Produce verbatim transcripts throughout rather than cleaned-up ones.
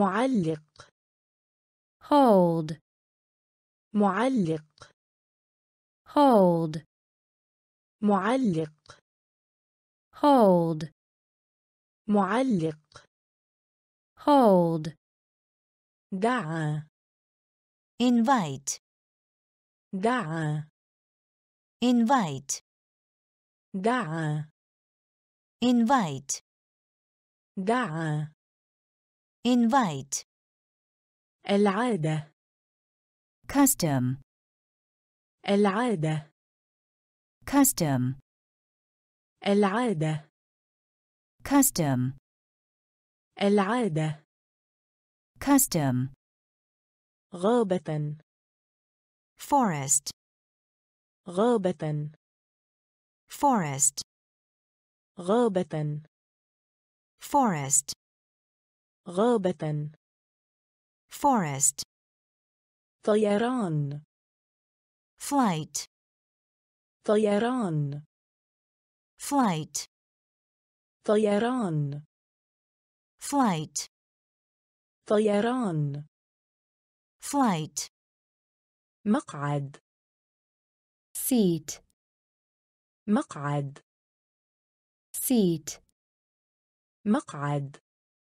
معلق. hold, معلق. hold, معلق. hold, معلق. hold, دعا. invite, دعا. invite, دعا. invite, دعا. invite, العادة. custom, العادة. custom, العادة. custom, العادة. custom, غابة. forest, غابة. forest, غابة. forest, غابة. forest, طيران. flight, طيران. flight, طيران. flight, طيران. flight, مقعد. seat, مقعد. seat, مقعد.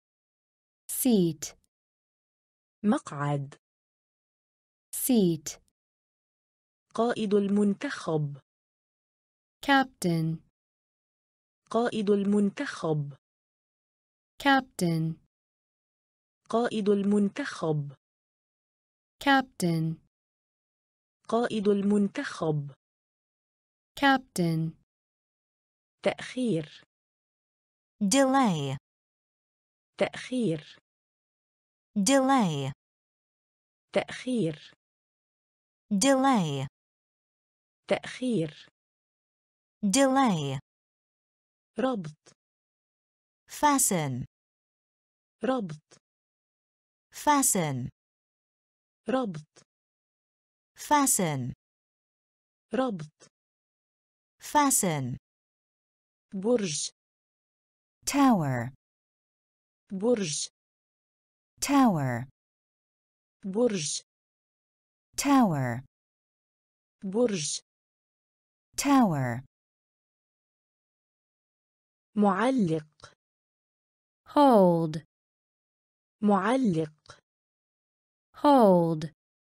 seat, مقعد. seat, قائد المنتخب. captain, قائد المنتخب. captain, قائد المنتخب. captain, قائد المنتخب. captain, تأخير. delay, تأخير. delay, تأخير. delay, تأخير. delay, ربط. fasten, ربط. fasten, ربط. fasten, ربط. fasten, برج. tower, برج. tower, برج. tower, برج. tower, معلق. hold, معلق. hold,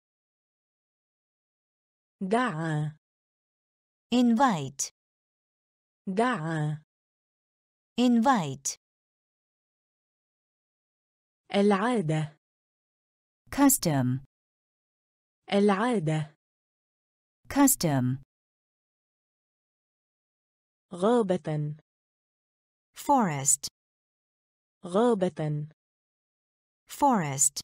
دعا. invite, دعا. invite, العادة. custom, العادة. custom, غابة. forest, غابة. forest,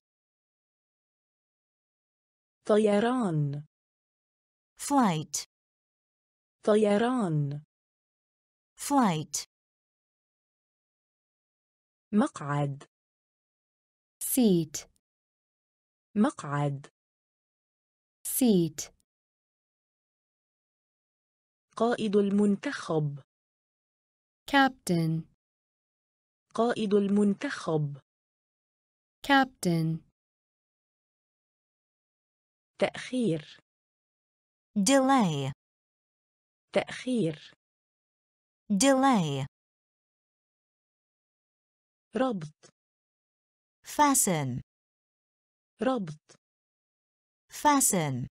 طيران. flight, طيران. flight, مقعد. seat, مقعد. seat, قائد المنتخب. captain, قائد المنتخب. captain, تأخير. delay, تأخير. delay, ربط. fasten, ربط. fasten,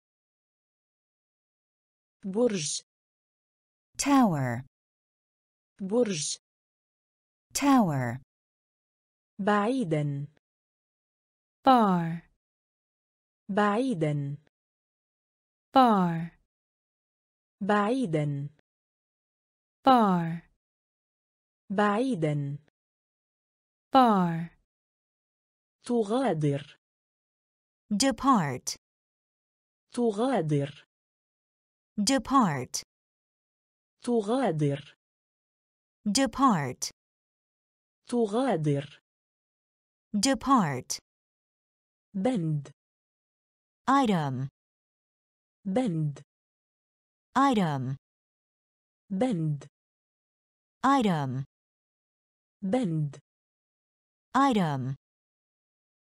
برج. tower, برج. tower, بعيدا. far, بعيدا. far, بعيدا. far, بعيدا. far, تغادر. depart, تغادر. depart, تغادر. depart, تغادر. depart, بند. item, بند. item, بند. item, بند. item,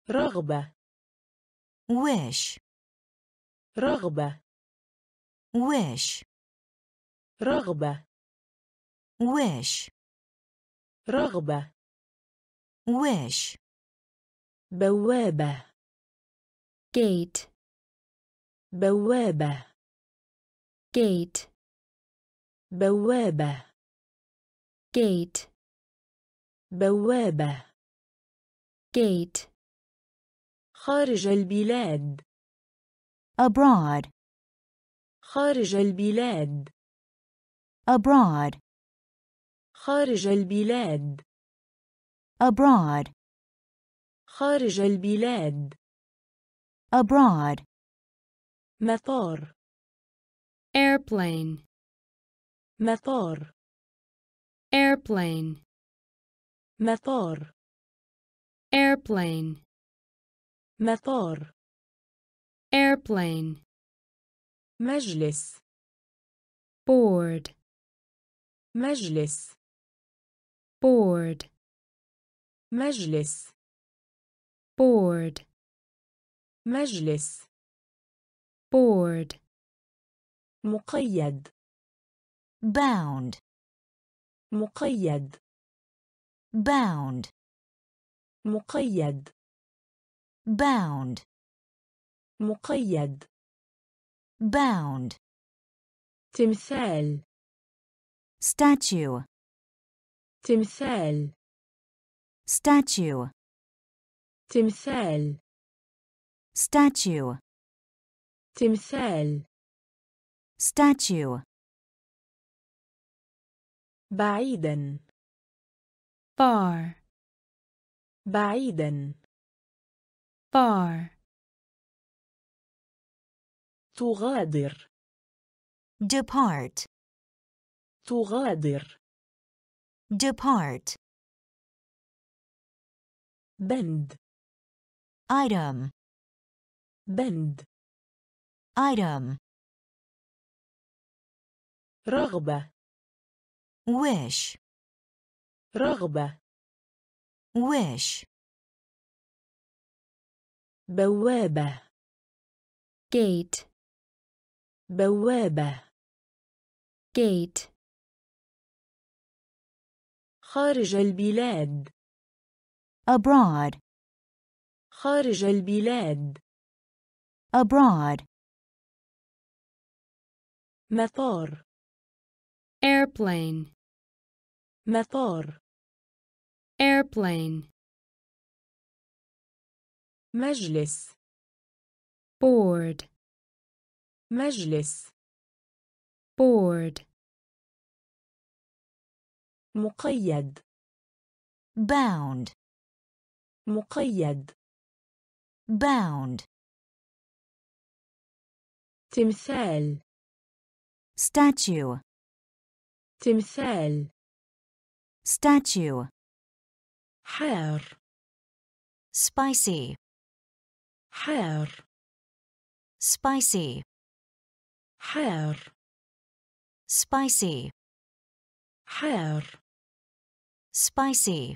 رغبة wish, رغبة wish, رغبة wish, رغبة wish, بوابة gate, بوابة gate, بوابة gate, بوابة gate, خارج البلاد abroad, خارج البلاد abroad, خارج البلاد abroad, خارج البلاد abroad, مطار airplane, مطار airplane, مطار airplane, مطار airplane, مجلس board, مجلس board, مجلس board, مجلس board, مقيد bound, مقيد bound, مقيد bound, مقيد bound, تمثال statue, تمثال statue, تمثال statue, تمثال statue, بعيدا far, بعيدا far, تغادر depart, تغادر depart, بند item, بند item, رغبة wish, رغبة wish, بوابة gate, بوابة gate, خارج البلاد abroad, خارج البلاد abroad, مطار airplane, مطار airplane, مجلس board, مجلس board, مقيد bound, مقيد bound, تمثال statue, تمثال statue, حار spicy, حار spicy, حار spicy, حار spicy,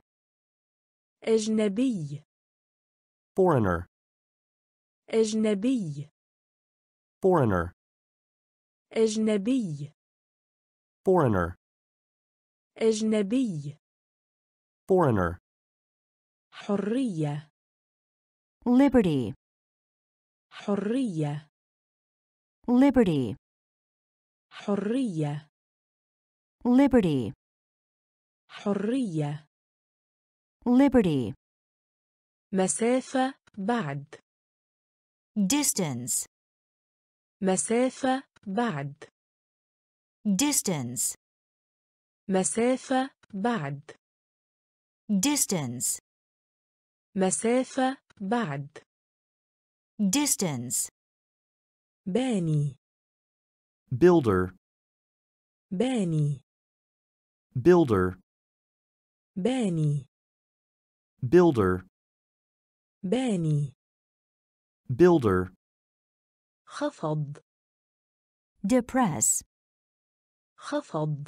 أجنبي foreigner, أجنبي foreigner, أجنبي foreigner, أجنبي foreigner, حرية liberty, حرية liberty, حرية liberty, حرية liberty, مسافة بعد distance, مسافة بعد distance, مسافة بعد distance, مسافة بعد distance, باني builder, باني builder, باني builder, باني builder, خفض depress, خفض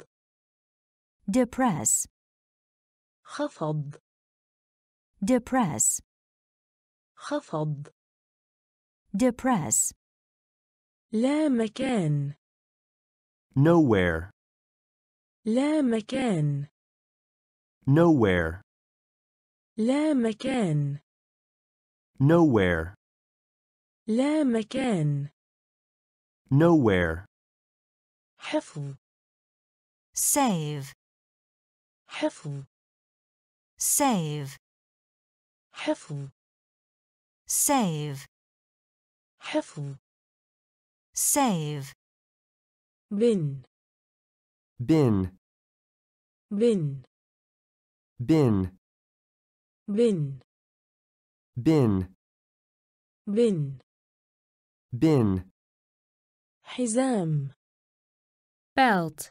depress, خفض depress, خفض. depress, لا مكان. nowhere, لا مكان. nowhere, لا مكان. nowhere, لا مكان. nowhere, حفظ. save, حفظ. save, حفظ. save, حفظ. save, بن. bin, بن. bin, بن. bin, بن. bin, حزام. belt,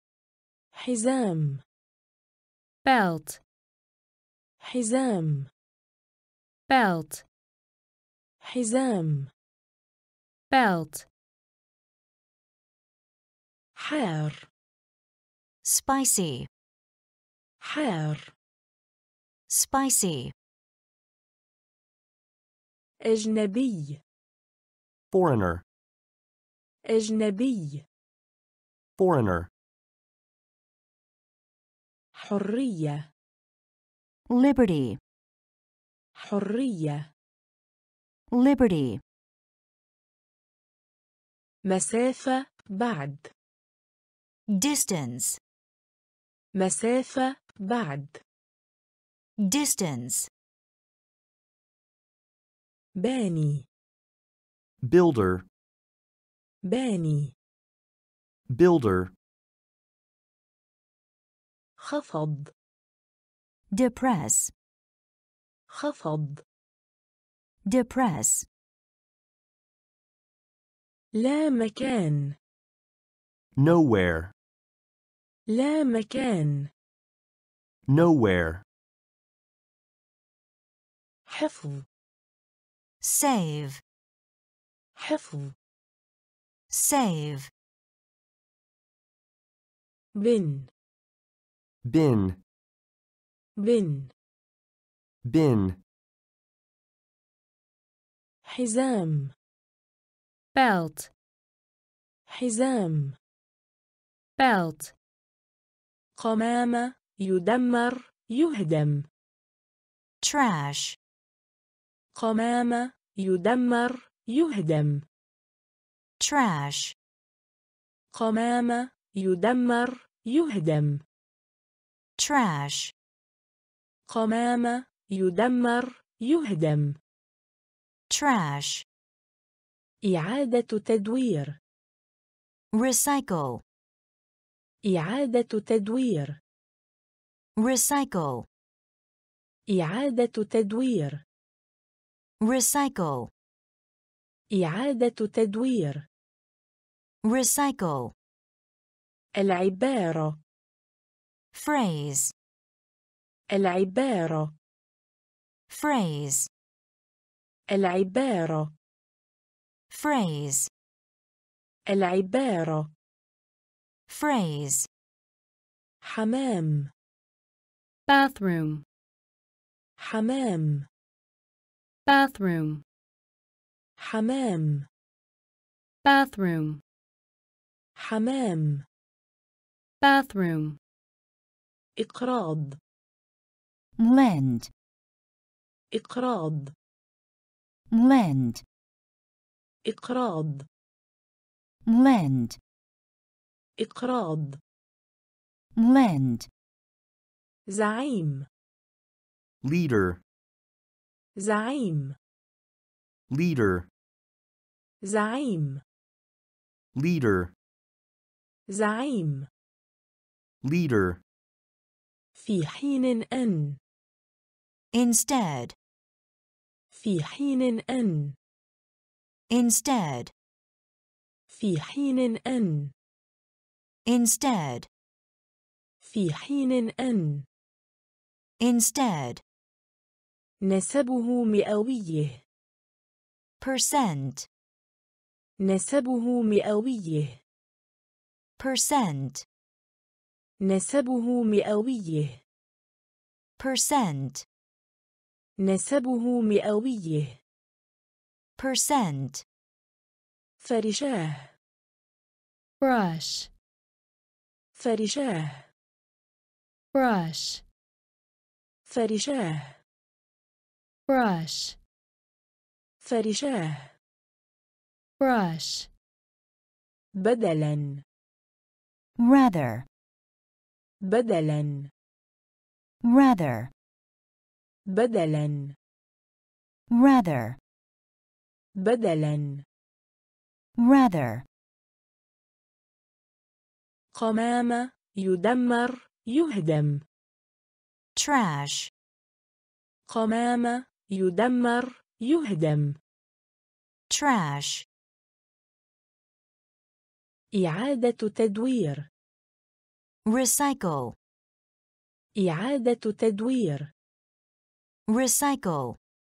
حزام. belt, حزام. belt, حزام. belt, حار. spicy, حار. spicy, أجنبي. foreigner, أجنبي. foreigner, حرية. liberty, حرية. liberty, مسافة بعد. distance, مسافة بعد. distance, باني. builder, باني. builder, خفض. depress, خفض. depress, لا مكان. nowhere, لا مكان. nowhere, حفظ. save, حفظ. save, بن. bin, بن. bin, حزام. belt, حزام. belt, قمامة. يدمر. يهدم. trash, قمامة. يدمر. يهدم. trash, قمامة. يدمر. يهدم. trash, قمامة. يدمر. يهدم. trash, إعادة تدوير. recycle, إعادة تدوير. recycle, إعادة تدوير. recycle, إعادة تدوير. recycle, العبارة. phrase, العبارة. phrase, العبارة. phrase, العبارة. phrase, حمام. bathroom, حمام. bathroom, حمام. bathroom, حمام. bathroom, إقراض. lend, إقراض. lend, إقراض. lend, إقراض. lend, زعيم. leader, زعيم. leader, زعيم. leader, زعيم. leader, في حين أن. instead, في حين أن. instead, في حين أن. instead, في حين أن. instead, نسبه مئويه. percent, نسبه مئويه. percent, نسبه مئويه. percent, نسبه مئويه. percent, فرشاه. brush, فرشاه. brush, فرشاه. brush, فرشاه. brush, بدلاً. rather, بدلاً. rather, بدلاً. rather, بدلاً. rather, قمامة. يدمر. يهدم. trash, قمامة. يدمر. يهدم. trash, إعادة تدوير. recycle, إعادة تدوير. recycle,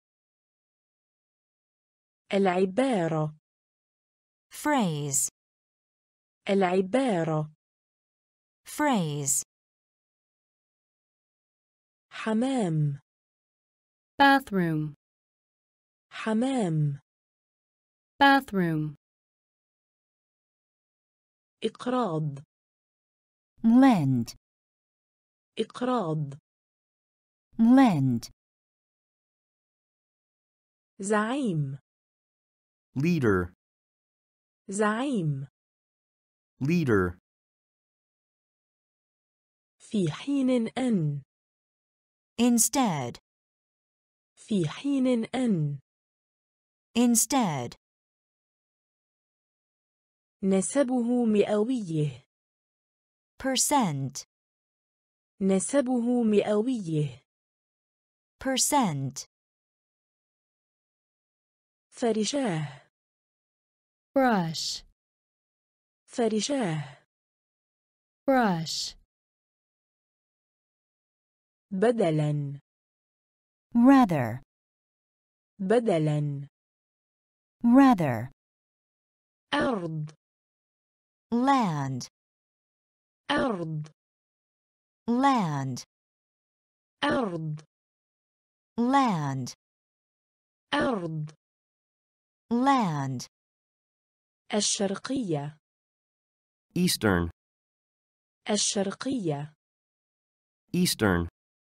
العبارة. phrase, العبارة. phrase, حمام. bathroom, حمام. bathroom, إقراض. lend, إقراض. lend, زعيم. leader, زعيم. leader, في حين أن. instead, في حين أن. instead, نسبه مئويه. percent, نسبه مئويه. percent, فرشاه. brush, فرشاه. brush, بدلاً. rather, بدلاً. rather, أرض. land, أرض. land, أرض. land, أرض. land, الشرقية. eastern, الشرقية. eastern,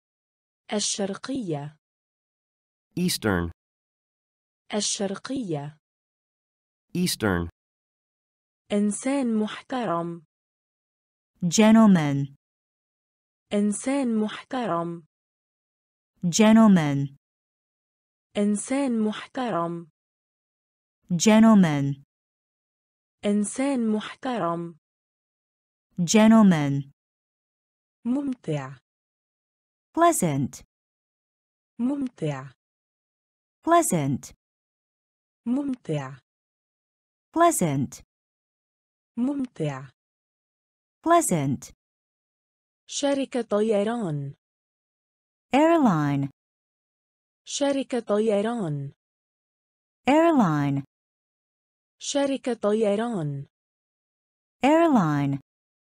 الشرقية. eastern, الشرقية. eastern, إنسان محترم. gentleman, إنسان محترم. gentleman, إنسان محترم. gentleman, إنسان محترم. gentleman, ممتع. pleasant, ممتع. pleasant, ممتع. pleasant, ممتع. pleasant, شركة طيران. airline, شركة طيران. airline, شركة طيران. airline,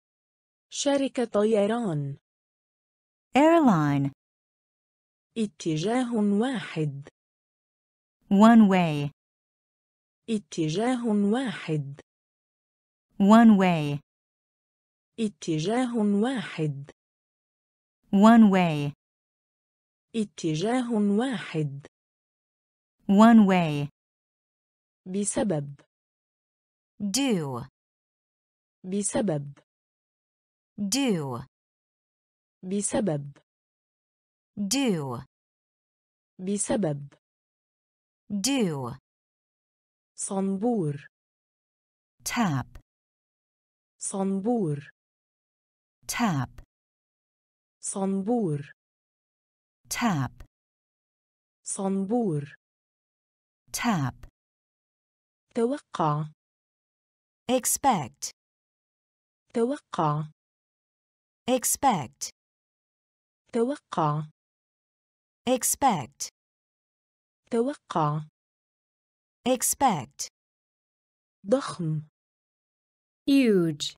شركة طيران. airline, اتجاه واحد. one way, اتجاه واحد. one way, اتجاه واحد. one way, اتجاه واحد. one way, بسبب. due, بسبب. due, بسبب. due, بسبب. due, صنبور. tap, صنبور. tap, صنبور. tap, صنبور. tap, توقع. expect, توقع. expect, توقع. expect, توقع. expect, ضخم. huge,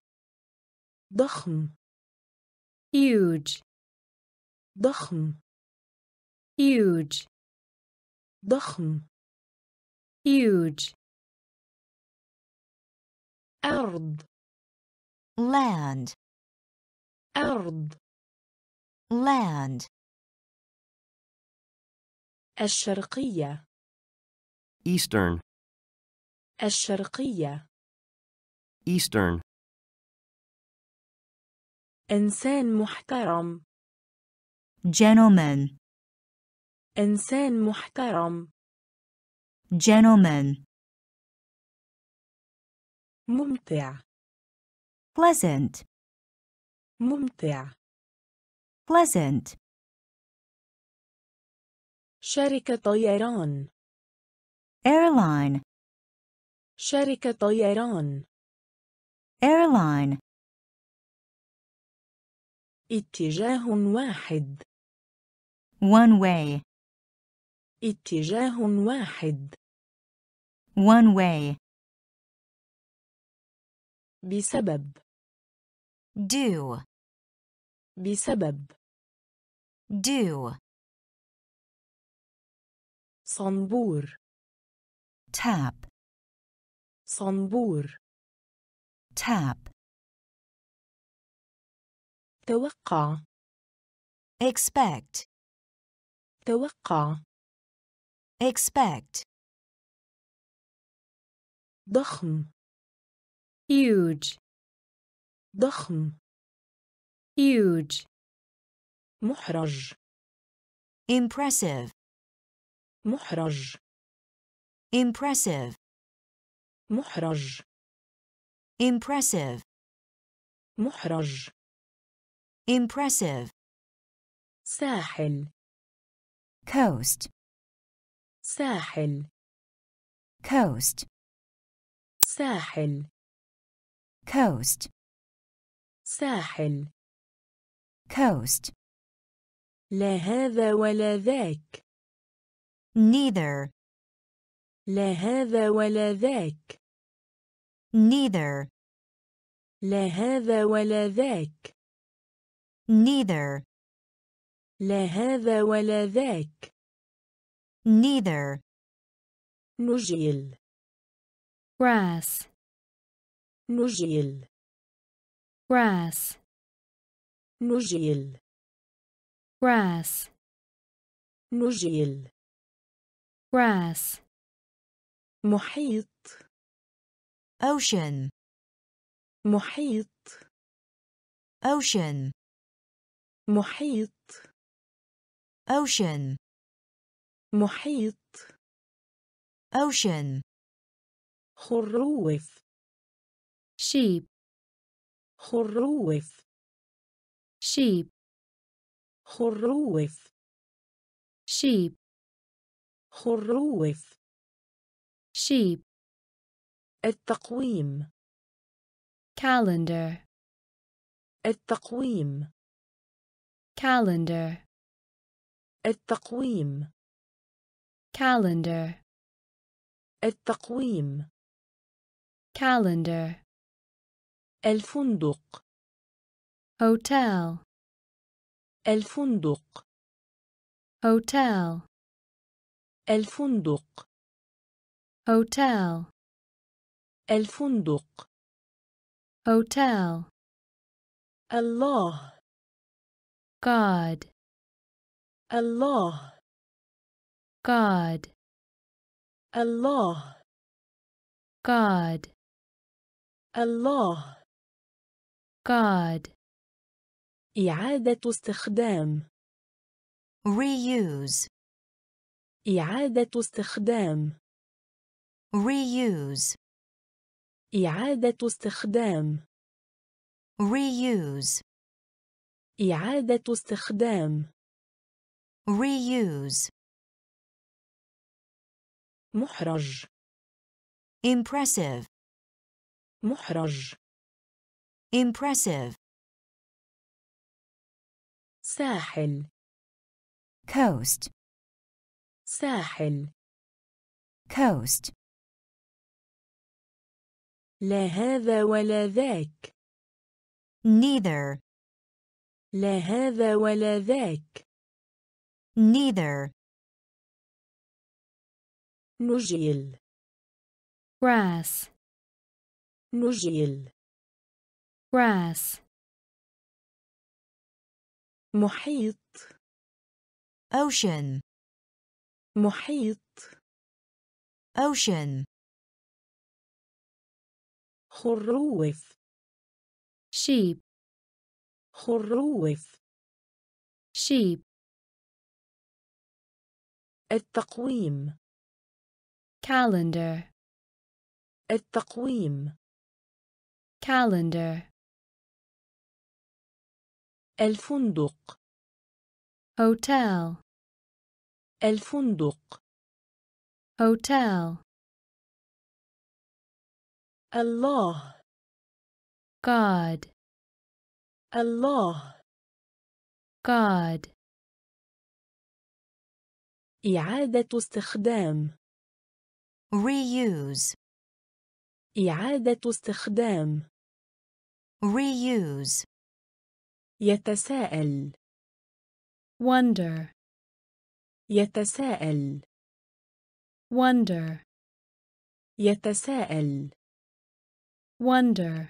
ضخم. huge, ضخم. huge, ضخم. huge, أرض. land, أرض. land, الشرقية. Eastern, الشرقية. Eastern, إنسان محترم. gentleman, إنسان محترم. gentleman, ممتع. pleasant, ممتع. pleasant, شركة طيران. airline, شركة طيران. airline, اتجاه واحد. one way, اتجاه واحد. one way, بسبب. due, بسبب. due, صنبور. tap, صنبور. tap, توقع. expect, توقع. expect, ضخم. huge, ضخم. huge, محرج. impressive, محرج. impressive, محرج. impressive, محرج. impressive, ساحل. coast, ساحل. coast, ساحل. coast, ساحل. coast, لا هذا ولا ذاك. neither, لا هذا ولا ذاك. neither, لا هذا ولا ذاك. neither, لا هذا ولا ذاك. neither, نجيل. grass, نجيل. grass, نجيل. grass, نجيل. grass, محيط. ocean, محيط. ocean, محيط. ocean, محيط. ocean, خروف. sheep, خروف. sheep, خروف. sheep, خروف. sheep, التقويم. calendar, التقويم. calendar, التقويم. calendar, التقويم. calendar, الفندق. hotel, الفندق. hotel, الفندق. hotel, الفندق. hotel, الله. God, الله. God, الله. God, الله. God, إعادة استخدام. reuse, إعادة استخدام. reuse, إعادة استخدام. reuse, إعادة استخدام. reuse, محرج. impressive, محرج. impressive, ساحل. coast, ساحل. coast, لا هذا ولا ذاك. neither, لا هذا ولا ذاك. neither, نجيل grass, نجيل grass, محيط ocean, محيط ocean, خروف sheep, خروف sheep, التقويم calendar, التقويم calendar, الفندق hotel, الفندق hotel, الله God, الله God, إعادة استخدام reuse, إعادة استخدام reuse, يتساءل wonder, يتساءل wonder, يتساءل wonder,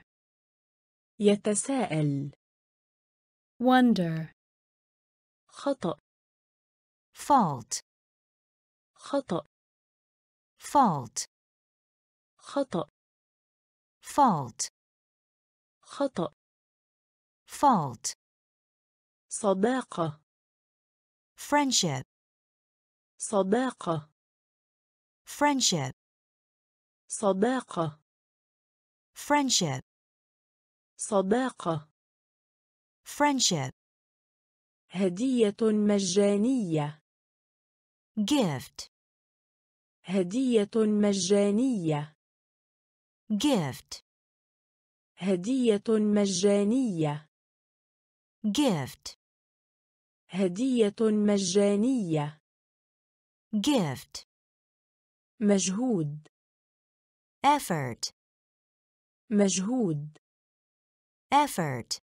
يتساءل wonder, خطأ fault, خطأ fault, خطأ fault, خطأ fault, صداقة friendship, صداقة friendship, صداقة friendship, صداقة friendship, هدية مجانية gift, هدية مجانية gift, هدية مجانية gift, هدية مجانية gift, مجهود effort, مجهود effort,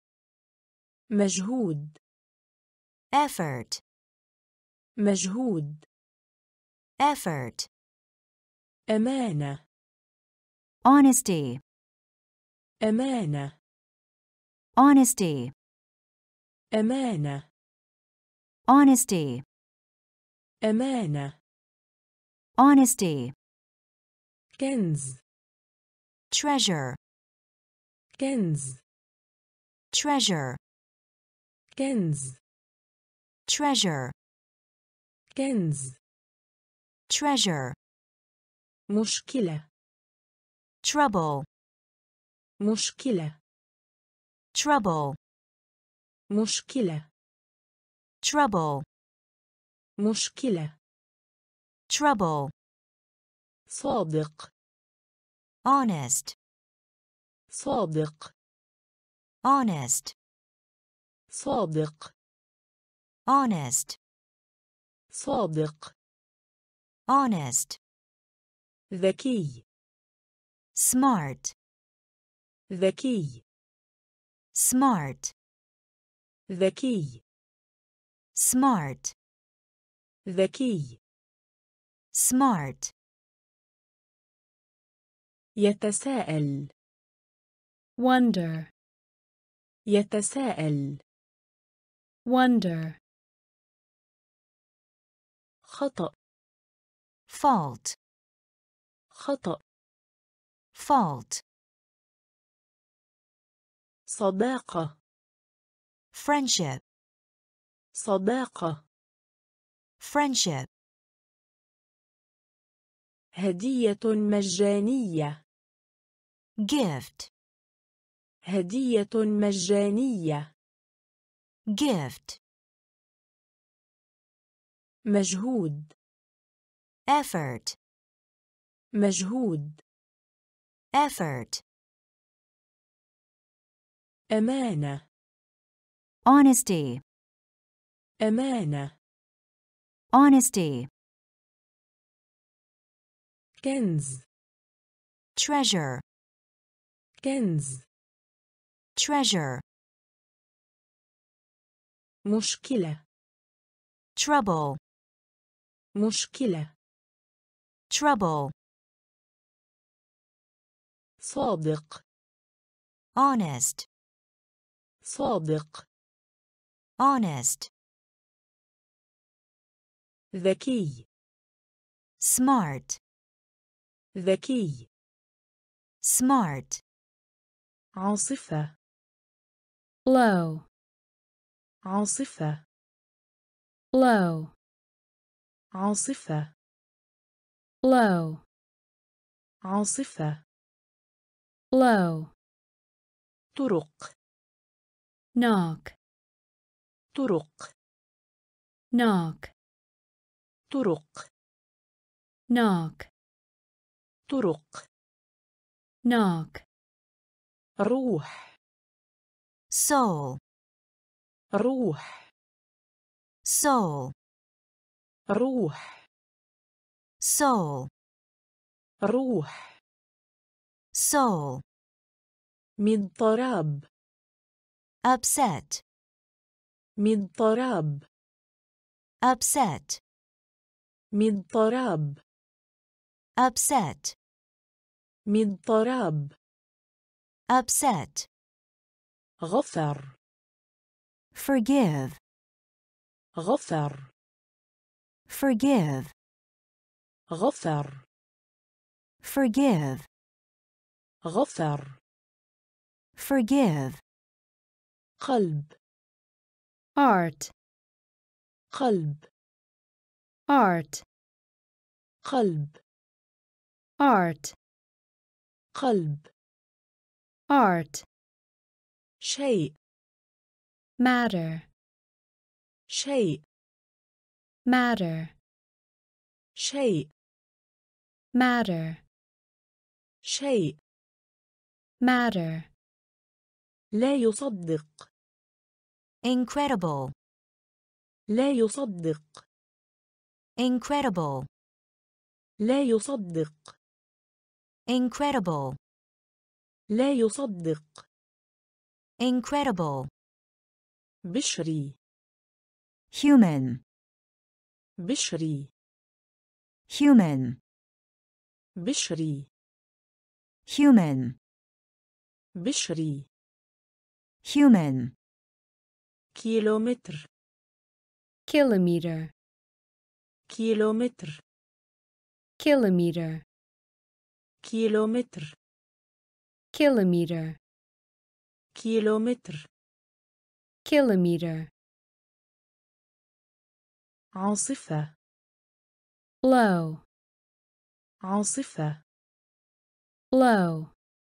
مجهود effort, مجهود effort, أمانة honesty, أمانة honesty, أمانة honesty, أمانة honesty, كنز treasure, كنز treasure, كنز treasure, كنز treasure, مشكلة trouble, مشكلة trouble, مشكلة trouble, مشكلة trouble, صادق honest, صادق honest, صادق honest, صادق honest, ذكي smart, ذكي smart, ذكي smart, ذكي smart, يتساءل wonder, يتساءل wonder, خطأ fault, خطأ fault, صداقة friendship, صداقة friendship, هدية مجانية gift, هدية مجانية gift, مجهود effort, مجهود effort, أمانة honesty, أمانة honesty, كنز treasure, كنز treasure, مشكلة trouble, مشكلة trouble, صادق honest, صادق honest, ذكي smart, ذكي smart, عاصفة blow, عاصفة blow, عاصفة blow, عاصفة blow, طرق knock, طرق knock, طرق knock, طرق knock, روح soul, روح soul, روح soul, روح soul, مضطراب upset, مضطراب upset, مضطراب upset, مضطراب upset, غفر forgive, غفر forgive, غفر forgive, غفر forgive, قلب heart, قلب heart, قلب heart, قلب heart, شيء matter, شيء matter, شيء matter, شيء matter, لا يصدق incredible, لا يصدق incredible, لا يصدق incredible, لا يصدق incredible, بشري human, بشري human, بشري human, بشري human, كيلومتر kilometer, كيلومتر kilometer, كيلومتر kilometer, كيلومتر kilometer, عاصفة blow, عاصفة blow,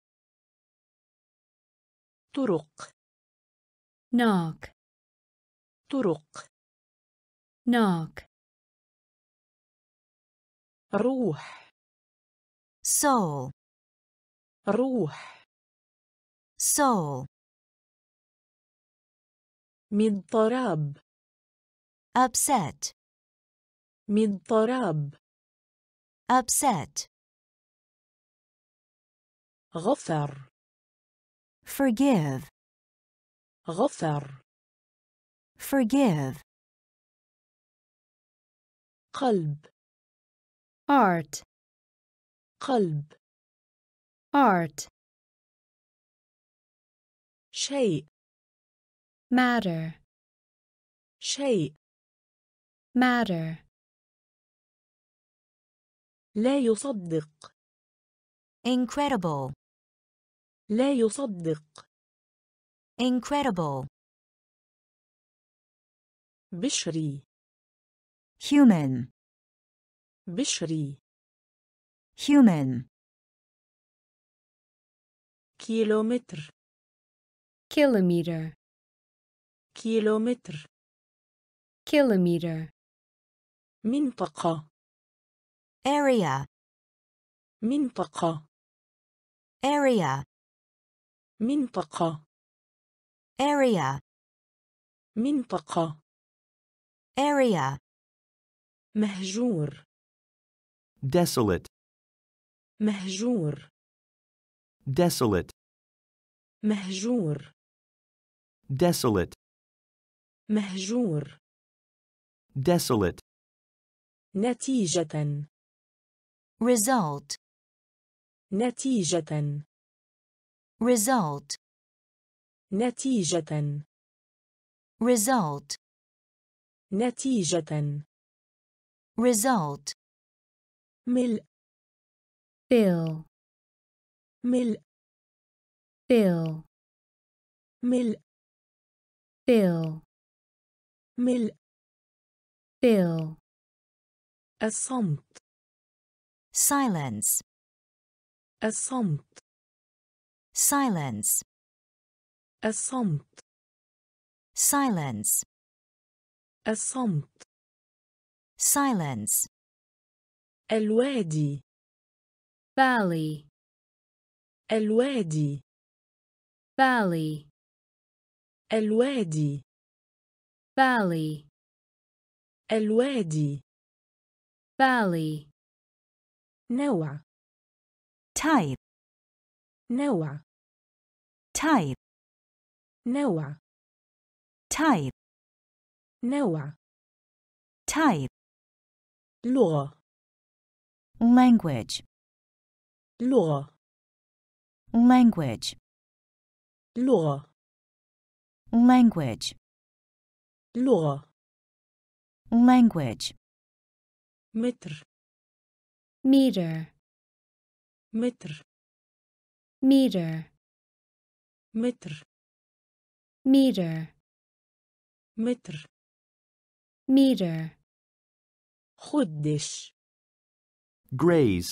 طرق knock, طرق knock, روح soul, روح soul, مضطراب upset, مضطراب upset, غفر forgive, غفر forgive, قلب heart, قلب heart, شيء matter, شيء matter, لا يصدق incredible, لا يصدق incredible, بشري human, بشري human, كيلومتر kilometer, كيلومتر kilometer, منطقة area, منطقة area, منطقة area, منطقة area, مهجور desolate, مهجور desolate, مهجور desolate, مهجور desolate, نتيجة result, نتيجة result, نتيجة result, نتيجة result, ملء fill, ملء fill, ملء fill, ملء fill, الصمت silence, الصمت silence, الصمت silence, الصمت silence, الوادي valley, الوادي valley, الوادي valley, الوادي valley, نوع type, نوع type, نوع type, نوع type, لغة language, لغة language, لغة language, لغة language, متر meter, متر meter, متر meter, متر meter, خدش graze,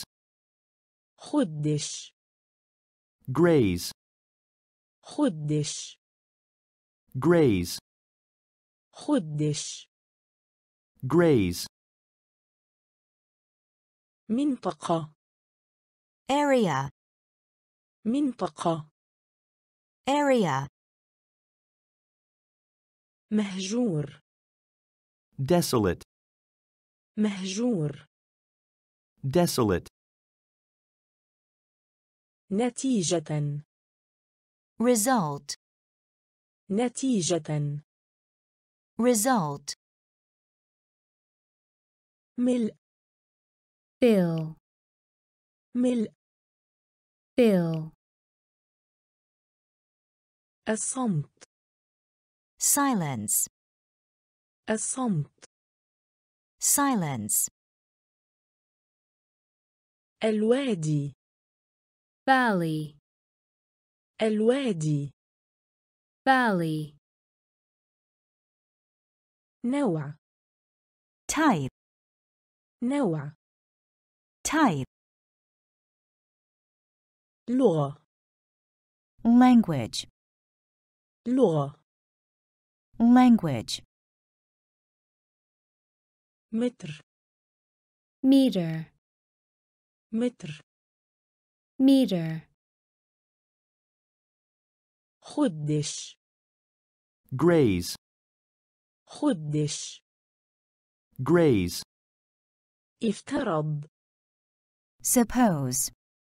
خدش graze, خدش graze, خدش graze, منطقة area, منطقة area, مهجور desolate, مهجور desolate, نتيجة result, نتيجة result, ملء fill, ملء fill, الصمت silence, الصمت silence, الوادي valley, الوادي valley, نوع type, نوع type, لغة language, لغة language, متر meter, متر meter, خدش graze, خدش graze, افترض suppose,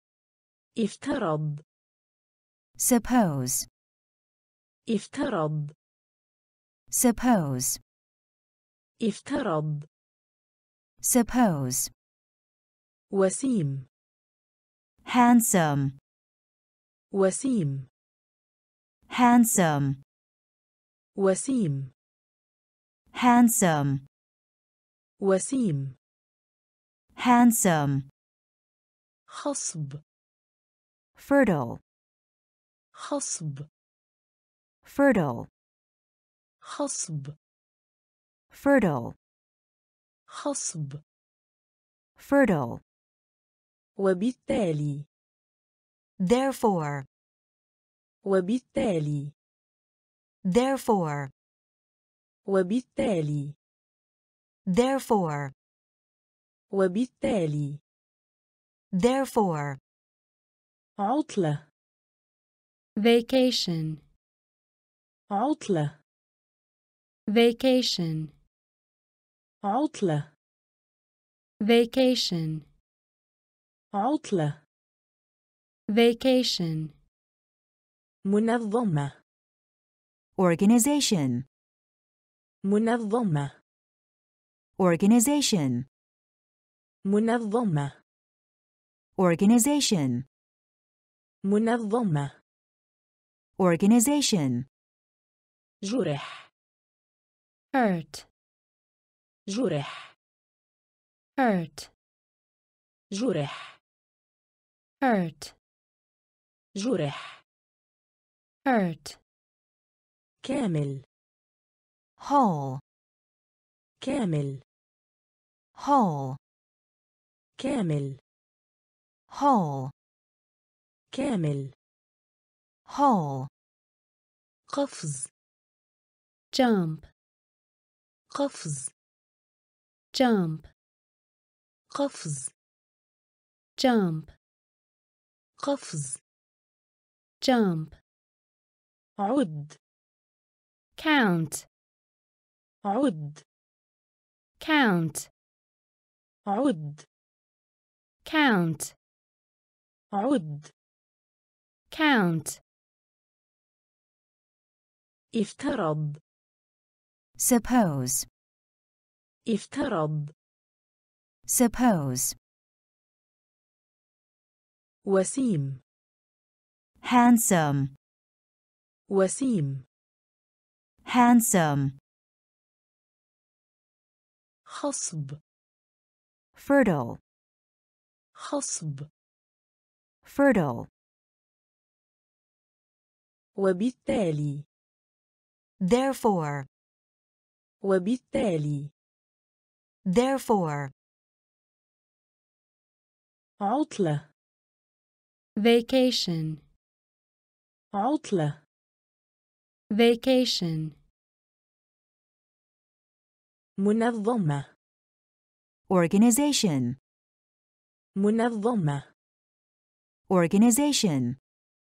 افترض suppose, افترض suppose, افترض suppose, وسيم handsome, وسيم handsome, وسيم handsome, وسيم handsome, خصب fertile, خصب fertile, خصب fertile, خصب fertile, وبالتالي therefore, وبالتالي therefore, وبالتالي therefore, وبالتالي therefore, عطلة vacation, عطلة vacation, عطلة vacation, عطلة vacation, منظمة organization, منظمة organization, منظمة organization, منظمة. organization, جرح. hurt, جرح. hurt, جرح. hurt, جرح. hurt, كامل. whole, كامل. whole, كامل. whole, كامل. whole, قفز. jump, قفز. jump, قفز. jump, قفز. jump, عد. count, عد. count, عد. count, عد. count, افترض. suppose, افترض. suppose, وسيم. handsome, وسيم. handsome, خصب. fertile, خصب. fertile, وبالتالي. therefore, وبالتالي. therefore, عطلة. vacation, عطلة. vacation, منظمة. organization, منظمة. organization,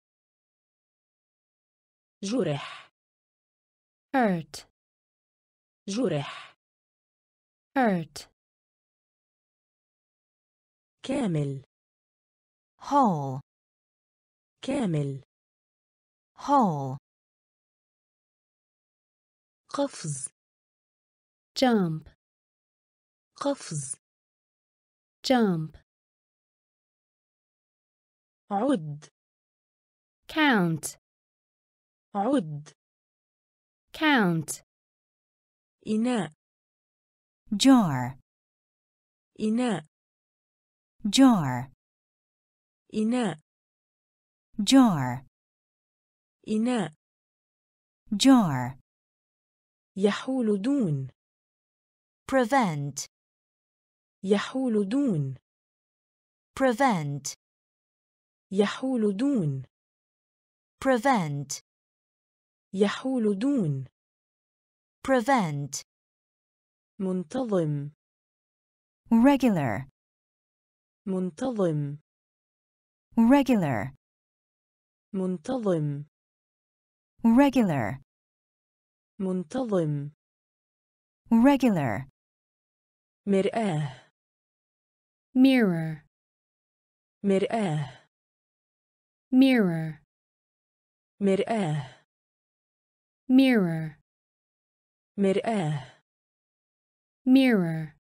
جرح. hurt, جرح. hurt, كامل. whole, كامل. whole, قفز. jump, قفز. jump, عد. count, عد. count, إناء. jar, إناء. jar, إناء. jar, إناء. jar, يحول دون. prevent, يحول دون. prevent, يحول دون. prevent, يحول دون. prevent, منتظم. regular, منتظم. regular, منتظم. regular, منتظم. regular, مرآة. mirror, مرآة. mirror, مرآة. mirror, مرآة. mirror,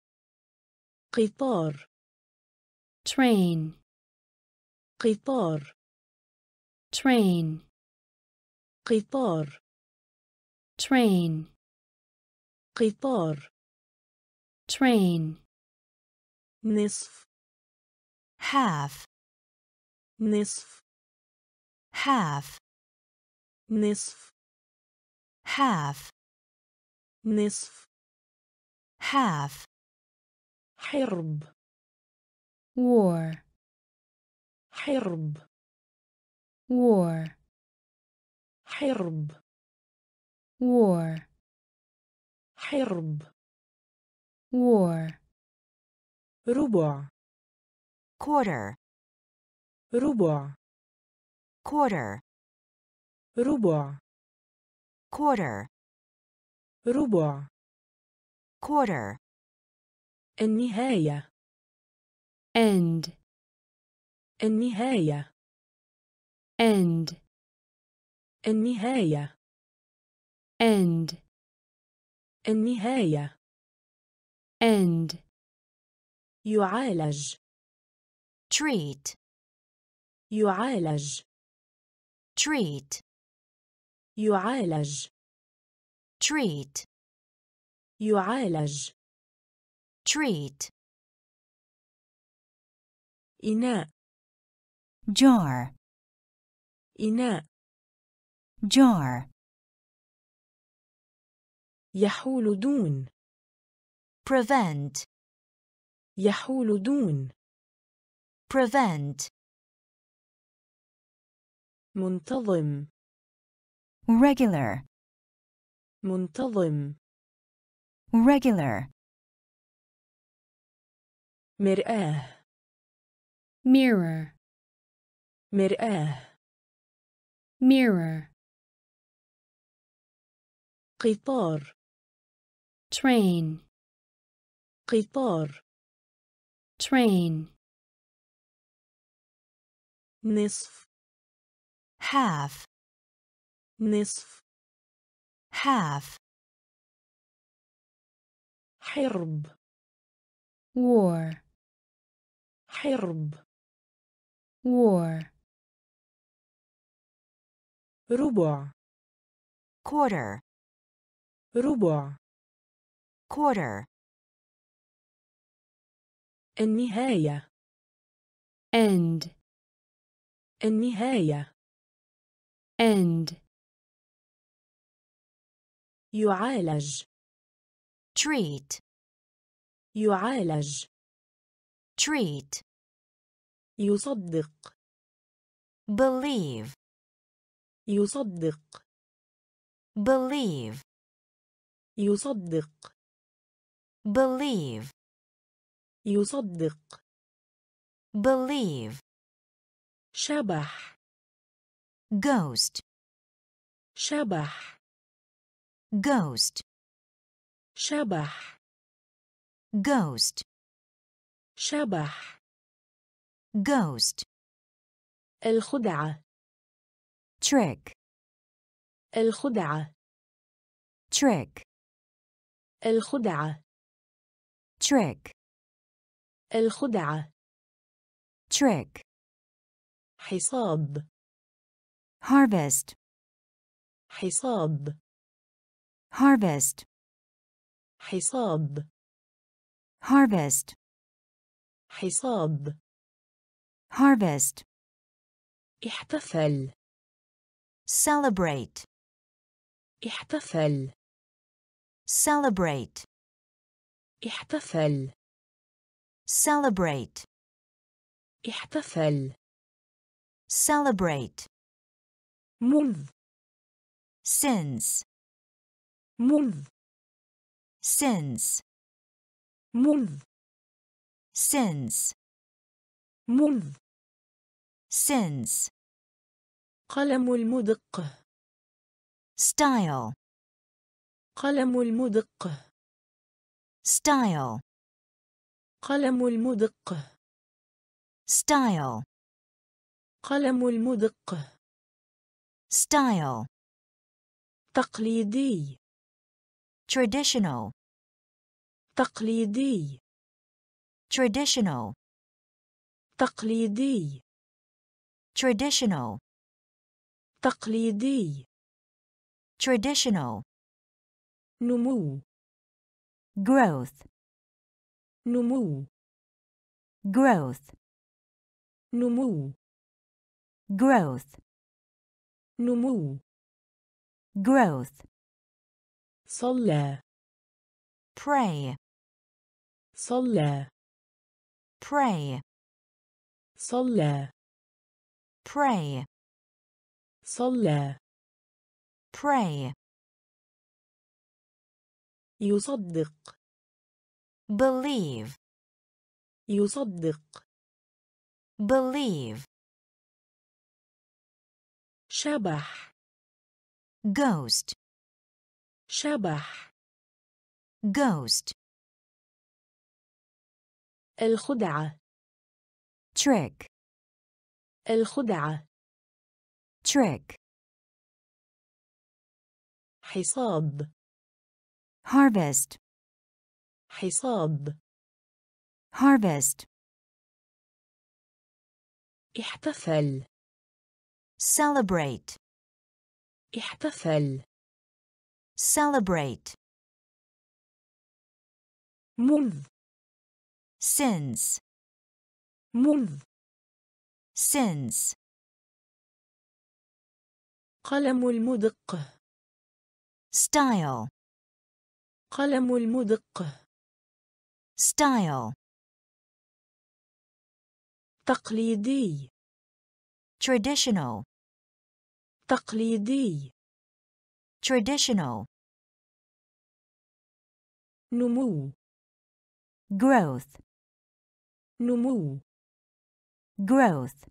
قطار. train, قطار. train, قطار. train, قطار. train, نصف. half, نصف. half, نصف. half, نصف. half, حرب. war, حرب. war, حرب. war, حرب. war, ربع. quarter, ربع. quarter, ربع. quarter, ربع. quarter, النهاية. end, النهاية. end, النهاية. end, النهاية. end, يعالج. treat, يعالج treat, يعالج treat, يعالج treat, إناء jar, إناء jar, يحول دون prevent, يحول دون prevent, منتظم regular, منتظم regular, مرآة mirror, مرآة mirror, قطار train, قطار train, نصف half, نصف half, حرب war, حرب war, ربع quarter, ربع quarter, النهاية end, النهاية end, يعالج treat, يعالج treat, يصدق believe, يصدق believe, يصدق believe, يصدق believe, شبح ghost, شبح ghost, شبح ghost, شبح ghost, الخدعة trick, الخدعة trick, الخدعة trick, الخدعة trick, حصاد harvest, حصاد harvest, حصاد harvest, حصاد harvest, احتفل celebrate, احتفل celebrate, احتفل celebrate, احتفل celebrate, منذ since, منذ since, منذ since, منذ since, قلم المدق style, قلم المدق style, قلم المدق style, قلم المدق style, تقليدي traditional, تقليدي traditional, تقليدي traditional, تقليدي traditional, نمو growth, نمو growth, نمو growth, نمو growth, صلى pray, صلى pray, صلى pray, صلى pray, يصدق believe, يصدق believe, شبح ghost, شبح ghost, الخدعة trick, الخدعة trick, حصاد harvest, حصاد harvest, احتفل. celebrate, احتفل. celebrate. منذ. since, منذ. since. قلم المدق. style, قلم المدق. style. تقليدي. traditional, تقليدي. traditional. نمو. growth, نمو. growth.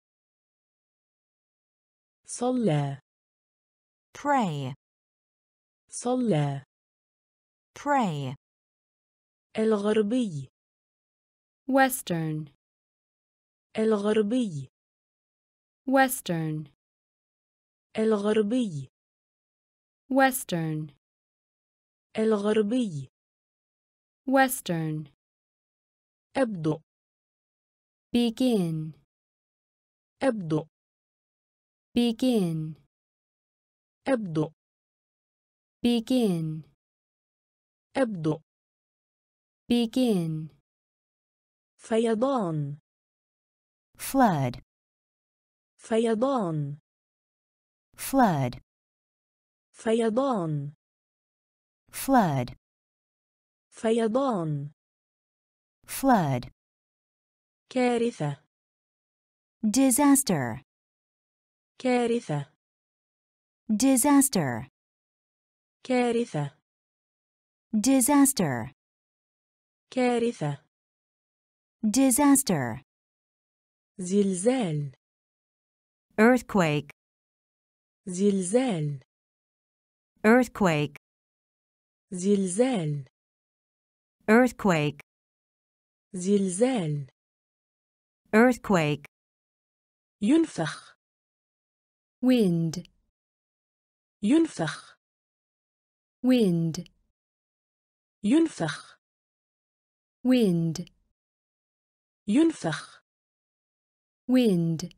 صلى. pray, صلى. pray. الغربي. Western, الغربي. Western, الغربي. Western, الغربي. Western. أبدأ. Begin, أبدأ. begin, أبدأ. begin, أبدأ. begin. فيضان. flood, فيضان. flood, فيضان. flood, فيضان. flood. كارثة. disaster, كارثة. disaster, كارثة. disaster, كارثة. disaster. زلزال. earthquake, زلزال. earthquake, زلزال. earthquake, زلزال. earthquake. ينفخ. Wind, ينفخ. wind, ينفخ. wind, ينفخ. wind.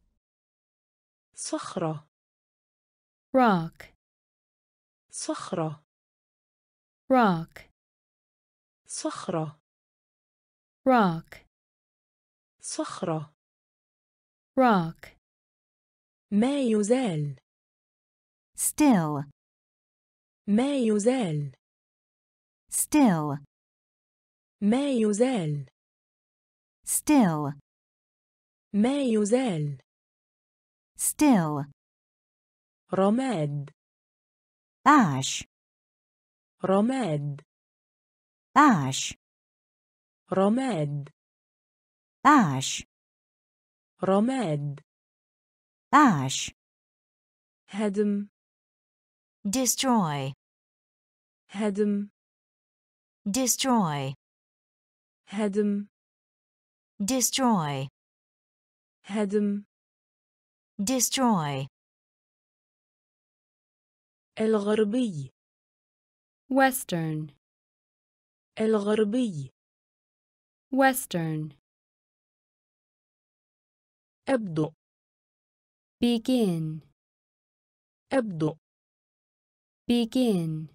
صخرة. Rock, صخرة. rock, صخرة. rock, صخرة. rock. ما يزال. still, ما يزال. still, ما يزال. still, ما يزال. still. رماد. ash, رماد. ash, رماد. ash, رماد. ash. هدم. destroy, هدم. destroy, هدم. destroy, هدم. destroy. الغربي. Western, الغربي. Western. أبدأ. Begin, أبدأ. begin.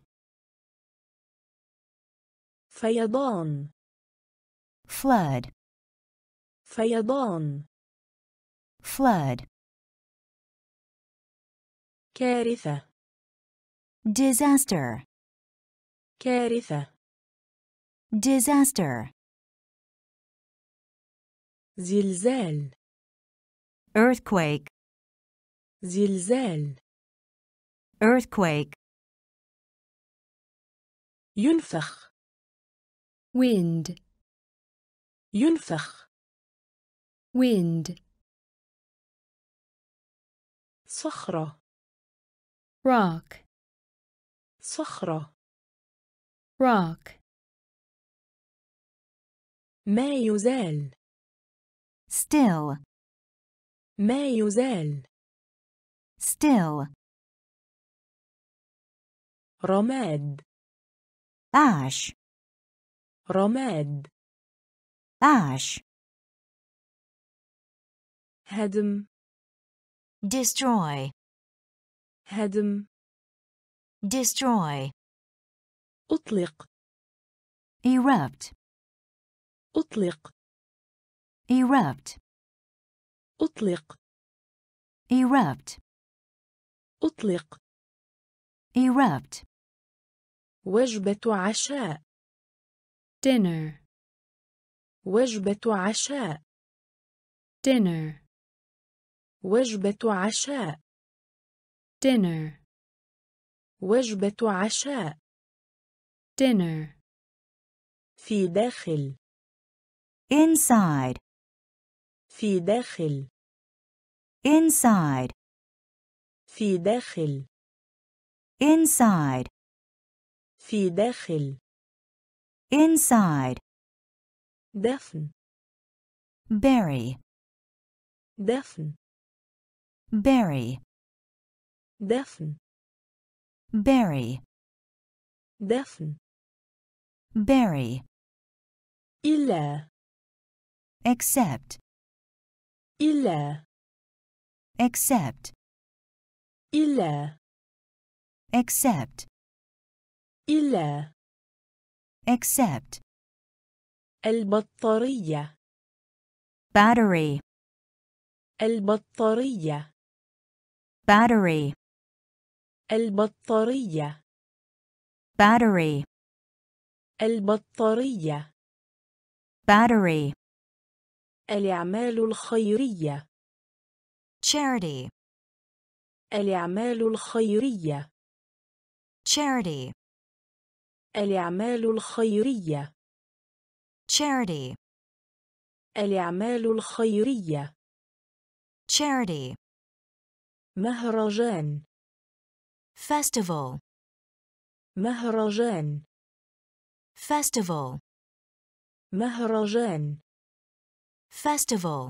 فيضان. flood, فيضان. flood. كارثة. disaster, كارثة. disaster. زلزال. earthquake, زلزال. earthquake. ينفخ. Wind, ينفخ. wind. صخرة. Rock, صخرة. rock. ما يزال. still, ما يزال. still. رماد. ash, رماد. ash. هدم destroy, هدم destroy, أطلق erupt, أطلق erupt, أطلق erupt, أطلق erupt, وجبة عشاء dinner, وجبة عشاء dinner, وجبة عشاء dinner, وجبة عشاء dinner, في داخل inside, في داخل inside, في داخل inside, في داخل inside, دفن bury, دفن bury, دفن bury, دفن bury, إلا accept, إلا accept, إلا accept, إلا accept, البطارية battery, البطارية battery, البطارية battery, البطارية battery, الأعمال الخيرية charity, الأعمال الخيرية charity, الأعمال الخيرية charity, الأعمال الخيرية charity, مهرجان festival, مهرجان festival, مهرجان festival,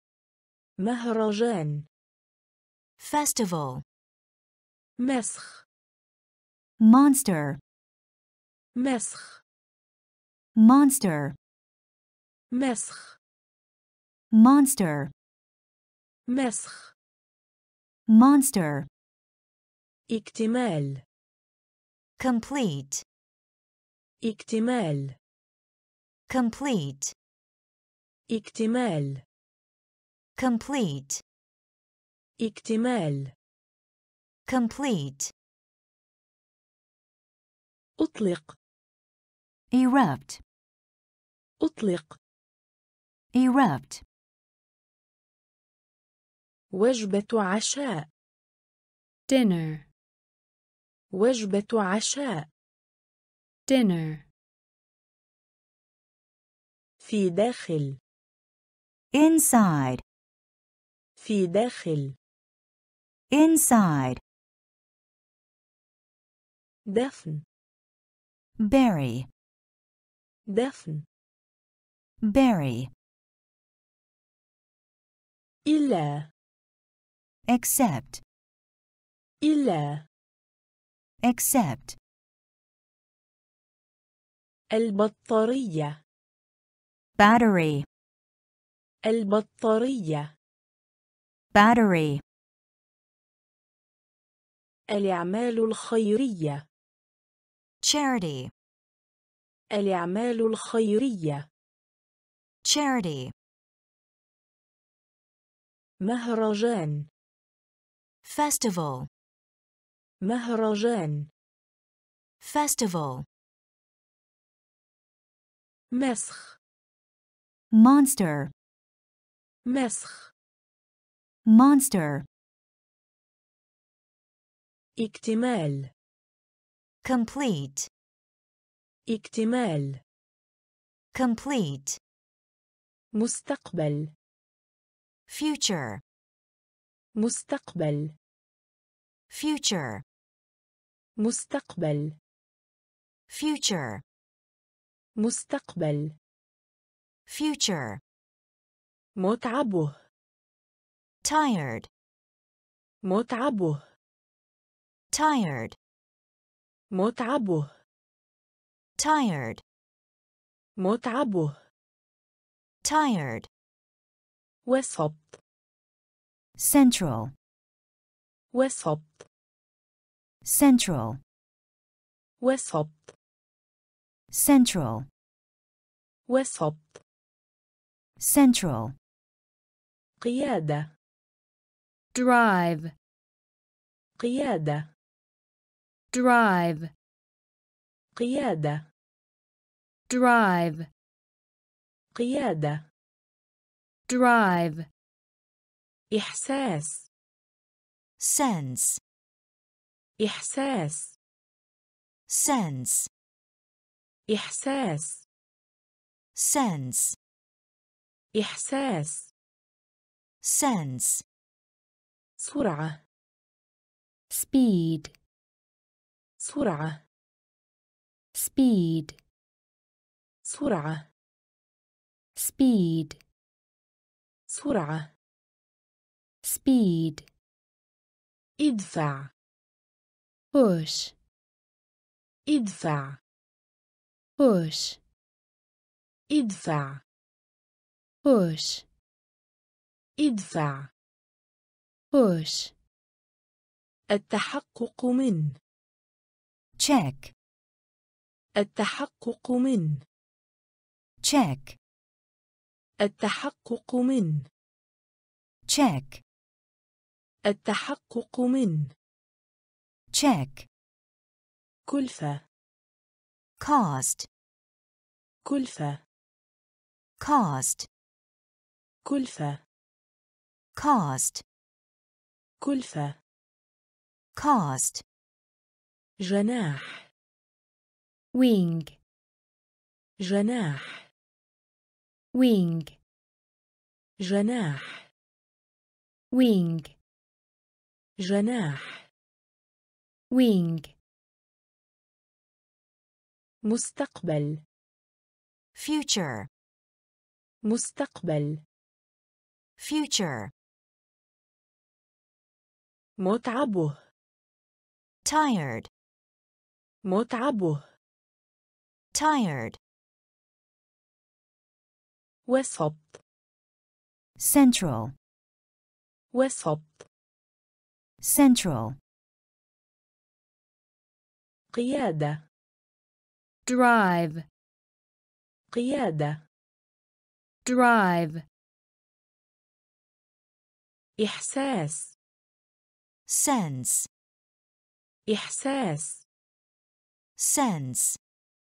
مهرجان festival, مسخ monster, مسخ monster, مسخ monster, مسخ monster, اكتمال complete, اكتمال complete, اكتمال complete, اكتمال complete, أطلق erupt, أطلق erupt, وجبة عشاء dinner, وجبة عشاء dinner, في داخل inside, في داخل inside, دفن bury, دفن bury, إلا accept, إلا accept, البطارية battery, البطارية battery, الأعمال الخيرية charity, الأعمال الخيرية charity, مهرجان festival, مهرجان festival, مسخ monster, مسخ monster, اكتمال complete, اكتمال complete, مستقبل future, مستقبل future, مستقبل future, مستقبل future, متعبه tired, متعبه tired, متعبه tired, متعبه tired, وسط central, وسط central, وسط central, وسط central, قيادة drive, قيادة drive, قيادة drive, قيادة drive, إحساس sense, إحساس sense, إحساس sense, إحساس sense, سرعة speed, سرعة speed, سرعة speed, سرعة speed, ادفع push, ادفع push, ادفع push, ادفع push, التحقق من check, التحقق من check, التحقق من check, التحقق من check, كلفة cost, كلفة cost, كلفة cost, كلفة cost, جناح wing, جناح wing, جناح wing, جناح wing, مستقبل future, مستقبل future, متعبه tired, متعبه tired, وسط central, وسط central, قيادة drive, قيادة drive, إحساس sense, إحساس sense,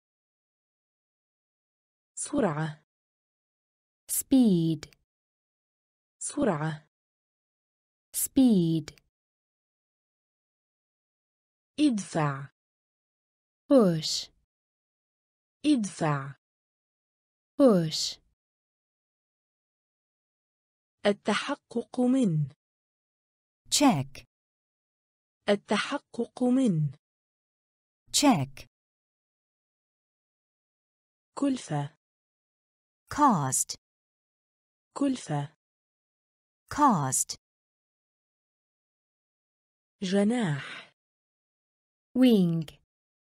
سرعة speed, سرعة speed, ادفع push, ادفع push, التحقق من check, التحقق من check, كلفة cost, كلفة cost, جناح wing,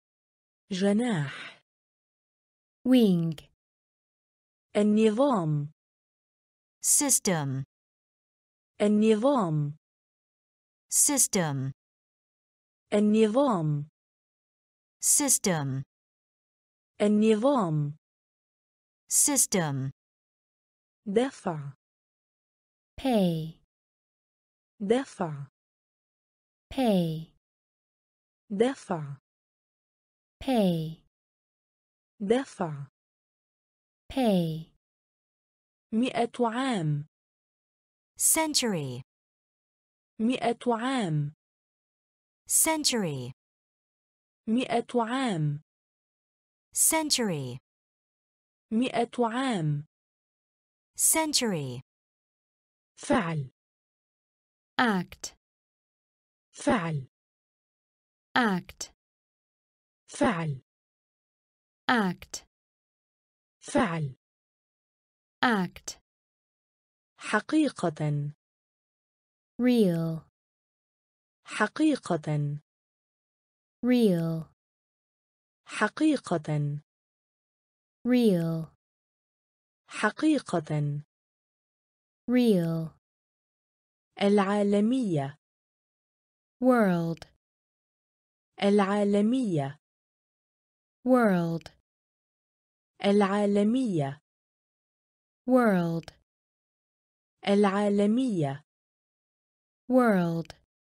جناح wing, النظام system, النظام system, النظام system, النظام system, دفع pay, دفع pay, دفع pay, دفع pay, مئة عام century, مئة عام century, مئة عام century, مئة عام century, فعل act, فعل act, فعل act, فعل act, حقيقة real, حقيقة real, حقيقة real, حقيقة real, العالمية world, العالمية world, العالمية world, العالمية world,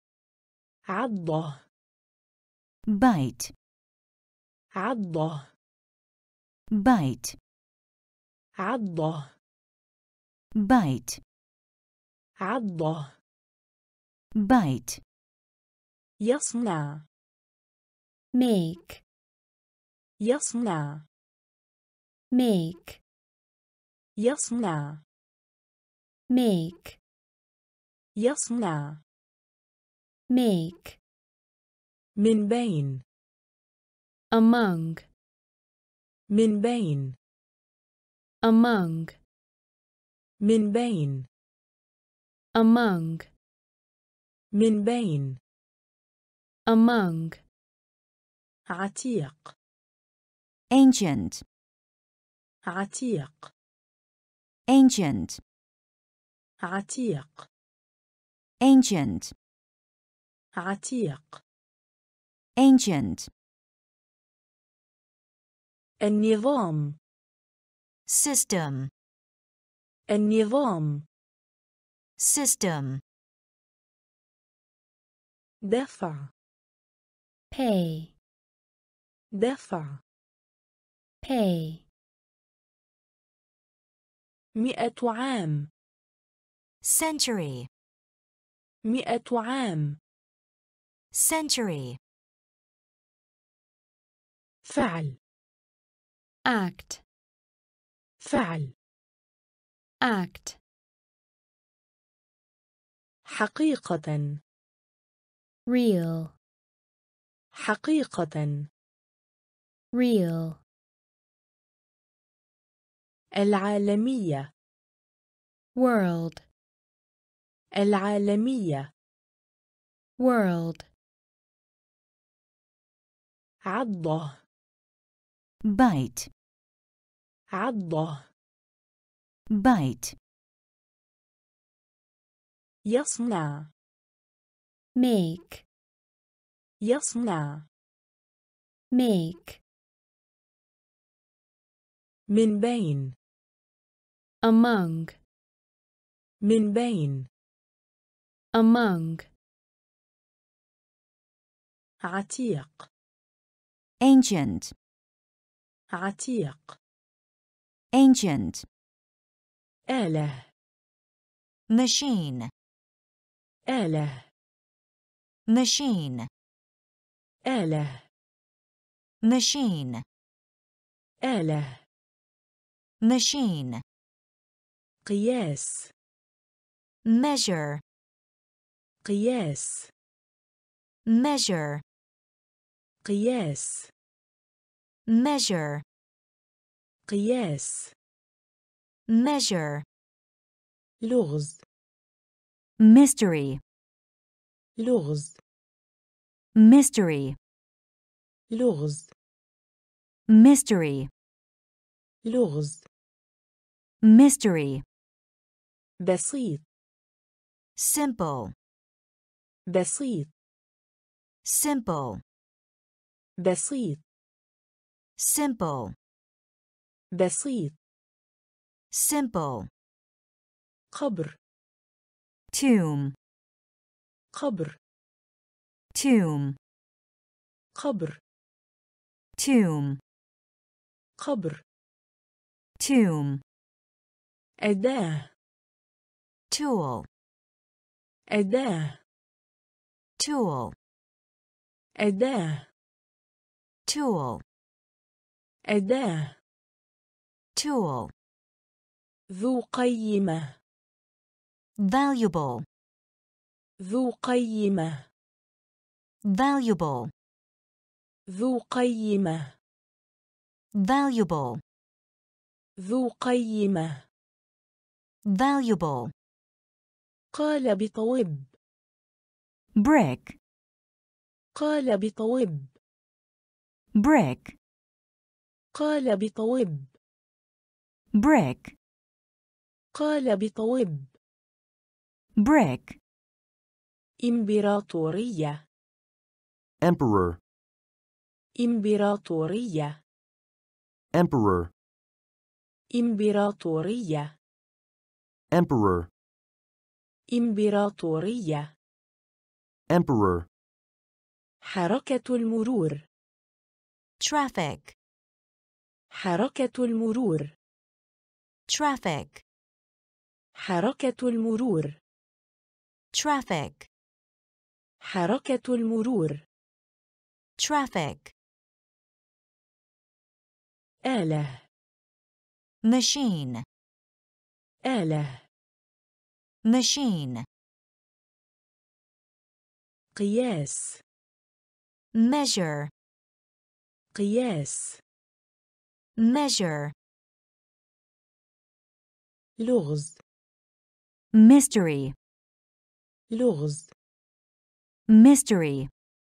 عضة bite, عضة bite, عضة bite, عضة bite, يصنع make, يصنع make, يصنع make, يصنع make, من بين among, من بين among, من بين among, من بين among, عتيق ancient, عتيق ancient, عتيق ancient, عتيق ancient, النظام system, النظام system, دفع pay, دفع pay, مئة عام century, مئة عام century, فعل act, فعل act, حقيقة real, حقيقة real, العالمية world, العالمية world, عضة bite, عضة bite, يصنع make, يصنع make, من بين among, من بين among, عتيق ancient, عتيق ancient, آلة machine, آلة machine, آلة machine, آلة machine, قياس measure, قياس measure, قياس measure, قياس measure, لغز mystery, لغز mystery, لغز mystery, لغز mystery, بسيط simple, بسيط simple, بسيط simple, بسيط simple, قبر tomb, قبر tomb, قبر tomb, قبر tomb, أداة tool, أداة tool, أداة tool, أداة tool, ذو قيمة valuable, ذو قيمة valuable, ذو قيمة valuable, ذو قيمة valuable, قال بطوب brick, قال بطوب brick, قال بطوب brick, قال بطوب brick, إمبراطورية. emperor, إمبراطورية. emperor, إمبراطورية. emperor, إمبراطورية. emperor, حركة المرور. traffic, حركة المرور. traffic, حركة المرور. traffic, حركة المرور. traffic, آلة. machine, آلة. machine, قياس. measure, قياس. measure, لغز. mystery, لغز. mystery,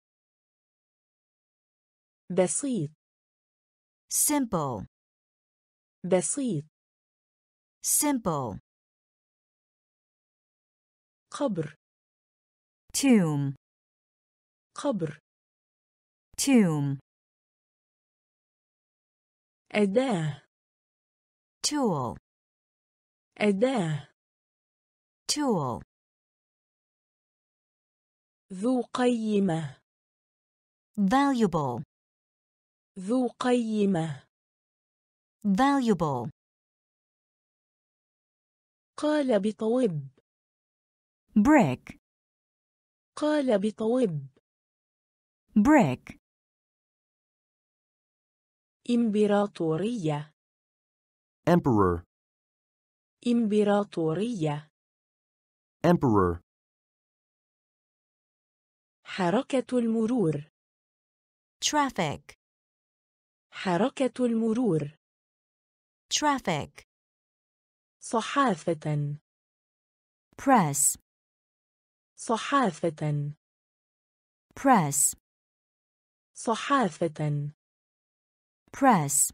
بسيط. simple, بسيط. simple, قبر. tomb, قبر. tomb, أداة. tool, أداة. tool, ذو قيمة. valuable, ذو قيمة. valuable, قال بطوب. brick, قال بطوب. brick, إمبراطورية. emperor, إمبراطورية. emperor, حركة المرور. traffic, حركة المرور. traffic, صحافة. press, صحافة. press, صحافة. press,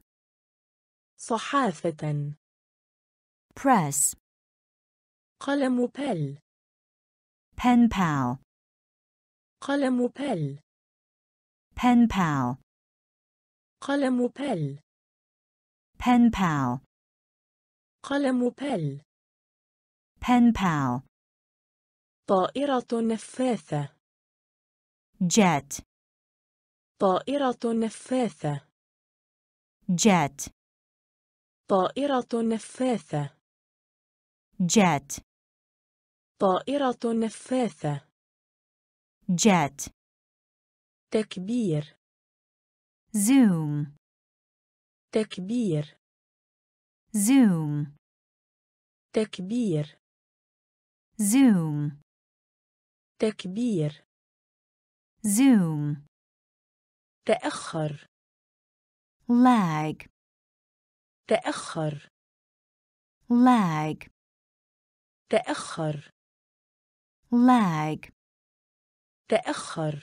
صحافة. press, قلم بل. pen pal, قلم بل. pen pal, قلم بل. pen pal, قلم بل. pen pal, طائرة نفاثة. jet, طائرة نفاثة. jet, طائرة نفاثة. jet, طائرة نفاثة. jet, تكبير. zoom, تكبير. zoom, تكبير. zoom, تكبير. zoom, تأخر. lag, تأخر. lag, تأخر. lag, تأخر.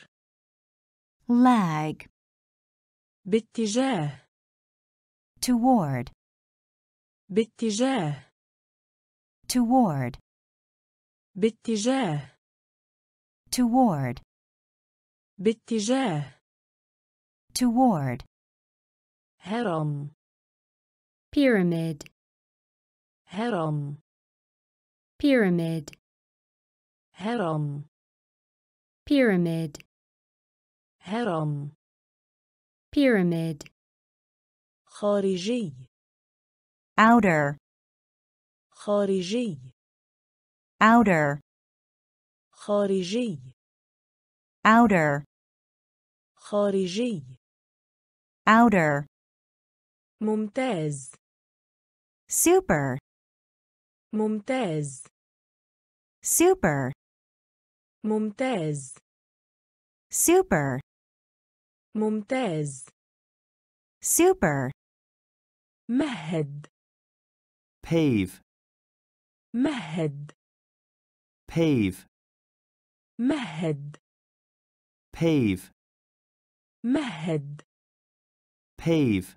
lag, باتجاه. toward, باتجاه. toward, باتجاه. toward, باتجاه. toward, هرم. pyramid, هرم. pyramid, هرم. pyramid, هرم. pyramid, خارجي. outer, خارجي. outer, خارجي. outer, خارجي. outer, ممتاز. super, ممتاز. super, ممتاز. super, ممتاز. super, مهد. pave, مهد. pave, مهد. pave, مهد. pave,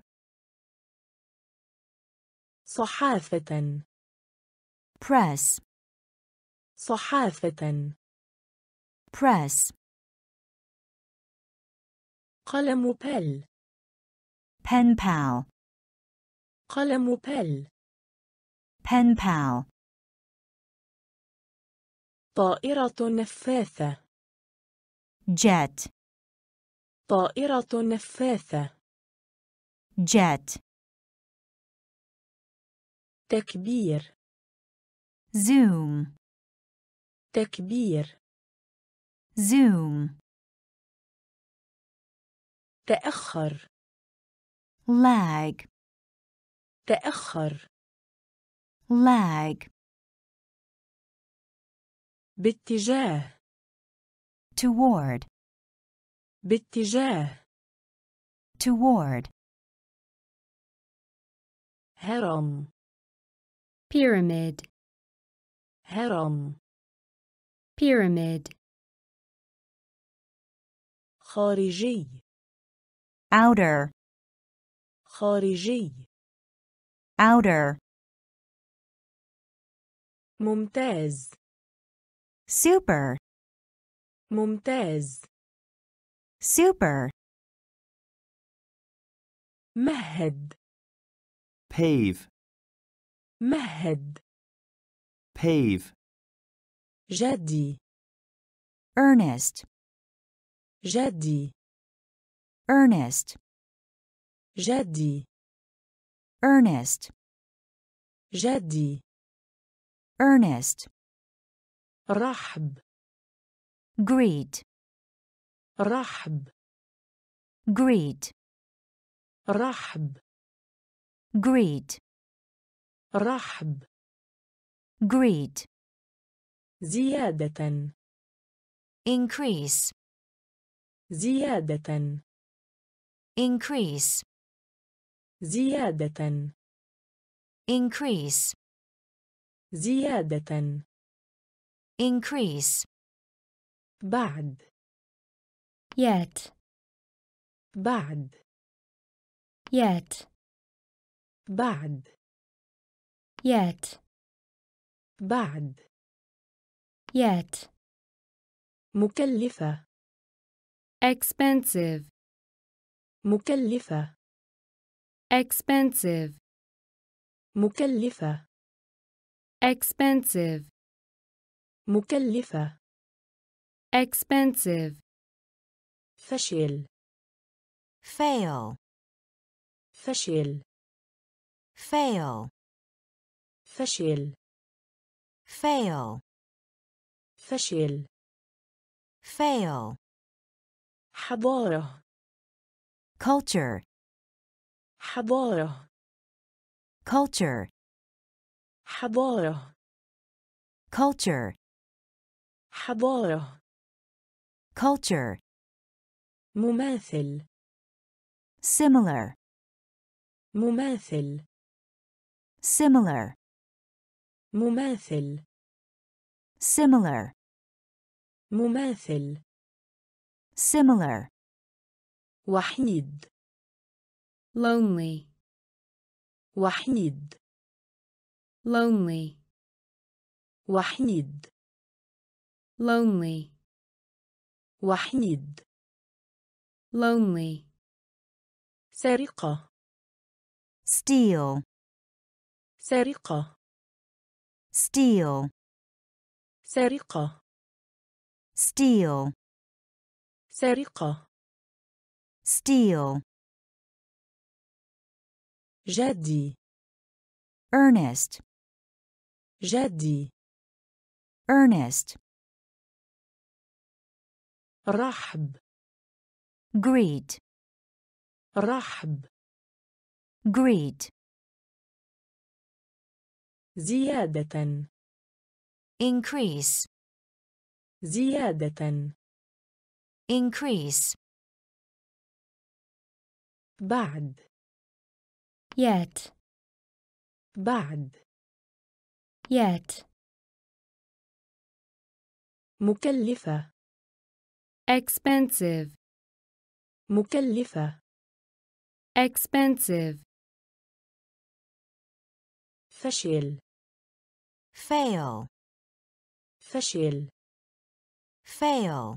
صحافة. press, صحافة. press, قلم بل. pen pal, قلم بل. pen pal, طائرة نفاثة. jet, طائرة نفاثة. jet, تكبير. zoom, تكبير. zoom, تأخر. lag, تأخر. lag, باتجاه. toward, باتجاه. toward, هرم. pyramid, هرم. pyramid, خارجي. outer, خارجي. outer, ممتاز. super, ممتاز. super, مهد. pave, مهد. pave, جدي. earnest, جدي. earnest, جدي. earnest, جدي. earnest, رحب. greet, رحب. greet, رحب. greet, رحب. greet, زيادة. increase, زيادة. increase, زيادة. increase, زيادة. increase, بعد. yet, بعد. yet, بعد. yet, بعد. yet, مكلفة. expensive, مكلفة. expensive, مكلفة. expensive, مكلفة. expensive, فشل. fail, فشل. fail, فشل. fail, فشل. fail, حضارة. culture, حضارة. culture, حضارة. culture, حضارة. culture, مماثل. similar, مماثل. similar, مماثل. similar, مماثل. similar, وحيد. lonely, وحيد. lonely, وحيد. lonely, وحيد. lonely, سرقة. steal, سرقة. steal, سرقة. steal, سرقة. steal, جدي. earnest, جدي. earnest, رحب. greet, رحب. greet, زيادة. increase, زيادة. increase, بعد. yet, بعد. yet, مكلفة. expensive, مكلفة. expensive, فشل. fail, فشل. fail,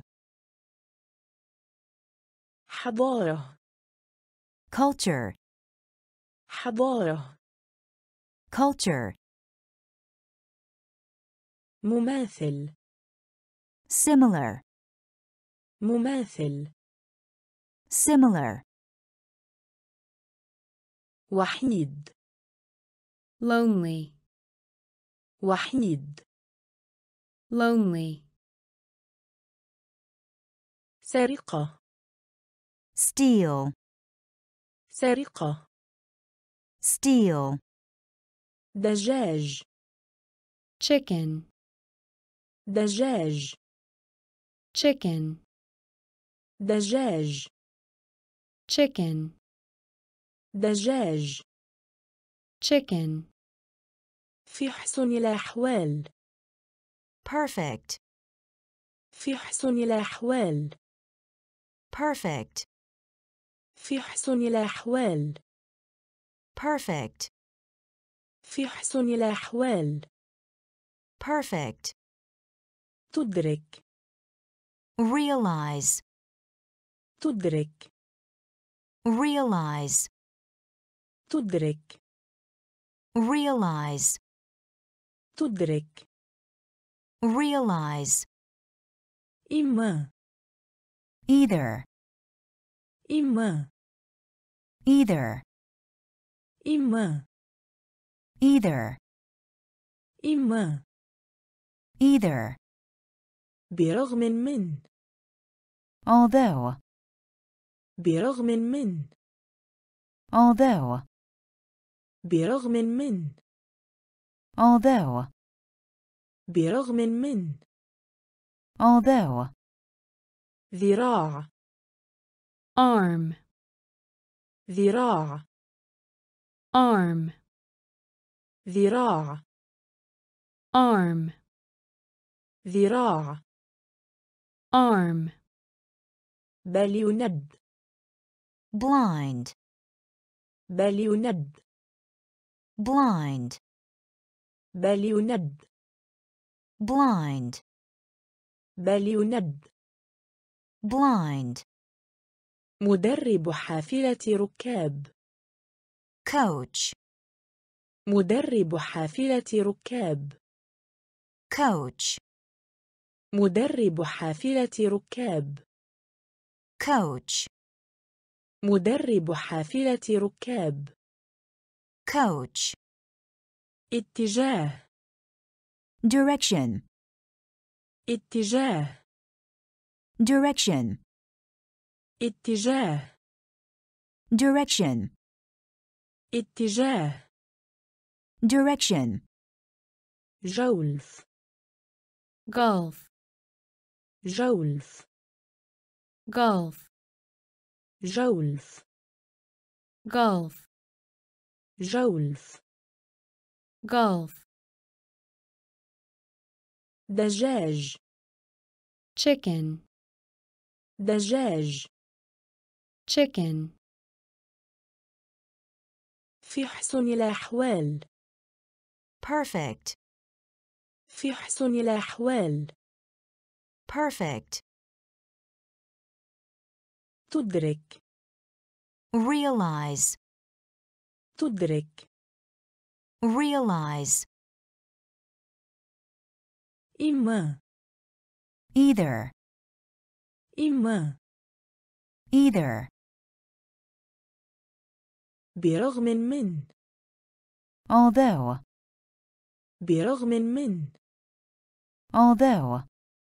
حضارة culture, حضارة culture, مماثل similar, مماثل similar, وحيد lonely, وحيد lonely, سرقة steal, سرقة steal, دجاج chicken, دجاج chicken, دجاج chicken, دجاج chicken, في حسن الأحوال perfect, في حسن الأحوال perfect, في حسن الأحوال perfect, في حسن الأحوال perfect, تدرك realize, تدرك realize, تدرك realize, تدرك realize, إما either, إما either, إما either, إما either, برغم من although, برغم من although, برغم من although, برغم من although, ذراع arm, ذراع arm, ذراع arm, ذراع arm, بل يند blind, بل يند blind, بل يند blind, بل يند blind, مدرب حافلة ركاب coach, مدرب حافلة ركاب coach, مدرب حافلة ركاب coach, مدرب حافلة ركاب coach, اتجاه direction, اتجاه direction, اتجاه direction, اتجاه direction, جولف golf, جولف golf, جولف golf, جولف golf, دجاج chicken, دجاج chicken, في حسن الأحوال perfect, في حسن الأحوال perfect, تدرك realize, تدرك realize, إما either, إما either, برغم من although, برغم من although,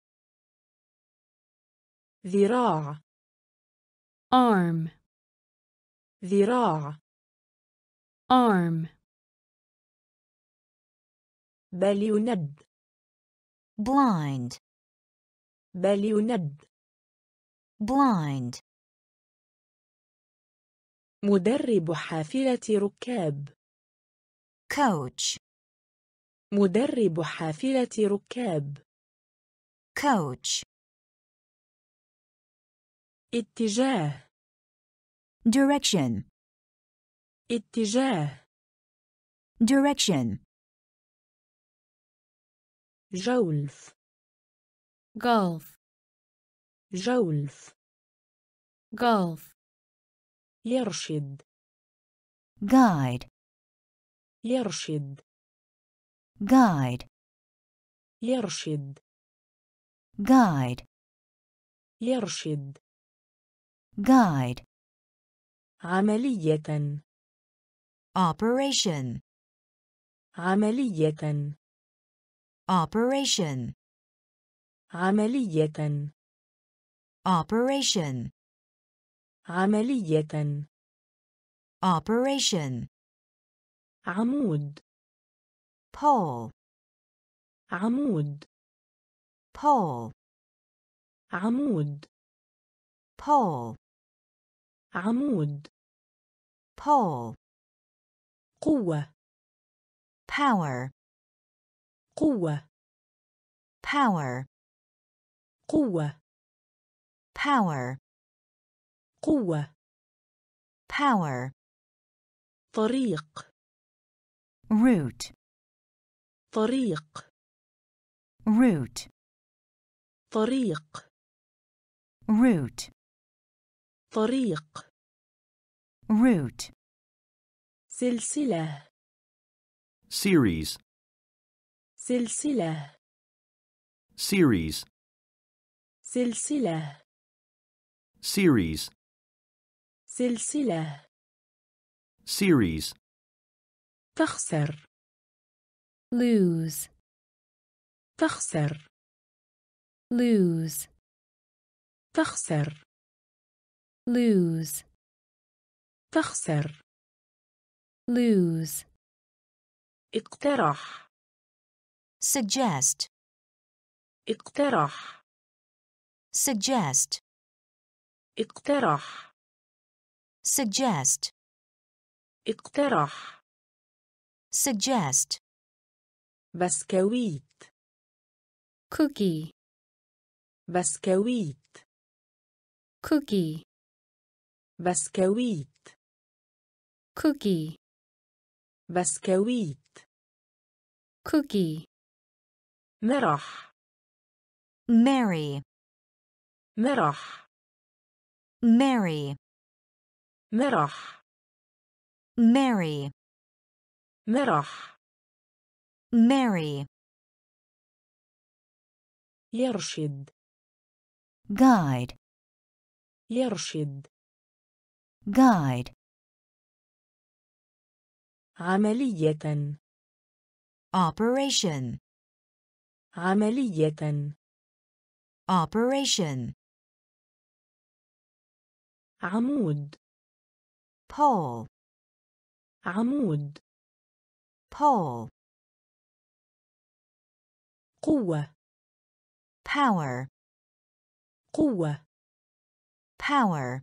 ذراع arm, ذراع arm, بل يند blind, بل يند blind, مدرب حافلة ركاب coach, مدرب حافلة ركاب coach, اتجاه direction, اتجاه direction, جولف golf, جولف. golf, يرشد. guide, يرشد. guide, يرشد. guide, يرشد. guide, عملية. operation, عملية. operation, عملية. operation, عملية. operation, عمود. pole, عمود. pole, عمود. pole, عمود. pole, قوة. power, قوة. power, قوة. power, قوة. power, طريق. route, طريق. route, طريق. route, طريق. route, سلسلة. series, سلسلة. series, سلسلة. series, سلسلة. series, تخسر. lose, تخسر. lose, تخسر. lose, تخسر. lose, اقترح. suggest, اقترح. suggest, اقترح. suggest, اقترح. suggest, بسكويت. cookie, بسكويت. cookie, بسكويت. cookie, بسكويت. cookie, مرح. marry, مرح. marry, مرح. marry, مرح. marry, يرشد. guide, يرشد. guide, عملية. operation, عملية. operation, عمود. pole, عمود. pole, قوة. power, قوة. power,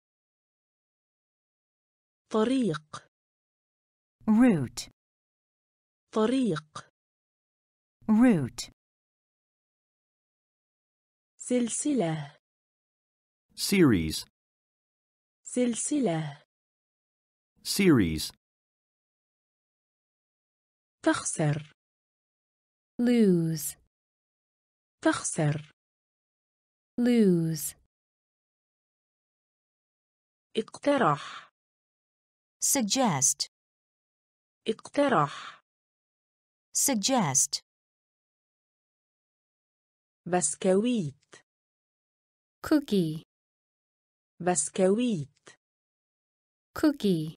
طريق. route, طريق. route, سلسلة. series, سلسلة. series, تخسر. lose, تخسر. lose, اقترح. suggest, اقترح. suggest, بسكويت. cookie, بسكويت. cookie,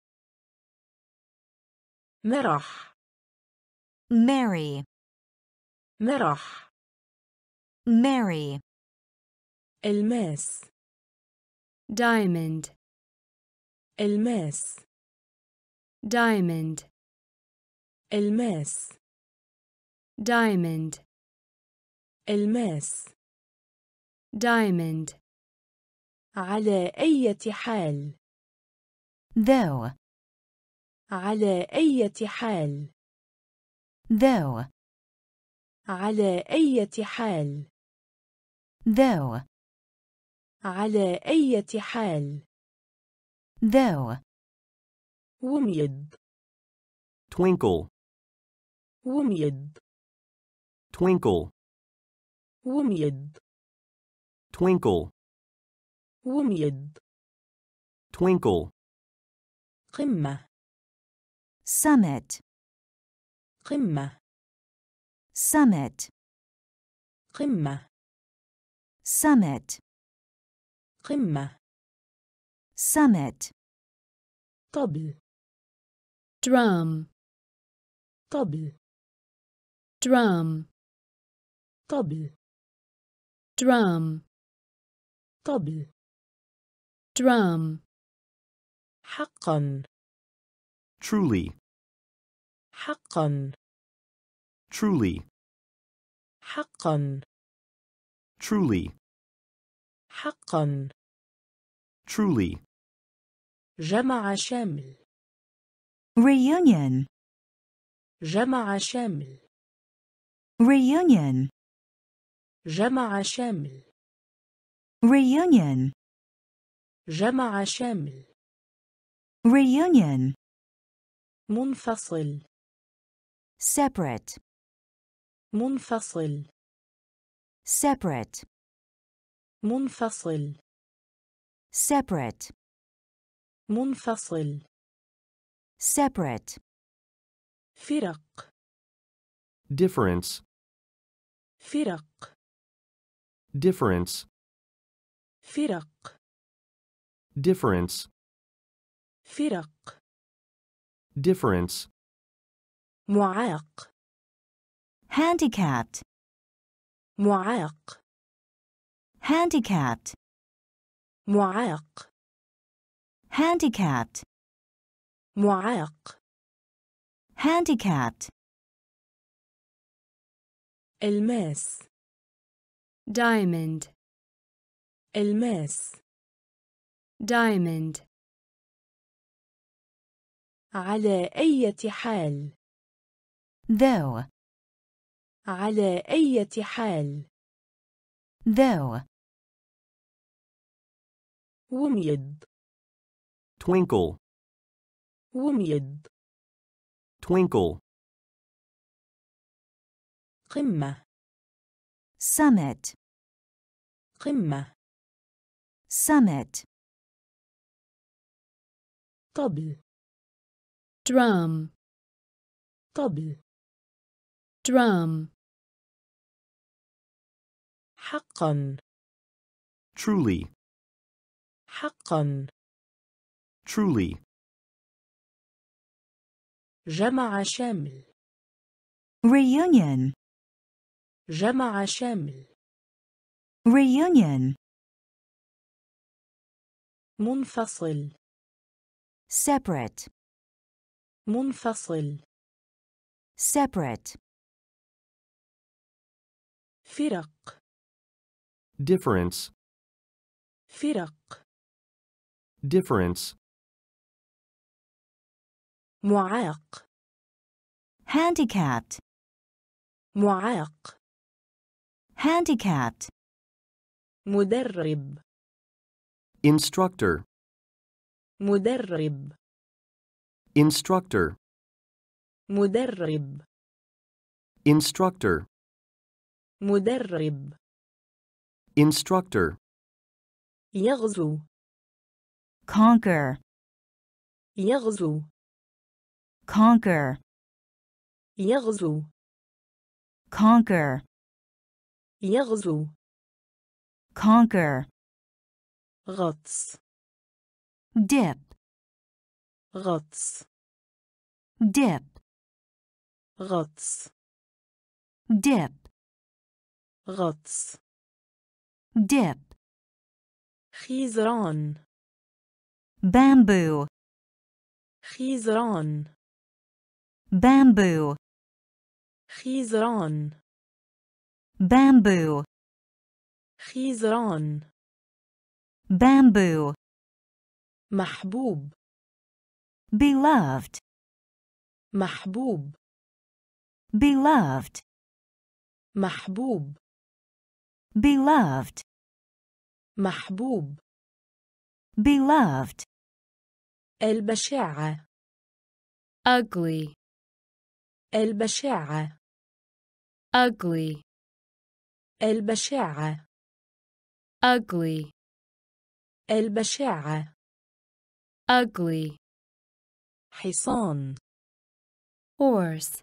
مرح. marry, مرح. marry, الماس. diamond, الماس. diamond, الماس. diamond, الماس. diamond, على أي حال. though, على أي حال. though, على أي حال. though, على أي حال. though, وميض. twinkle, وميض. twinkle, وميض. twinkle, وميض. twinkle, قمة. summit, قمة. summit, قمة. summit, قمة. summit, طبل. drum, طبل. drum, طبل. drum, طبل. drum, حقا. truly, حقا. truly, حقا. truly, حقا. truly, جمع شامل. reunion, جمع شامل. reunion, جمع شامل. reunion, جمع شامل. reunion, منفصل. separate, منفصل. separate, منفصل. separate, منفصل. separate, فرق. difference, فرق. difference, فرق. difference, فرق. difference, معاق. handicapped, معاق. handicapped, معاق. handicapped, معاق. handicapped, الماس. diamond, الماس. diamond, على أي حال. though, على أي حال. though, وميض. twinkle, وميض. twinkle, قمة. summit, قمة. summit, طبل. drum, طبل. drum, حقا. truly, حقا. truly, جمع شامل. reunion, جمع شامل. reunion, منفصل. separate, منفصل. separate, فرق. difference, فرق. difference, معاق. handicapped, معاق. handicapped, مدرب. instructor, مدرب. instructor, مدرب. instructor, مدرب. instructor, يغزو. conquer, يغزو. conquer, يغزو. conquer, يغزو. conquer, غطس. dip, غطس. dip, غطس. dip, غطس. dip, خيزران. bamboo, خيزران. bamboo, خيزران. bamboo, خيزران. bamboo, محبوب. beloved, محبوب. beloved, محبوب. beloved, محبوب. beloved, البشاعة. ugly, البشاعة. ugly, البشاعة. ugly, البشاعة. ugly, حصان. horse,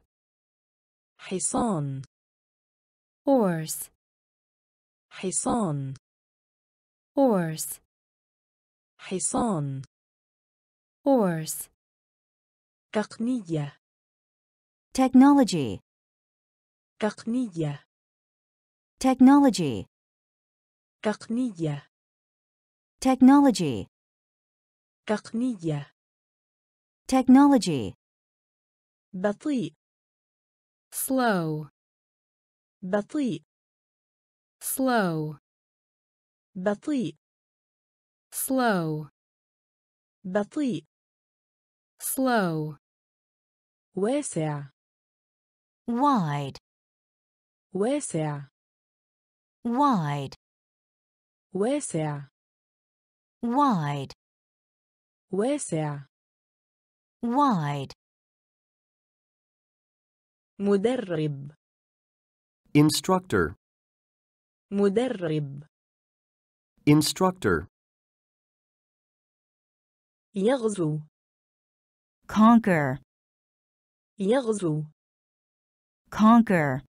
حصان. horse, حصان. horse, حصان. horse, تقنية. technology, تقنية. technology, تقنية. technology, تقنية. technology, بطيء. slow, بطيء. slow, بطيء. slow, بطيء. slow, واسع. wide, واسع. wide, واسع. wide, واسع. wide, مدرب. instructor, مدرب. instructor, يغزو. conquer, يغزو. conquer,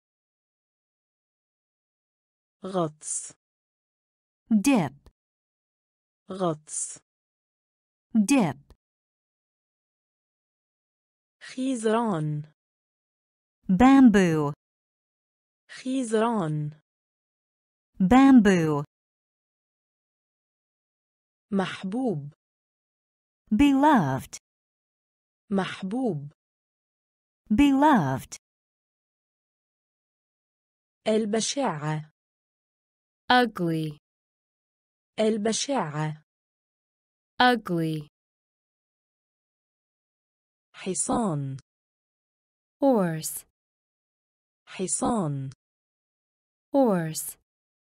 غطس. dip, غطس. dip, خيزران. bamboo, خيزران. bamboo, محبوب. beloved, محبوب. beloved, البشاعة. ugly, البشاعة. ugly, حصان. horse, حصان. horse,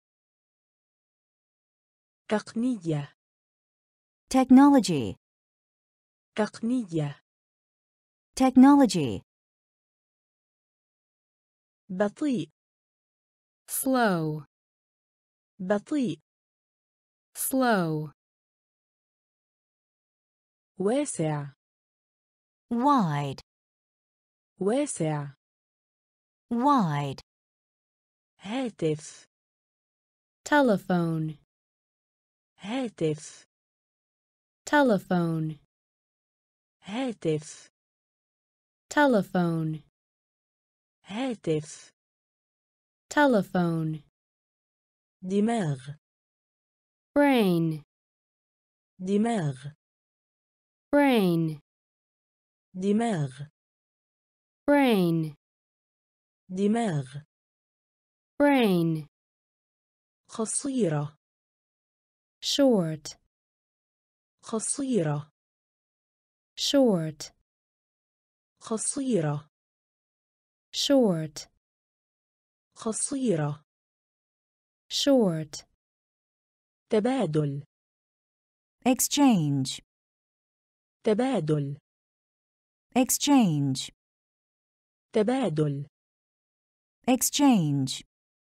تقنية. technology, تقنية. technology, بطيء. slow, بطيء. slow, واسع. wide, واسع. wide, هاتف. telephone, هاتف. telephone, هاتف. telephone, هاتف. telephone, دماغ. brain, دماغ. brain, دماغ. brain, دماغ. brain, قصيرة. short, قصيرة. short, قصيرة. short, قصيرة. short, تبادل. exchange, تبادل. exchange, تبادل. exchange,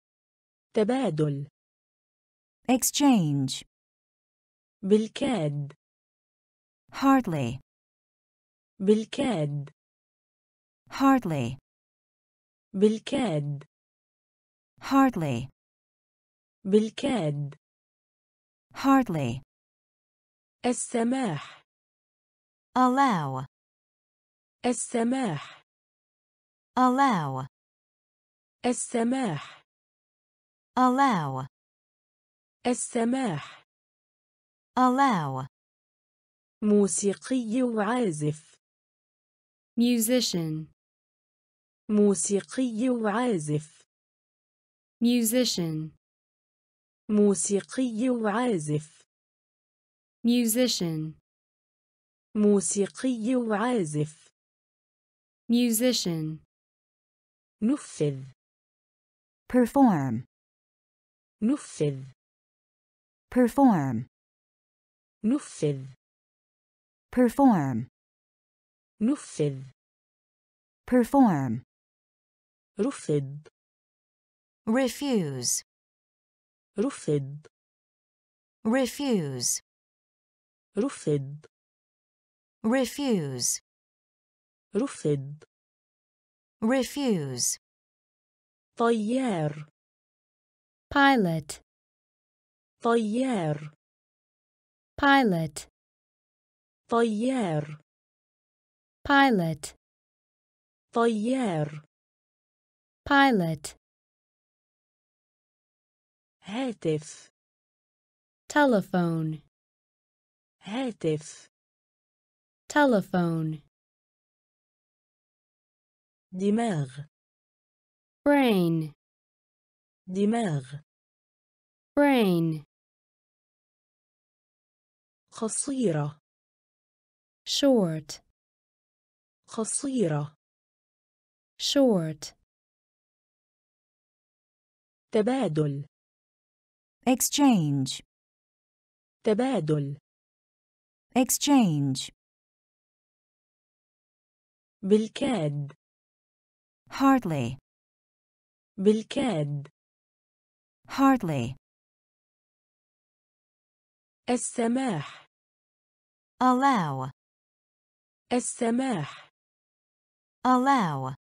تبادل. exchange, بالكاد. hardly, بالكاد. hardly, بالكاد. hardly, بالكاد. hardly, السماح. allow, السماح. allow, السماح. allow, السماح. allow, موسيقي وعازف. musician, موسيقي وعازف. musician, موسيقي وعازف. musician, موسيقي وعازف. musician, نفذ. perform, نفذ. perform, نفذ. perform, نفذ. perform, رفض. refuse, رفض. refuse, رفض refuse, رفض refuse, طيار pilot, طيار pilot, طيار pilot, طيار pilot, هاتف telephone, هاتف telephone, دماغ brain, دماغ brain, قصيرة short, قصيرة short, تبادل exchange, تبادل exchange, بالكاد hardly, بالكاد hardly, السماح allow, السماح allow,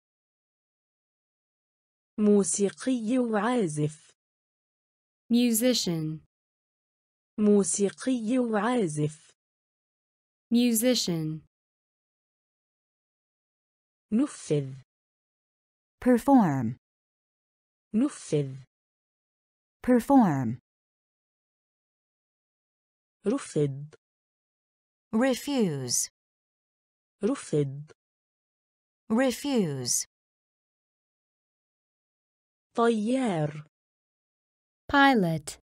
موسيقي وعازف musician, موسيقي وعازف musician, نفذ perform, نفذ perform, رفض refuse, رفض refuse, طيار pilot,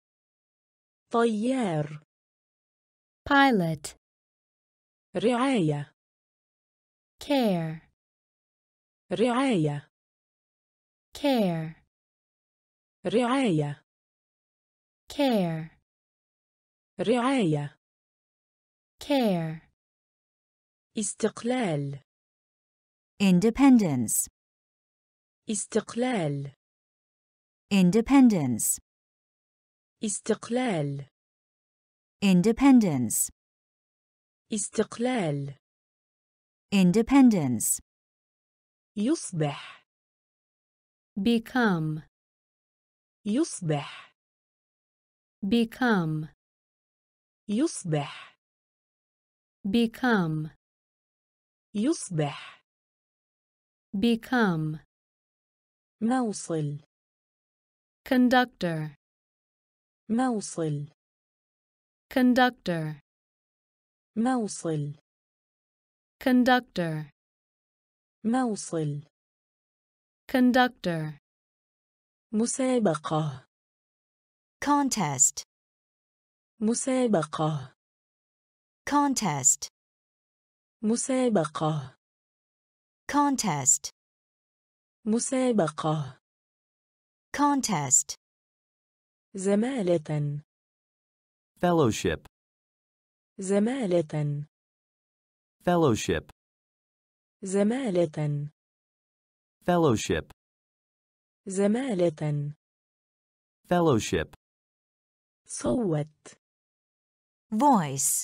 طيار pilot, رعاية care, رعاية care, رعاية care, رعاية care, استقلال independence, استقلال independence, استقلال independence, استقلال independence, يصبح become, يصبح become, يصبح become, يصبح become, موصل conductor, موصل conductor, موصل conductor, موصل conductor, مسابقة contest, مسابقة contest, مسابقة contest, مسابقة contest, زمالة fellowship, زمالة fellowship, زمالة fellowship, زمالة fellowship, صوت voice,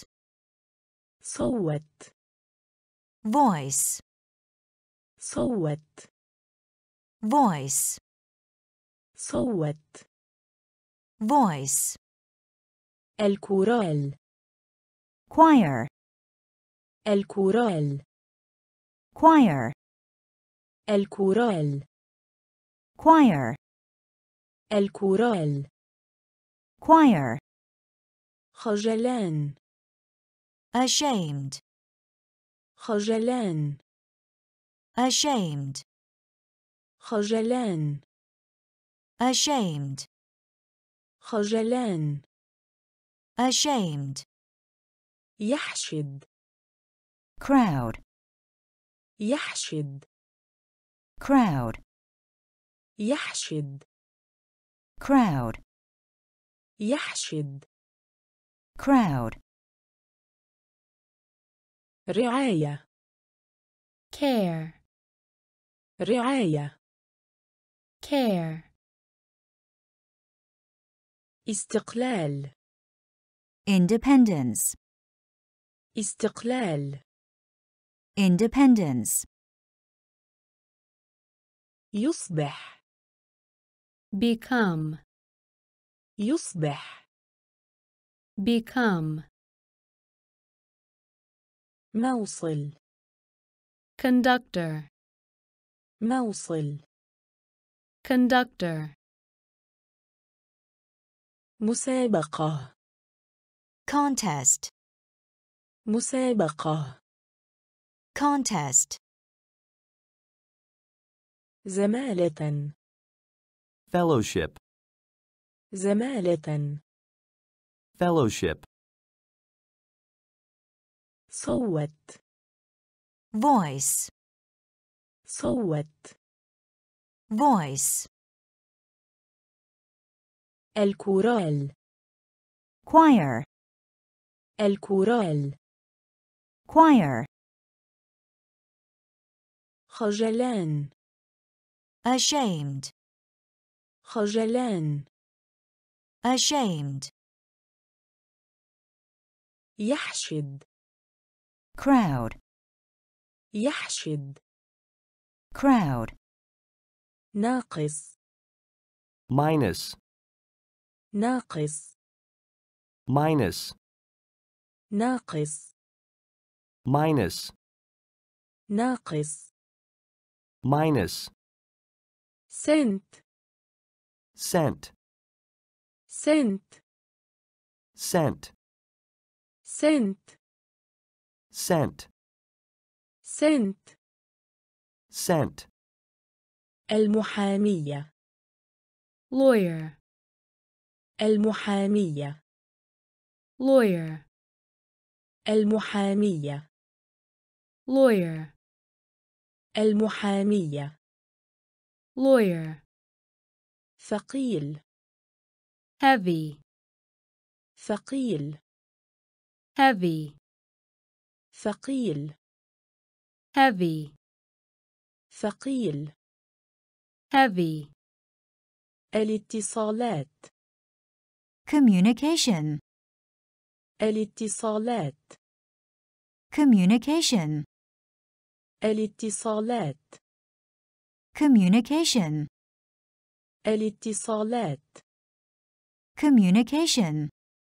صوت voice, صوت voice, صوت voice, الكورال choir, الكورال choir, الكورال choir, الكورال choir, خجلان ashamed, خجلان ashamed, خجلان ashamed, خجلان ashamed, يحشد crowd, يحشد crowd, يحشد crowd, يحشد crowd, رعاية care, رعاية care, استقلال Independence. استقلال. Independence. يصبح. become, يصبح. become, موصل. conductor, موصل. conductor, مسابقة. Contest. مسابقة. Contest. زمالة. Fellowship. زمالة. Fellowship. صوت. Voice. صوت. Voice. الكورال. Choir. الكورال. Choir. خجلان. Ashamed. خجلان. Ashamed. يحشد. Crowd. يحشد. Crowd. ناقص. Minus. ناقص. Minus. ناقص. Minus. ناقص. Minus. سنت. Cent. سنت. Cent. سنت. Cent. سنت. Cent. المحامية. lawyer, المحامية. lawyer, المحامية. lawyer, المحامية. lawyer, ثقيل. heavy, ثقيل. heavy, ثقيل. heavy, ثقيل. heavy, الاتصالات. Communication. الاتصالات. Communication. الاتصالات. Communication. الاتصالات. Communication.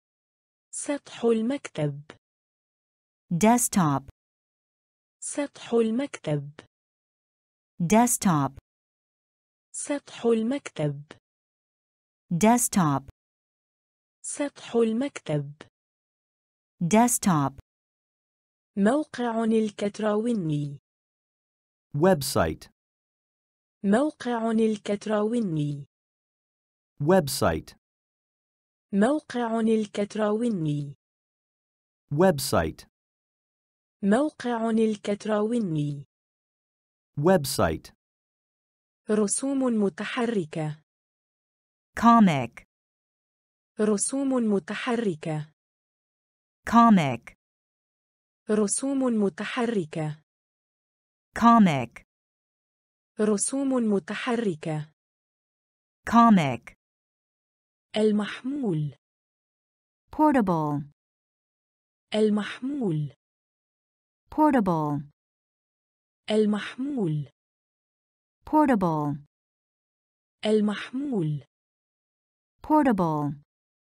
سطح المكتب. Desktop. سطح المكتب. Desktop. سطح المكتب. Desktop. سطح المكتب. Desktop. موقع الكتراوني. Website. موقع الكتراوني. Website. موقع الكتراوني. Website. موقع الكتراوني. Website. رسوم متحركة. Comic. رسوم متحركة. Comic. رسوم متحركة. Comic. رسوم متحركة. Comic. المحمول. Portable. المحمول. Portable. المحمول. Portable. المحمول. Portable.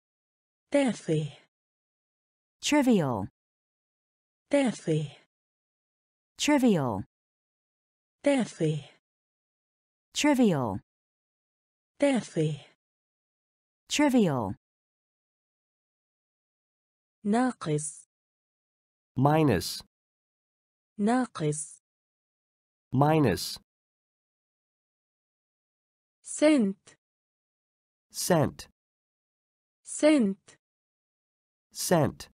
تافه. Trivial. تافه. Trivial. تافه. Trivial. تافه. Trivial. ناقص. Minus. ناقص. Minus. سنت. Cent. سنت. Cent.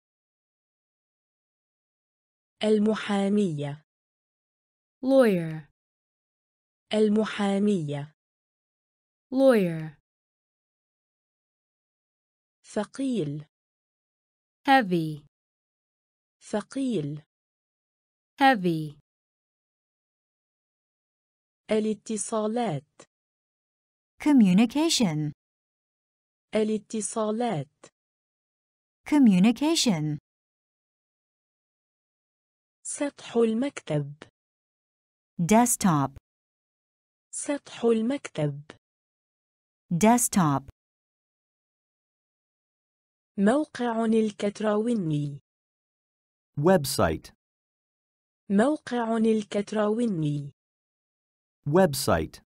المحامية. lawyer, المحامية. lawyer, ثقيل. heavy, ثقيل. heavy, الاتصالات. Communication. الاتصالات. Communication. سطح المكتب. Desktop. سطح المكتب. Desktop. موقع الكتراوني. Website. موقع الكتراوني. Website.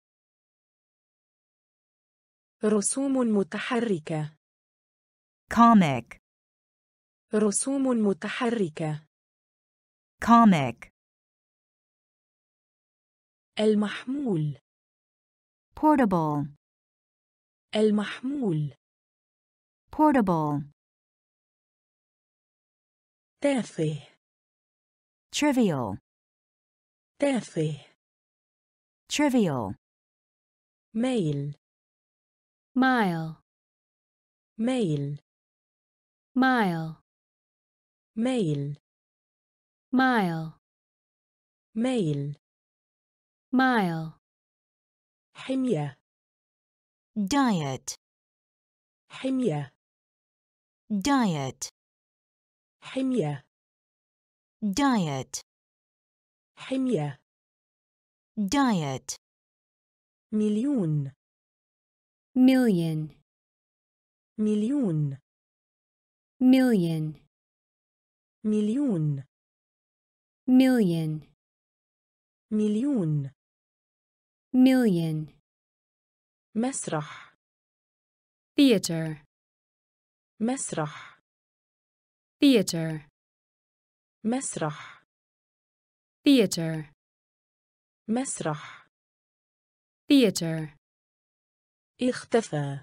رسوم متحركة. Comic. رسوم متحركة. Comic. المحمول. Portable. المحمول. Portable. تافه. Trivial. تافه. Trivial. ميل. mile, ميل. mile, ميل. mile, ميل. mile, حمية. Diet. حمية. Diet. حمية. Diet. حمية. Diet. مليون. million, مليون. million, مليون. million, مليون. million, مسرح. theater, مسرح. theater, مسرح. theater, مسرح. theater, اختفى.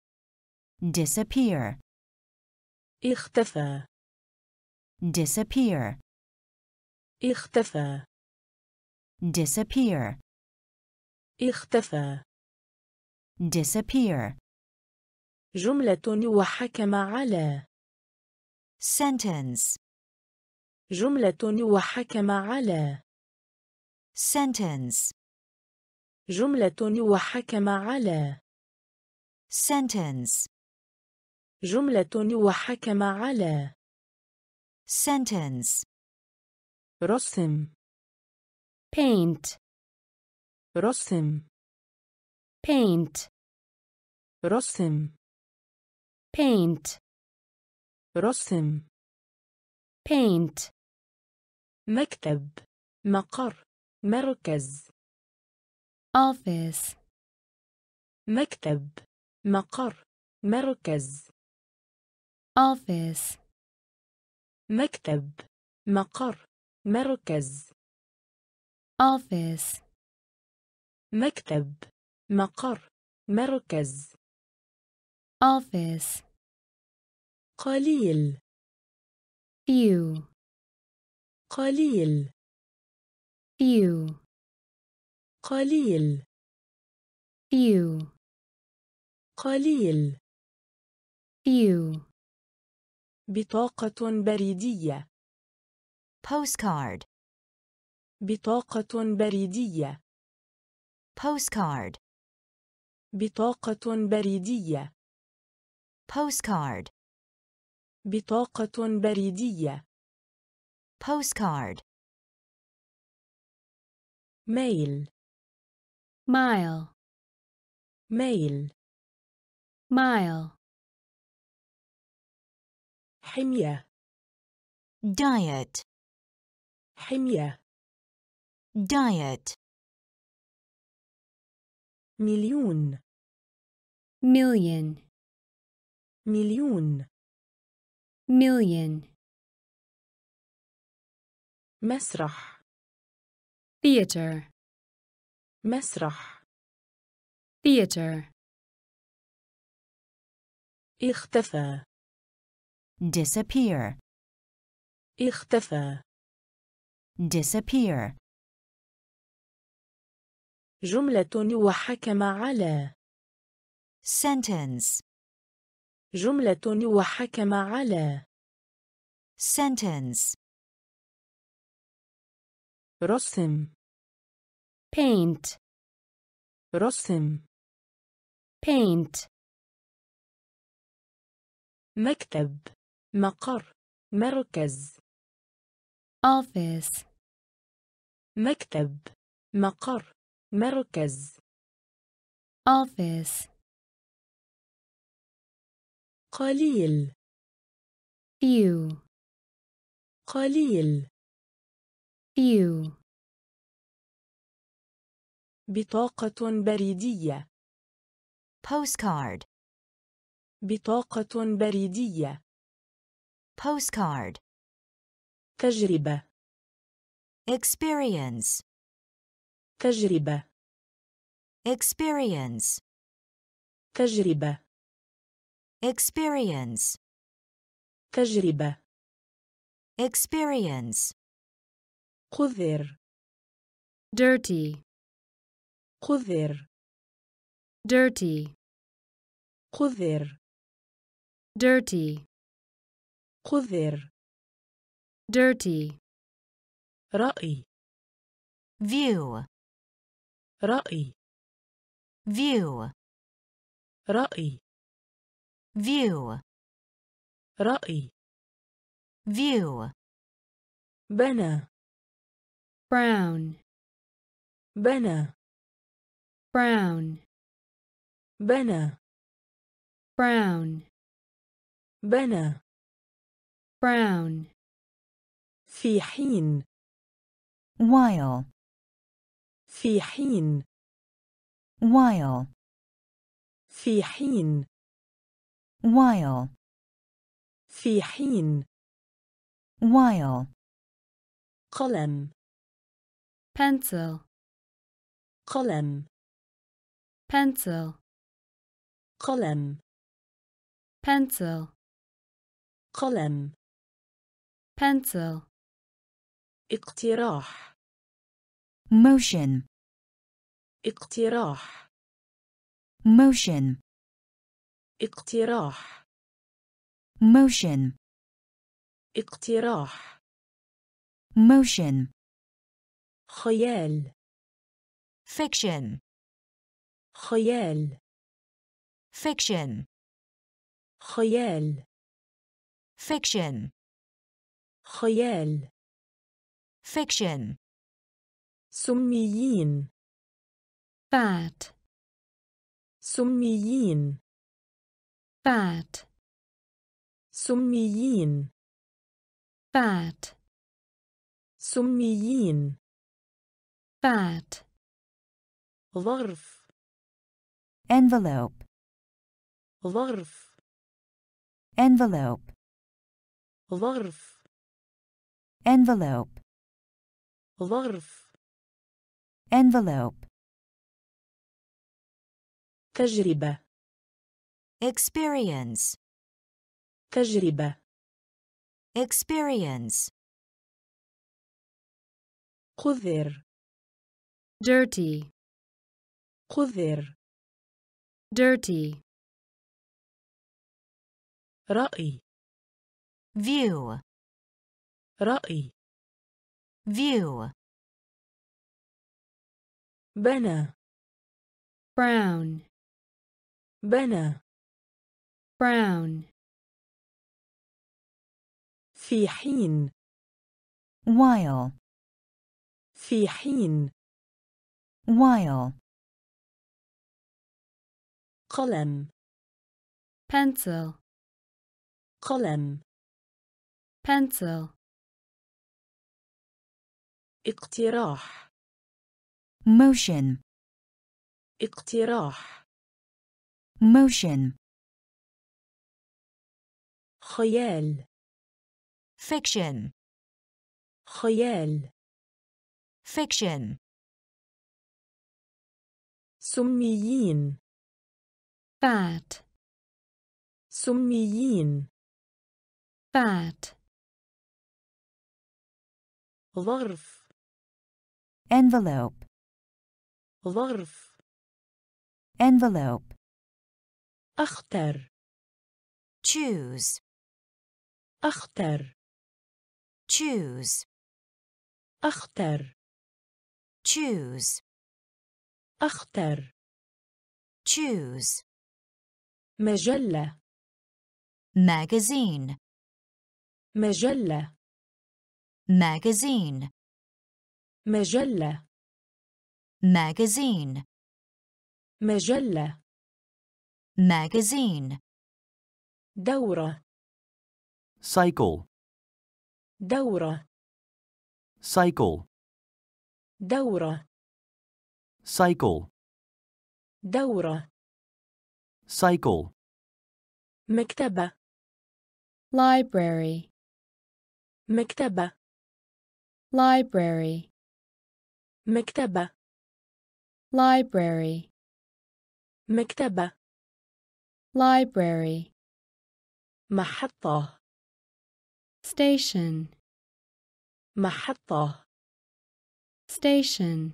Disappear. اختفى. Disappear. اختفى. Disappear. اختفى. Disappear. جملة وحكم على. Sentence. جملة وحكم على. Sentence. جملة وحكم على. Sentence. جملة وحكم على. Sentence. رسم. paint, رسم. paint, رسم. paint, رسم. paint, مكتب. مقر. مركز. office, مكتب. مقر. مركز. office, مكتب. مقر. مركز. office, مكتب. مقر. مركز. office, قليل. few, قليل. few, قليل. few, قليل. few, بطاقة بريدية. Postcard. بطاقة بريدية. Postcard. بطاقة بريدية. Postcard. بطاقة بريدية. Postcard. ميل. mile, ميل. mile, حمية. Diet. حمية. Diet. مليون. million, مليون. million, مسرح. theater, مسرح. theater, اختفى. Disappear. اختفى. Disappear. جملة وحكم على. Sentence. جملة وحكم على. Sentence. رسم. paint, رسم. paint, مكتب. مقر مركز office, مكتب مقر مركز office, قليل few, قليل few, بطاقة بريدية postcard, بطاقة بريدية postcard, تجربة experience, تجربة experience, تجربة experience, تجربة experience, قذر dirty, قذر dirty, قذر dirty, قذر dirty, رأي view, رأي view, رأي view, رأي view, بنى brown, بنى brown, بنى brown, بنى brown, في حين while, في حين while, في حين while, في حين while, قلم pencil, قلم pencil, قلم pencil, قلم pencil, اقتراح motion, اقتراح motion, اقتراح motion, اقتراح motion, خيال fiction, خيال fiction, خيال fiction, خيال fiction, سميين fat, سميين fat, سميين fat, سميين fat, ظرف envelope, ظرف envelope, ظرف envelope, ظرف envelope, تجربة experience, تجربة experience, قذر dirty, قذر dirty, رأي view, رأي view, بنى brown, بنى brown, في حين while, في حين while, قلم pencil, قلم pencil, اقتراح motion, اقتراح motion, خيال fiction, خيال fiction, سميين fat, سميين fat, ظرف envelope, ظرف envelope, أختر choose, أختر choose, أختر choose, أختر choose, مجلة magazine, مجلة magazine, مجلة magazine, مجلة magazine, دورة cycle, دورة cycle, دورة cycle, دورة cycle, مكتبة library, مكتبة library, مكتبة library, مكتبة library, محطة station, محطة station,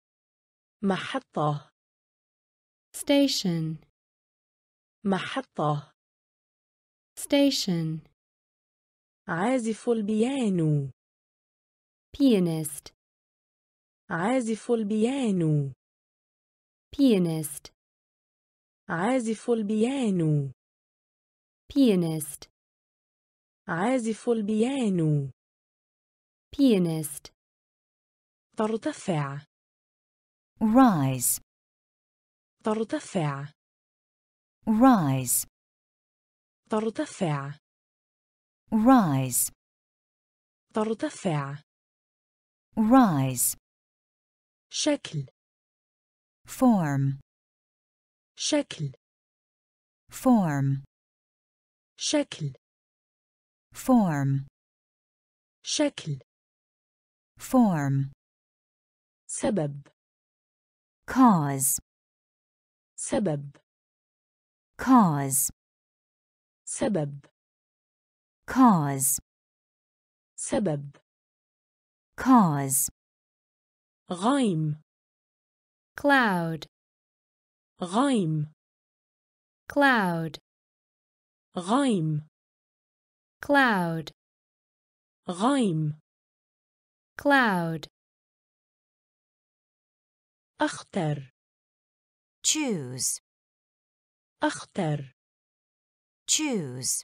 محطة station, محطة station, عازف البيانو pianist, عازف البيانو pianist, عازف البيانو pianist, عازف البيانو pianist, ترتفع rise, ترتفع rise, ترتفع rise, ترتفع rise, شكل form, شكل form, شكل form, شكل form, سبب cause, سبب cause, سبب cause, سبب cause, غيم cloud, غيم cloud, غيم cloud, غيم cloud, أختر choose, أختر choose,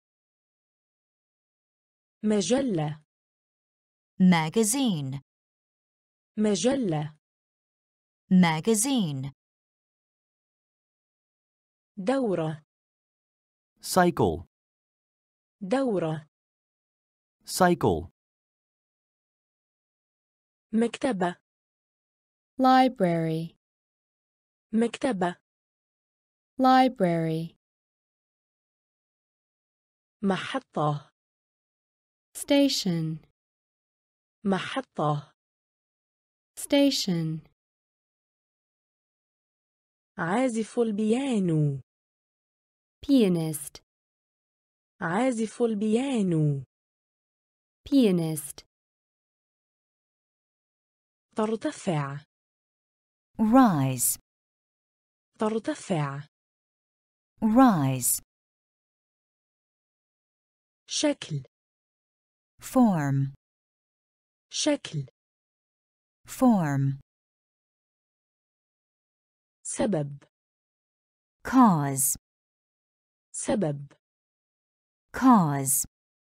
مجلة magazine, مجلة magazine, دورة cycle, دورة cycle, مكتبة library, مكتبة library, محطة station, محطة station, عازف البيانو pianist, عازف البيانو pianist, ترتفع rise, ترتفع rise, شكل form, شكل form, سبب cause, سبب cause,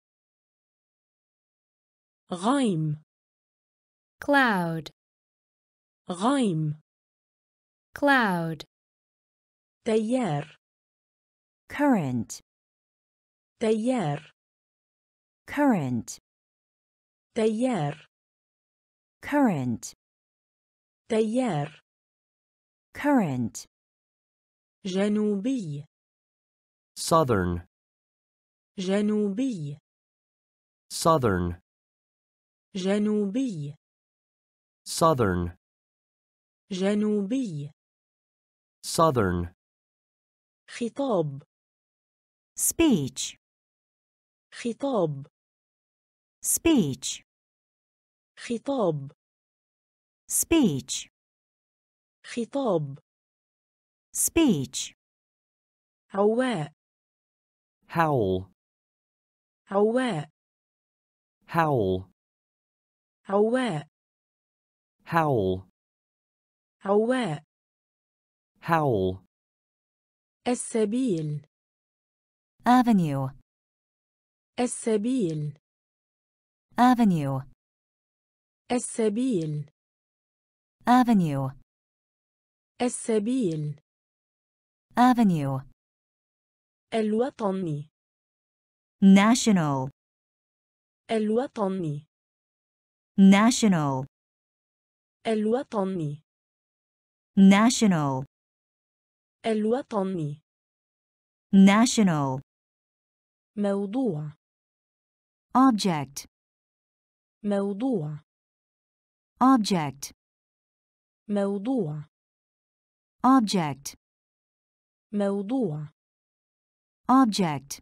غيم cloud, غيم cloud, تيار current, تيار current, تيار current, تيار current, جنوبي southern, جنوبي southern, جنوبي southern, جنوبي southern, خطاب speech, خطاب speech, خطاب speech, خطاب speech, هواء howl, هواء howl, هواء howl, هواء howl, السبيل avenue, السبيل avenue, السبيل avenue, السبيل avenue, الوطني national, الوطني national, الوطني national, الوطني national, موضوع object, موضوع object, موضوع object, موضوع object,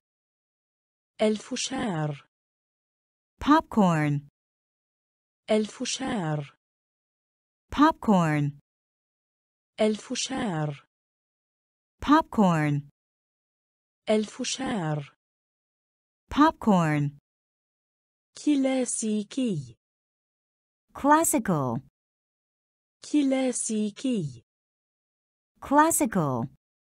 الفشار popcorn, الفشار popcorn, الفشار popcorn, الفشار popcorn, كلاسيكي classical, كلاسيكي classical,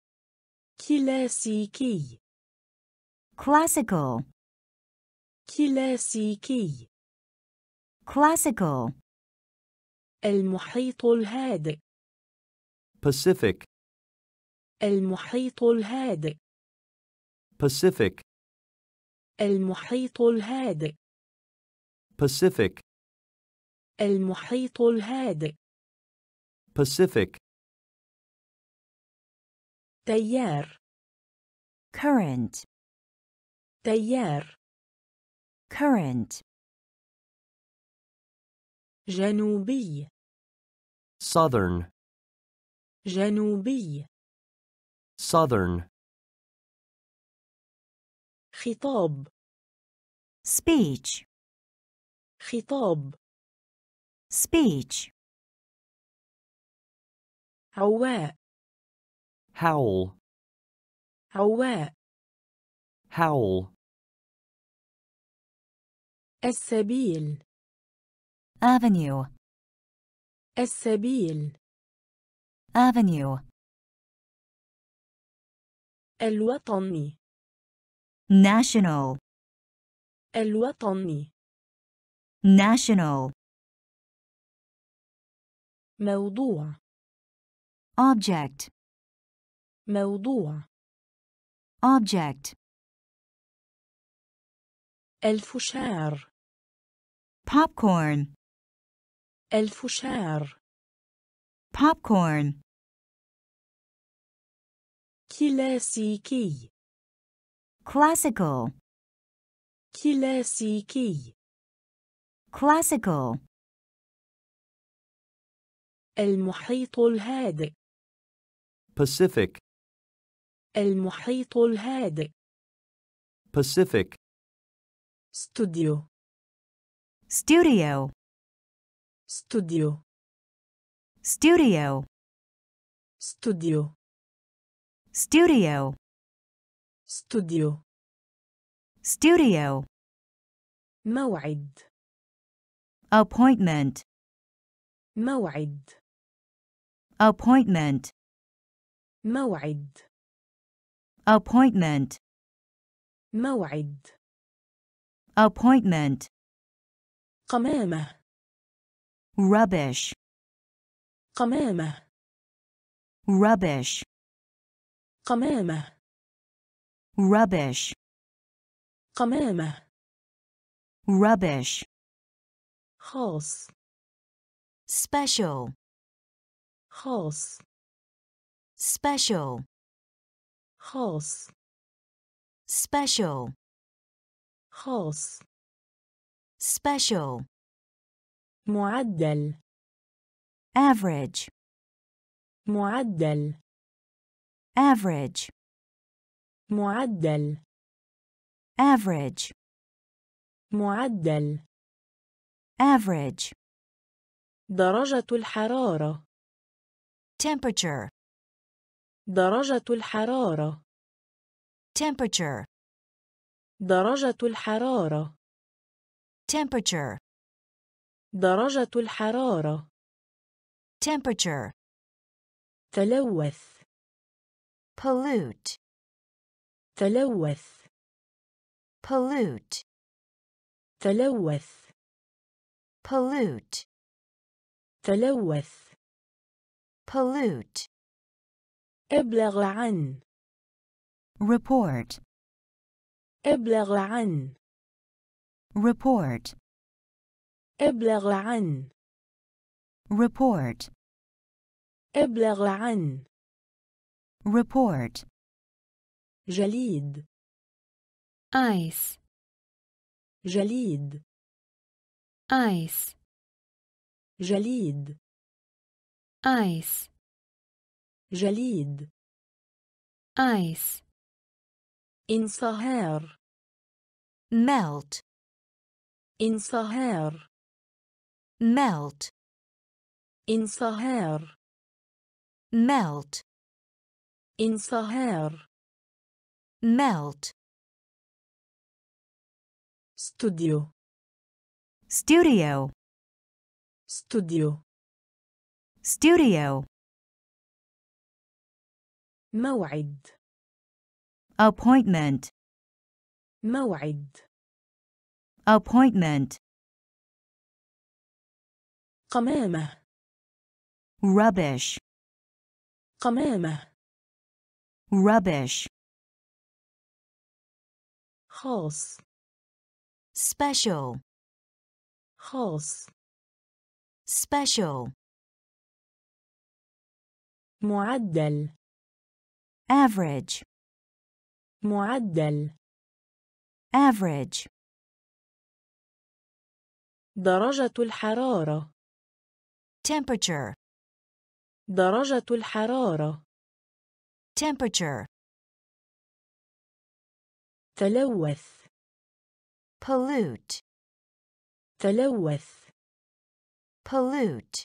كلاسيكي classical, كلاسيكي classical, المحيط الهادئ Pacific, المحيط الهادئ Pacific, المحيط الهادئ Pacific, المحيط الهادئ Pacific, تيار current, تيار current, جنوبي Southern, جنوبي Southern, خطاب speech, خطاب speech, هواء Howl, هواء Howl, السبيل avenue, السبيل avenue, الوطني national, الوطني national, موضوع object, موضوع object, الفشار popcorn, الفشار popcorn, كلاسيكي classical, كلاسيكي classical, المحيط الهادئ Pacific, المحيط الهادئ Pacific, استوديو studio, استوديو studio, استوديو studio, استوديو studio, موعد appointment, موعد appointment, موعد appointment, موعد appointment, قمامة rubbish, قمامة rubbish, قمامة rubbish, قمامة rubbish, خاص special, خاص special, خاص special, خاص special, معدل average, معدل average, معدل average, معدل average, درجة الحرارة temperature, درجة الحرارة temperature, درجة الحرارة temperature, درجة الحرارة temperature, تلوث pollute, تلوث pollute, تلوث pollute, تلوث pollute, ابلغ عن report, ابلغ عن report, ابلغ عن report, ابلغ عن report, جليد ice, جليد ice, جليد ice, جليد ice, انصهار melt, انصهار melt, انصهار melt, انصهار melt, استوديو studio, استوديو studio, موعد appointment, موعد appointment, قمامة rubbish, قمامة rubbish, خاص special, خاص special, معدل average, معدل average, درجة الحرارة temperature, درجة الحرارة temperature, تلوث pollute, تلوث pollute,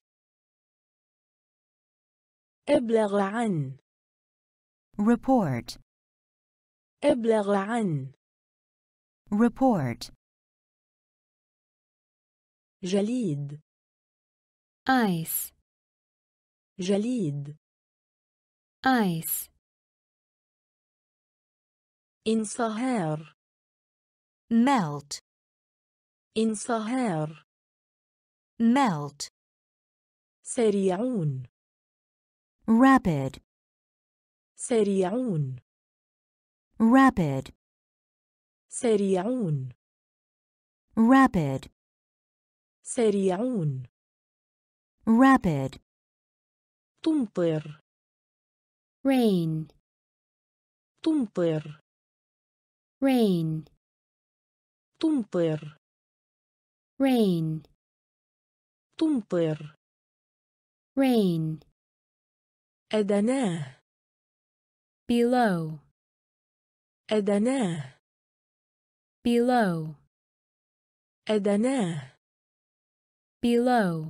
ابلغ عن report, ابلغ عن report, جليد ice, جليد ice, انصهار melt, انصهار melt, سريعون rapid, سريعون rapid, سريعون rapid, سريعون rapid, تمطر rain, تمطر rain, تمطر rain, تمطر rain, أدناه below, أدناه below, أدناه below,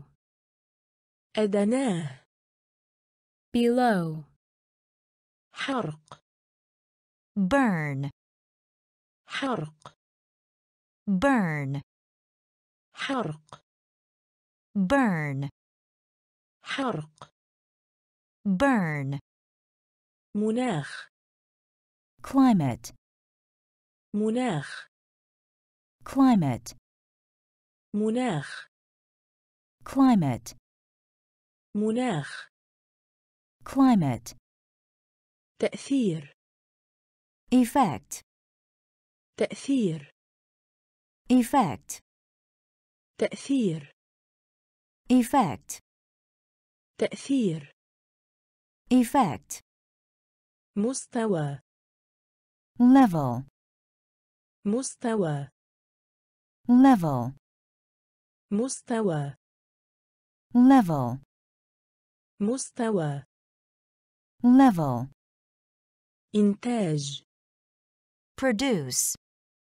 أدناه below, حرق burn, حرق burn, حرق burn, حرق burn, مناخ climate, مناخ climate, مناخ climate, مناخ climate, تأثير effect, تأثير effect, تأثير effect, تأثير effect, مستوى level, مستوى level, مستوى level, مستوى level, إنتاج produce,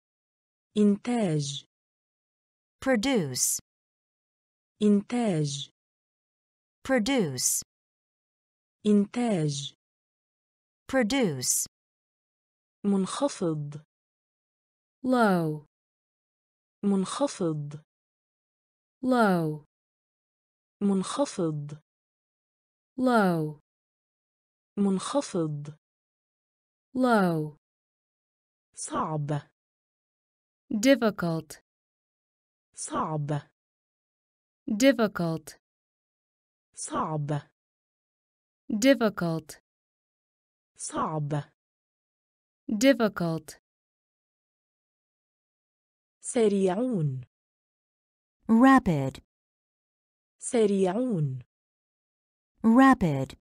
إنتاج produce, إنتاج produce, إنتاج produce, منخفض low, منخفض low, منخفض low, منخفض low, صعب difficult, صعب difficult, صعب difficult, صعب difficult, سريعون rapid, سريعون rapid,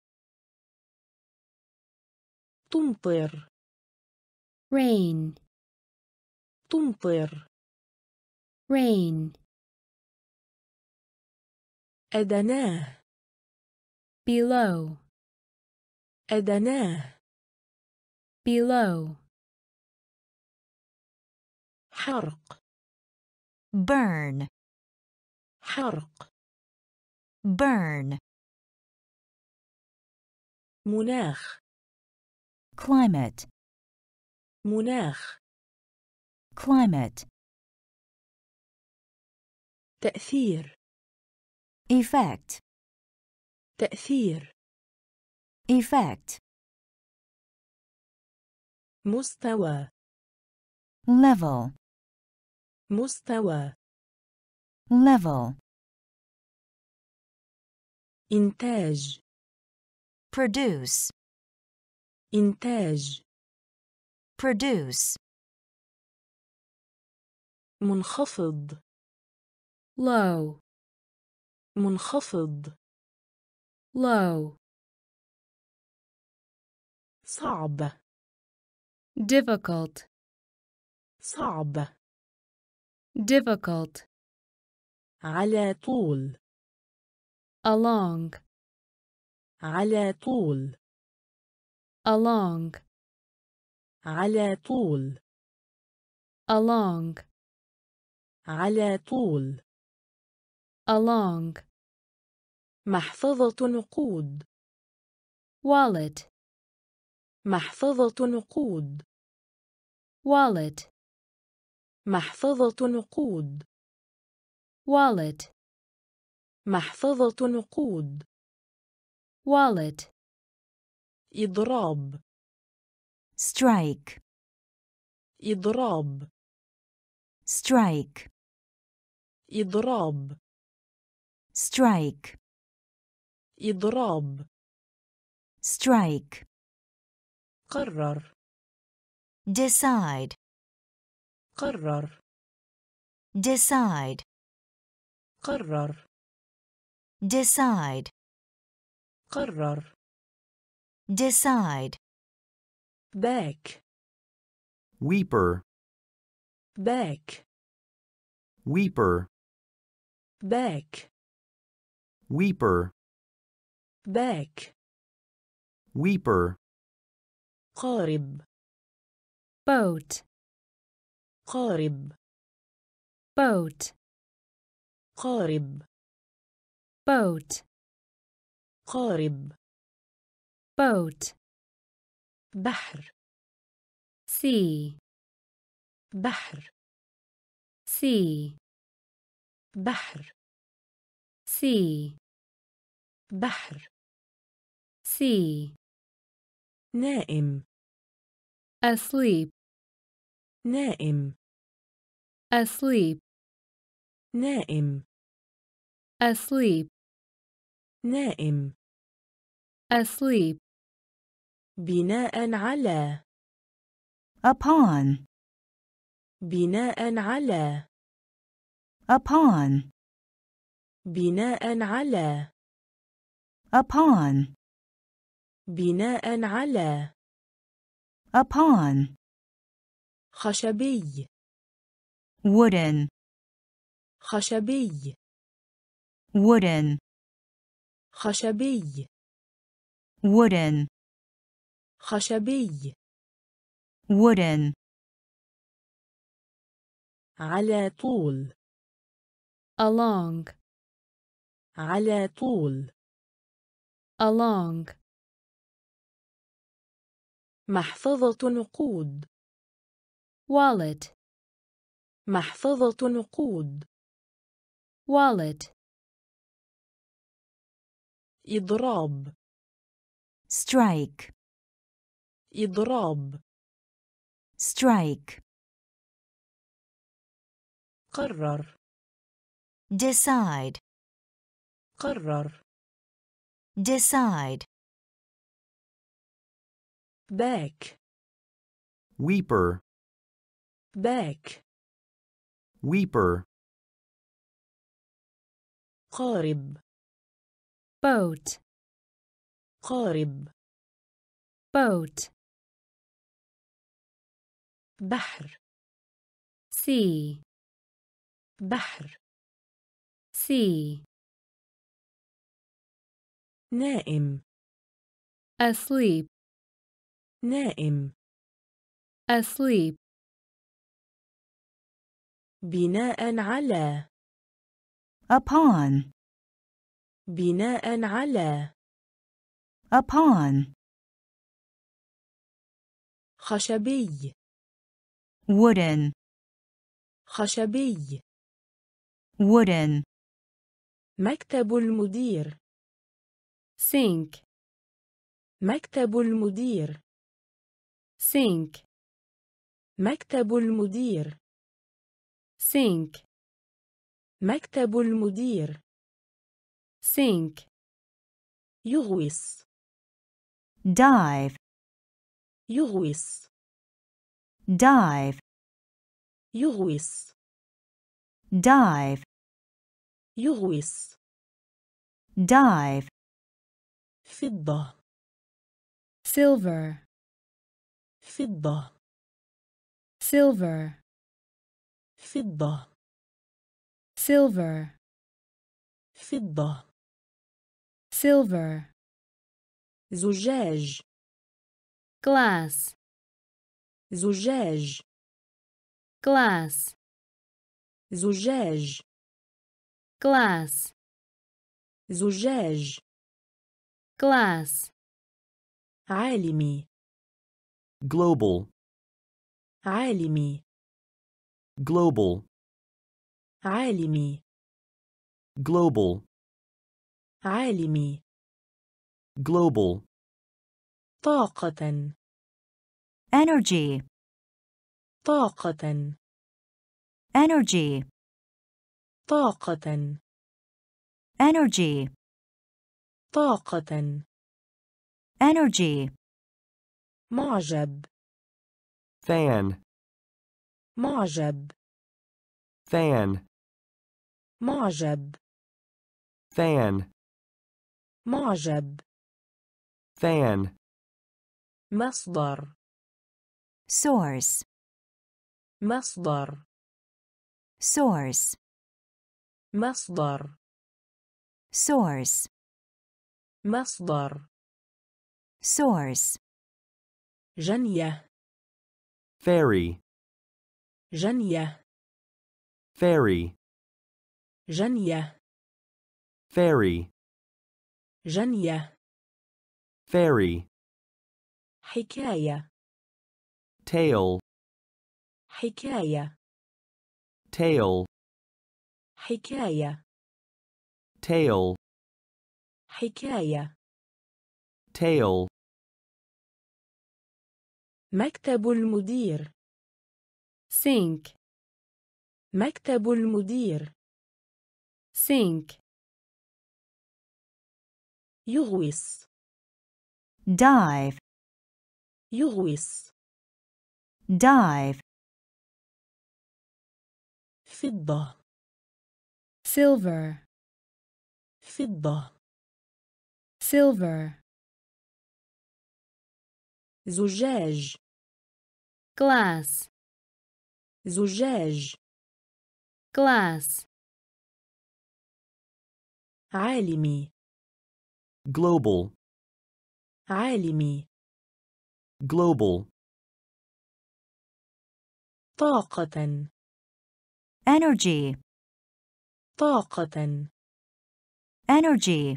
تمطر rain, تمطر rain, أدناه below, أدناه below, حرق burn, حرق burn, مناخ climate, مناخ climate, تأثير effect, تأثير effect, مستوى level, مستوى level, إنتاج produce, إنتاج produce, منخفض low, منخفض low, صعب difficult, صعب difficult, على طول along, على طول along, على طول along, على طول along, محفظة نقود wallet, محفظة نقود wallet, محفظة نقود wallet, محفظة نقود wallet, إضراب strike, إضراب strike, إضراب strike, إضراب strike, قرر decide, قرر decide, قرر decide, قرر decide, باك weeper, باك weeper, باك weeper, باك weeper, قارب boat, قارب boat, قارب boat, قارب boat, بحر sea, بحر sea, بحر sea, بحر sea, نائم asleep, نائم asleep, نائم asleep, نائم asleep, بناء على upon, بناء على upon, بناء على upon, بناء على upon, خشبي wooden, خشبي wooden, خشبي wooden, خشبي wooden, على طول along, على طول along, محفظة نقود wallet, محفظة نقود wallet, إضراب strike, إضراب strike, قرر decide, قرر decide, باك weeper, باك weeper, قارب boat, قارب boat, بحر sea, بحر sea, نائم asleep, نائم asleep, بناء على upon, بناء على upon, خشبي wooden, خشبي wooden, مكتب المدير sink, مكتب المدير sink, مكتب المدير sink, مكتب المدير sink, يغوص dive, يغوص dive, يغوص dive, يغوص dive, فضة silver, فضة silver, فضة silver, فضة silver, زجاج glass, زجاج glass, زجاج glass, زجاج glass, عالمي global, عالمي global, عالمي global, عالمي global, طاقة energy, طاقة energy, طاقة energy, طاقة energy, معجب fan, معجب fan, معجب fan, معجب fan, مصدر source, مصدر source, مصدر source, مصدر source, جنية ferry, جنية ferry, جنية ferry, جنية ferry, حكاية tale, حكاية tale, حكاية tale, حكاية tale, مكتب المدير sink, مكتب المدير sink, يغوص dive, يغوص dive, فضة silver, فضة silver, زجاج glass, زجاج glass, عالمي global, عالمي global, طاقة energy, طاقة energy,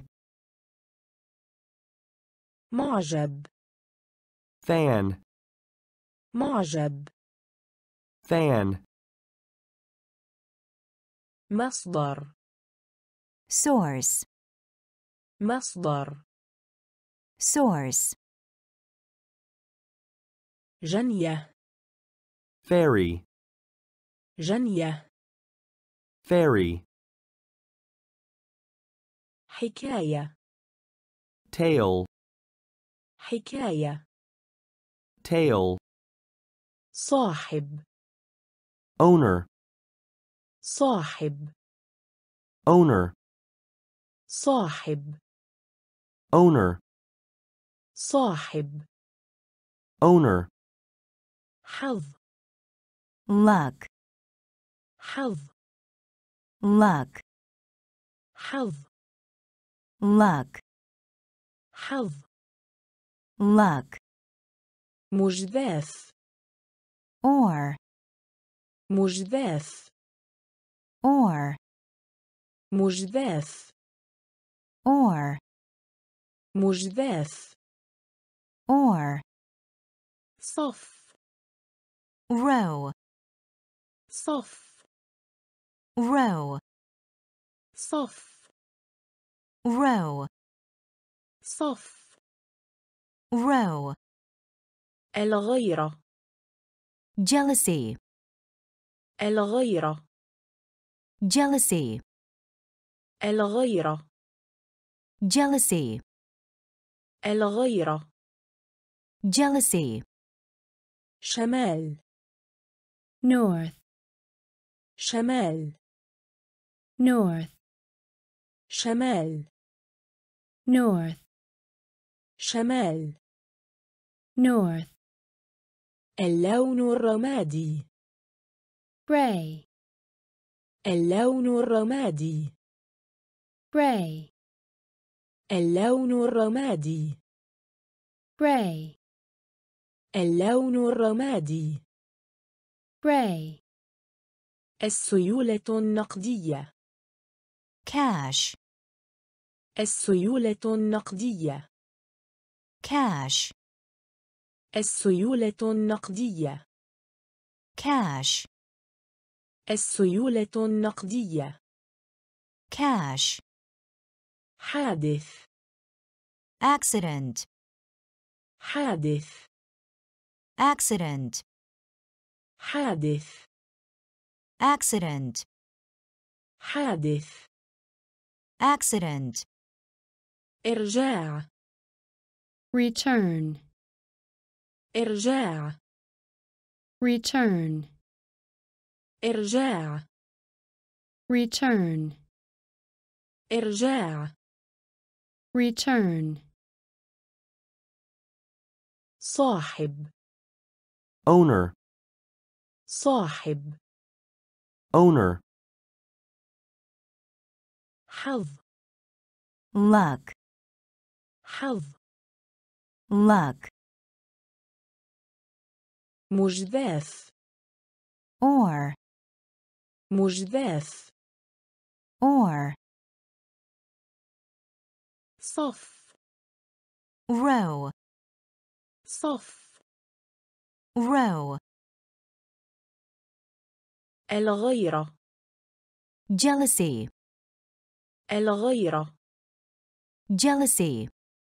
معجب fan, معجب fan, مصدر source, مصدر source, جنية ferry, جنية fairy, حكاية tale, حكاية tale, صاحب owner, صاحب owner, صاحب owner, صاحب owner, حظ luck, حظ luck, حظ luck, حظ luck, مجداف or, مجداف or, مجداف or, مجداف or, صف row, صف row, صف row, صف row, الغيرة jealousy, الغيرة jealousy, الغيرة jealousy, الغيرة jealousy, شمال north, شمال north, شمال north, شمال north, اللون الرمادي gray, اللون الرمادي gray, اللون الرمادي gray, اللون الرمادي gray, السيولة النقدية cash, السيولة النقدية cash, السيولة النقدية cash, السيولة النقدية cash, حادث accident, حادث accident, حادث accident, حادث accident, إرجاع return, إرجاع return, إرجاع return, إرجاع return, صاحب owner, صاحب owner, حظ luck, حظ luck, مجداف or, مجداف or, صف row, صف row, الغيرة jealousy, الغيرة jealousy,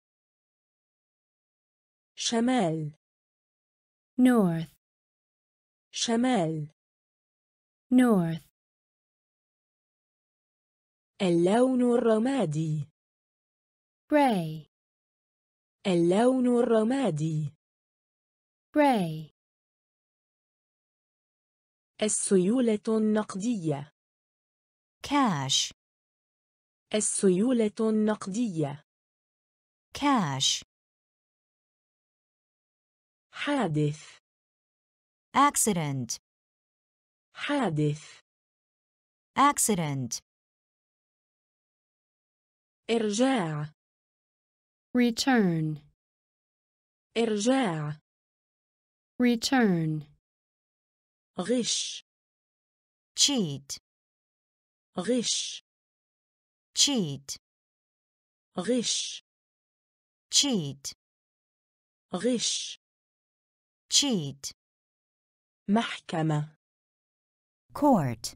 شمال north, شمال north, اللون الرمادي gray, اللون الرمادي gray, السيولة النقدية cash, السيولة النقدية cash, حادث accident, حادث accident, إرجاع return, إرجاع return, غش cheat, غش cheat, غش cheat, غش cheat, محكمة court,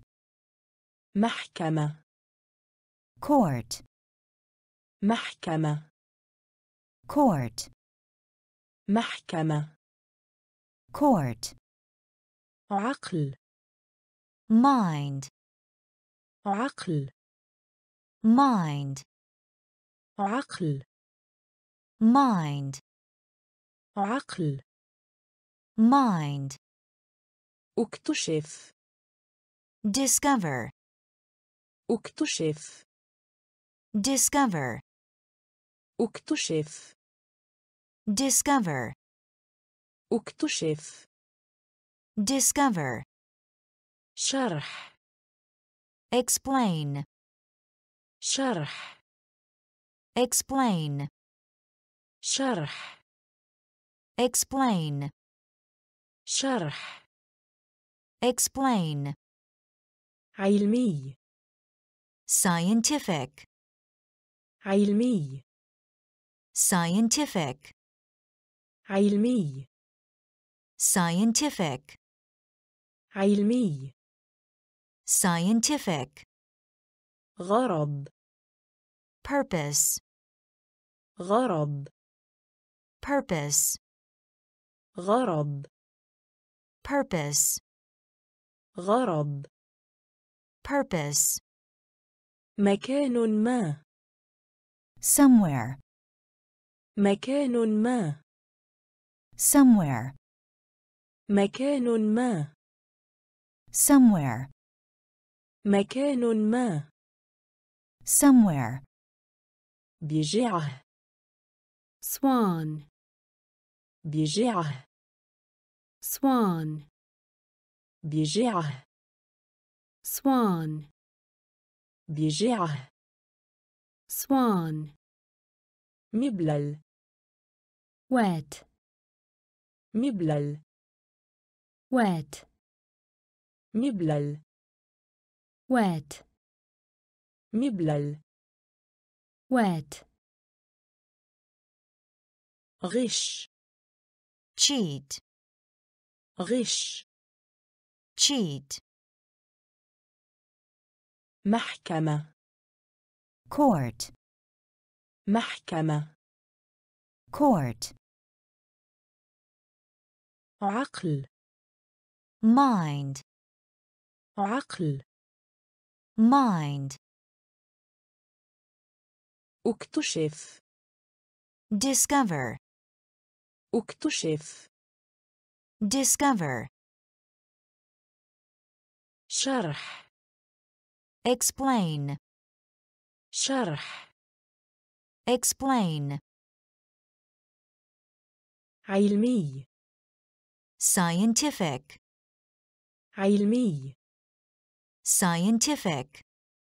محكمة court, محكمة court, محكمة court, عقل mind, عقل mind, عقل mind, عقل mind, اكتشف discover, اكتشف discover, اكتشف discover, اكتشف discover, شرح explain, شرح explain, شرح explain, شرح explain, علمي scientific, علمي scientific, علمي scientific, علمي scientific, غرض purpose, غرض purpose, غرض purpose, غرض purpose, مكان ما somewhere, مكان ما somewhere, مكان ما somewhere, مكان ما somewhere, بجعه swan, بجعه swan, بجعه swan, بجعه swan, مبلل wet, مبلل wet, مبلل wet, مبلل wet, غش cheat, غش cheat, محكمة court, محكمة court, عقل mind, عقل mind, اكتشف discover, اكتشف discover, شرح explain, شرح explain, علمي scientific, علمي scientific,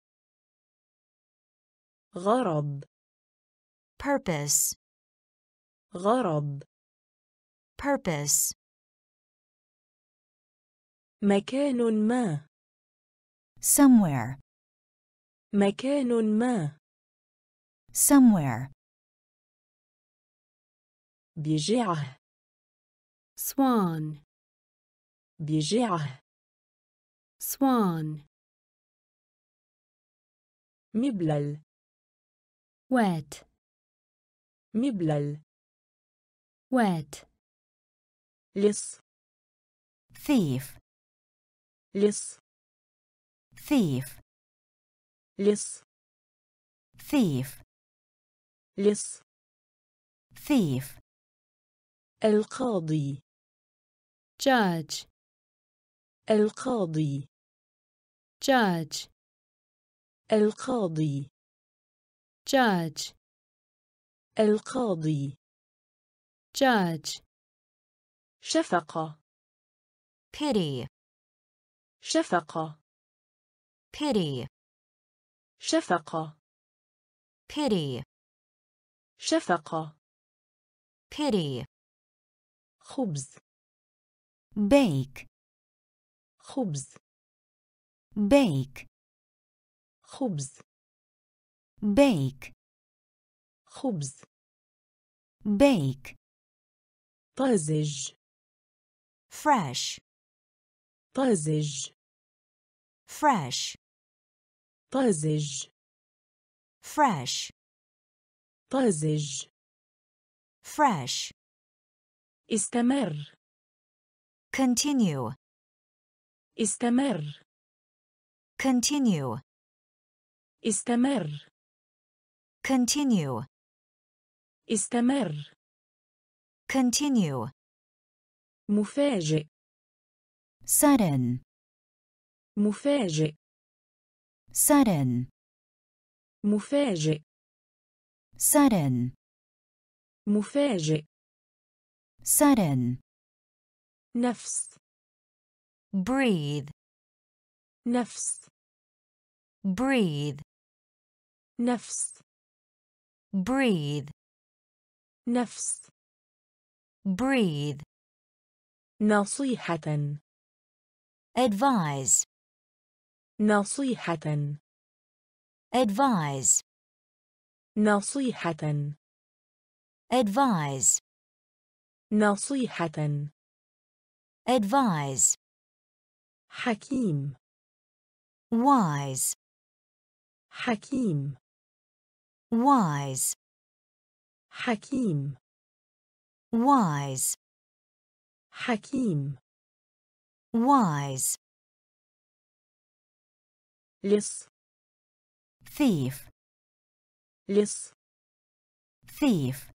غرض purpose, غرض purpose, مكان ما somewhere, مكان ما somewhere, بجعه swan, بجعه swan, مبلل wet, مبلل wet, لص thief, لص thief, لص thief, لص thief, القاضي judge, القاضي judge, القاضي judge, القاضي judge, شفقة pity, شفقة pity, شفقة pity, شفقة pity, خبز bake, خبز bake, خبز bake, خبز bake, طازج fresh, طازج fresh, طازج fresh, طازج fresh, استمر continue, استمر continue, استمر. continue, استمر. continue, مفاجئ. sudden, مفاجئ. sudden, مفاجئ. sudden, مفاجئ. sudden, نفس. breathe, نفس. breathe, نفس. breathe, نفس. breathe, نصيحة. advise, نصيحة. advise, نصيحة. advise, نصيحة. advise, حكيم. wise, حكيم. wise, حكيم. wise, حكيم. wise, لص. thief, لص. thief,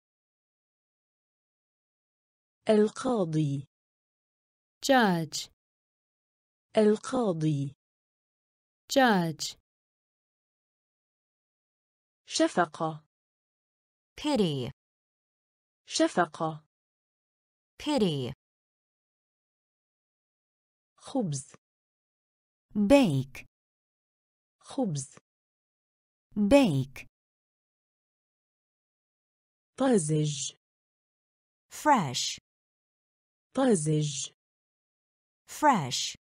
القاضي. judge, القاضي. judge, شفقة. pity, شفقة. pity, خبز. bake, خبز. bake, طازج. fresh, طازج. fresh,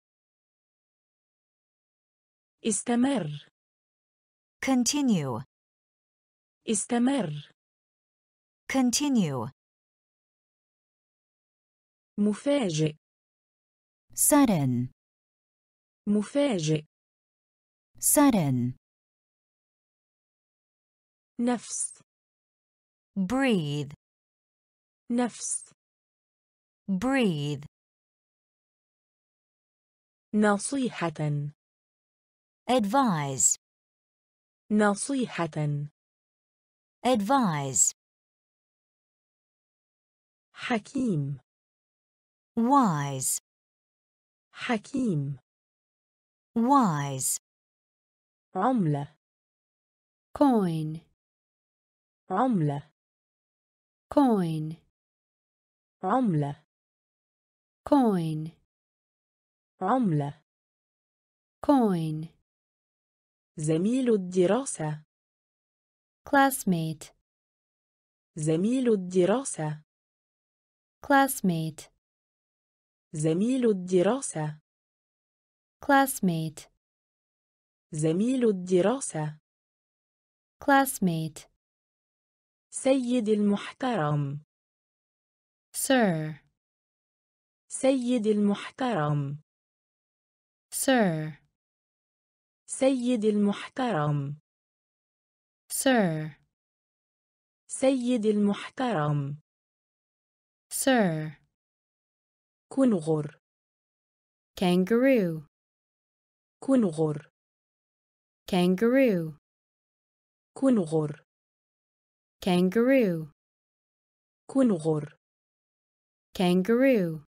استمر. continue, استمر. continue, مفاجئ. sudden, مفاجئ. sudden, نفس. breathe, نفس. breathe, نصيحة. advise, نصيحة. advise, حكيم. wise, حكيم. wise, عملة. coin, عملة. coin, عملة. coin, عملة. coin, زميل الدراسة. classmate, زميل الدراسة. classmate, زميل الدراسة. classmate, زميل الدراسة. classmate, سيد المحترم. sir, سيد المحترم. sir, سيد المحترم. sir, سيد المحترم. sir, كنغر. kangaroo, كنغر. kangaroo, كنغر. kangaroo, كنغر. kangaroo,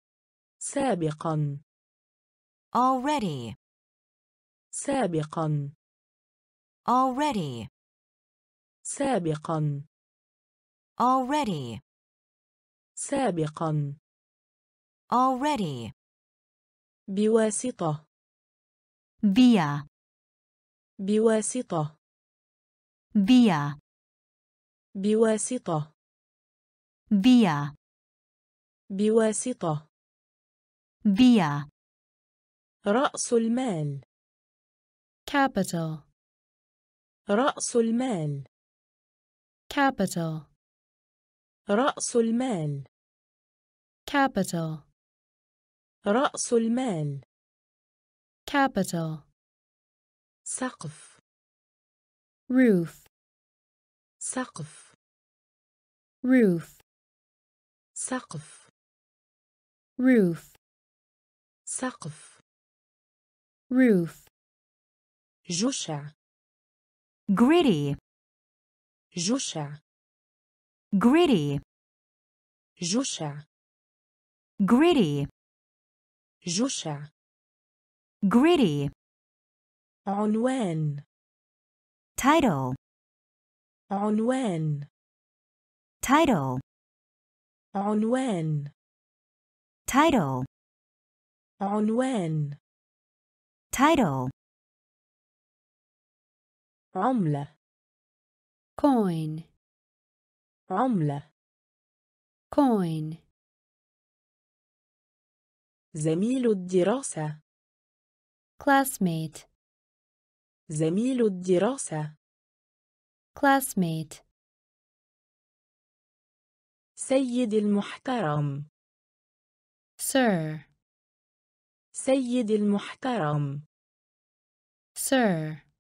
سابقا. already, سابقا. already, سابقا. already, سابقا. already, بواسطة. via, بواسطة. via, بواسطة. via, بواسطة. via, رأس المال. capital, رأس المال. capital, رأس المال. capital, رأس المال. capital, سقف. roof, سقف. roof, سقف. roof, سقف. roof, جشع. gritty, جشع gritty, جشع gritty, جشع gritty, عنوان title, عنوان title, عنوان title, عنوان title, عملة coin, عملة coin, زميل الدراسة classmate, زميل الدراسة classmate, سيد المحترم sir, سيد المحترم sir,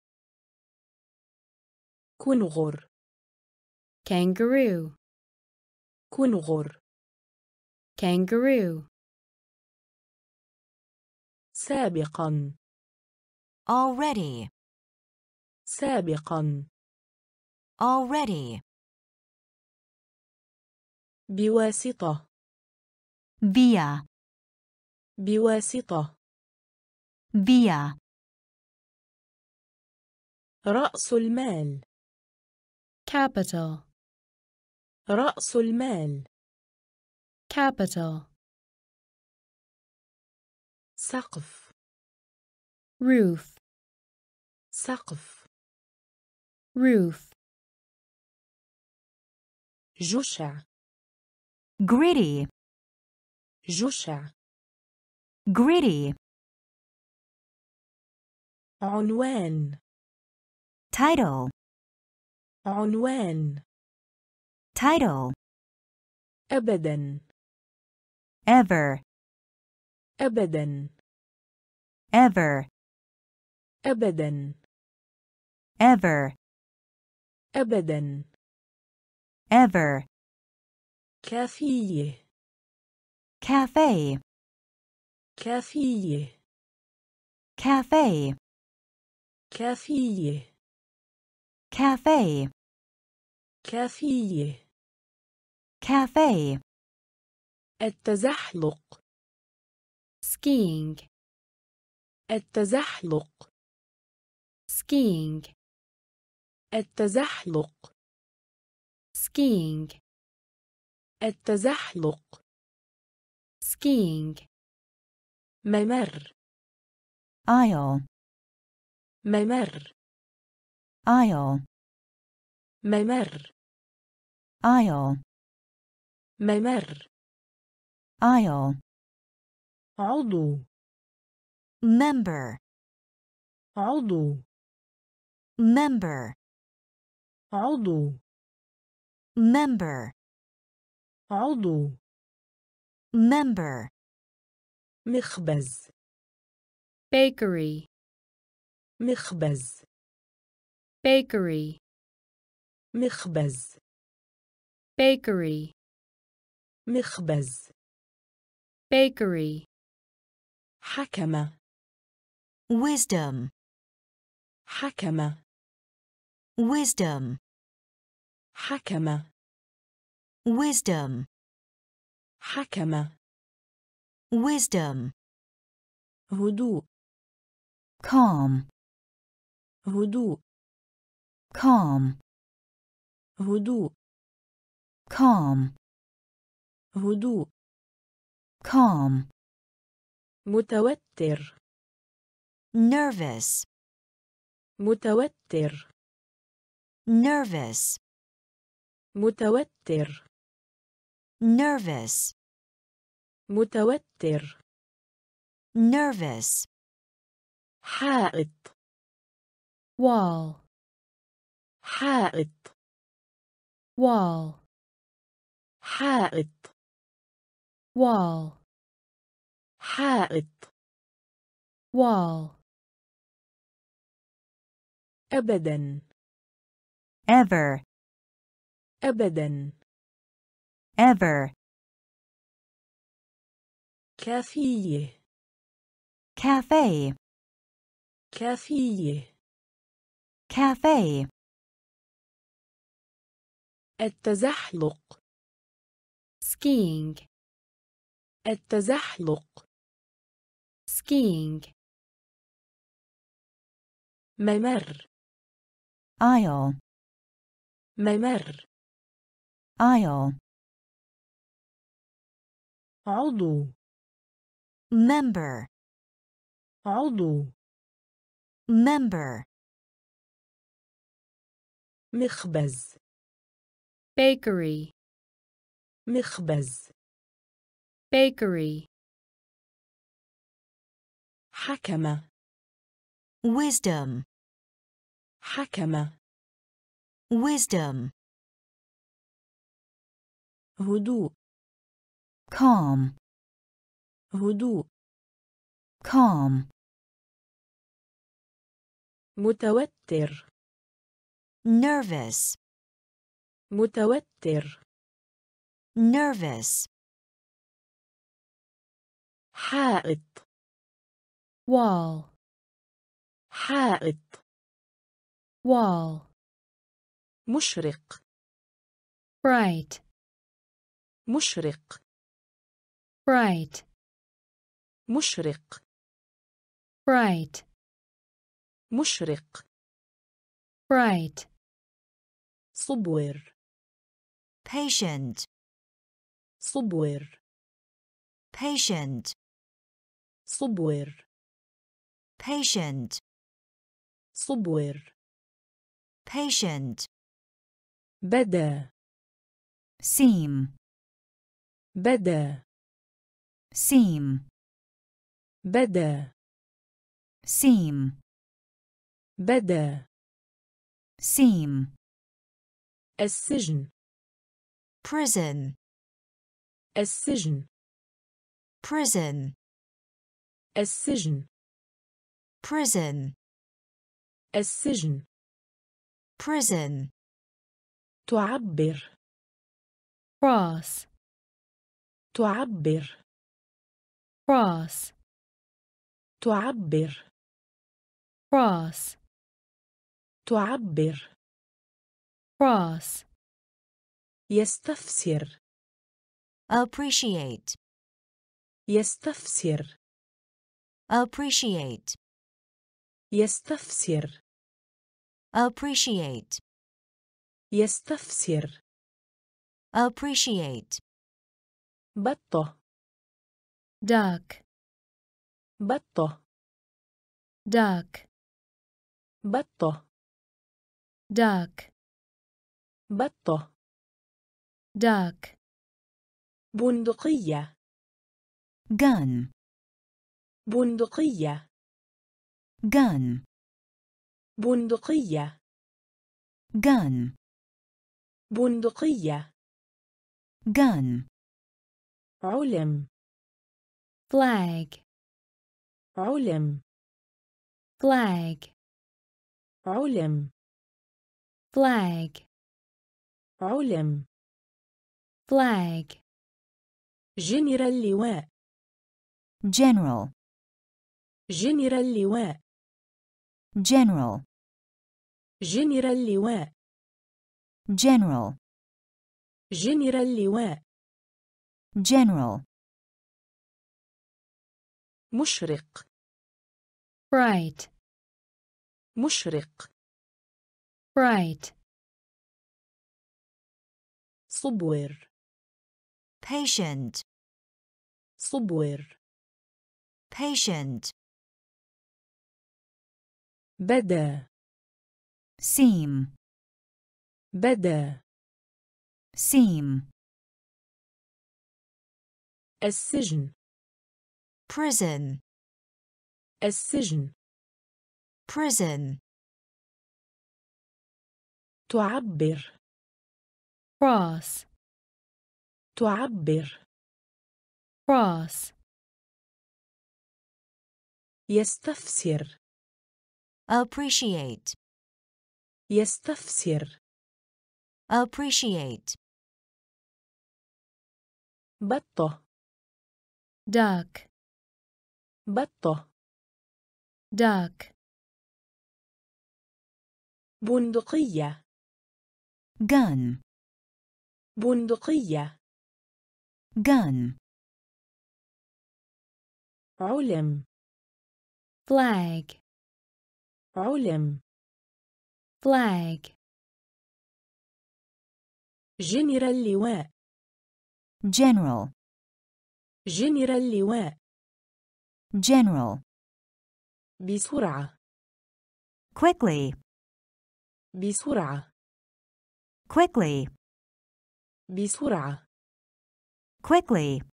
كنغر kangaroo, كنغر kangaroo, سابقا already, سابقا already, بواسطة via, بواسطة via, رأس المال capital, رأس المال capital, سقف roof, سقف roof, جشع gritty, جشع gritty, عنوان title, عنوان title, أبدا ever, أبدا ever, أبدا ever, أبدا ever, كافية cafe, كافية cafe, كافية cafe, كافية cafe, التزحلق skiing, التزحلق skiing, التزحلق skiing, التزحلق skiing, ممر aisle, ممر aisle, ممر aisle, ممر aisle, عضو member, عضو member, عضو member, عضو member, مخبز bakery, مخبز bakery, مخبز bakery, مخبز bakery, حكم wisdom, حكم wisdom, حكم wisdom, حكم wisdom, هدوء calm, هدوء calm, هدوء calm, هدوء calm, متوتر nervous, متوتر nervous, متوتر nervous, متوتر nervous, حائط wall, حائط wall, حائط wall, حائط wall, أبدا ever, أبدا ever, كافية cafe, كافية cafe, التزحلق. skiing, التزحلق. skiing, ممر. aisle, ممر. aisle, عضو. member, عضو. member, مخبز. bakery, مخبز. bakery, حكم. wisdom, حكم. wisdom, هدوء. calm, هدوء. calm, متوتر. nervous, متوتر. nervous, حائط. wall, حائط. wall, مشرق. bright, مشرق. bright, مشرق. bright, مشرق. bright, صبور. patient, صبور. patient, صبور. patient, صبور. patient, بدا. seem, بدا. seem, بدا. seem, بدا. seem, السجن. prison, السجن. prison, السجن. prison, السجن. prison, تعبر. cross, تعبر. cross, تعبر. cross, تعبر. cross, يستفسر. appreciate, يستفسر. appreciate, يستفسر. appreciate, يستفسر. appreciate, بطة. duck, بطة. duck, بطة. duck, بطة. duck, بندقية. gun, بندقية. gun, بندقية. gun, بندقية. gun, علم. flag, علم. flag, علم. flag, علم. flag, جنرال لواء. general, جنرال لواء. general, جنرال لواء. general, جنرال لواء. general, مشرق. bright, مشرق. bright, صبور. patient, صبور. patient, بدا. seem, بدا. seem, السجن. prison, السجن. prison, تعبر. cross, تعبر. cross, يستفسر. appreciate, يستفسر. appreciate, بطة. duck, بطة. duck, بندقية. gun, بندقية. gun, علم. flag, علم. flag, جنرال اللواء. general, جنرال اللواء. general, بسرعة. quickly, بسرعة. quickly, بسرعة. quickly,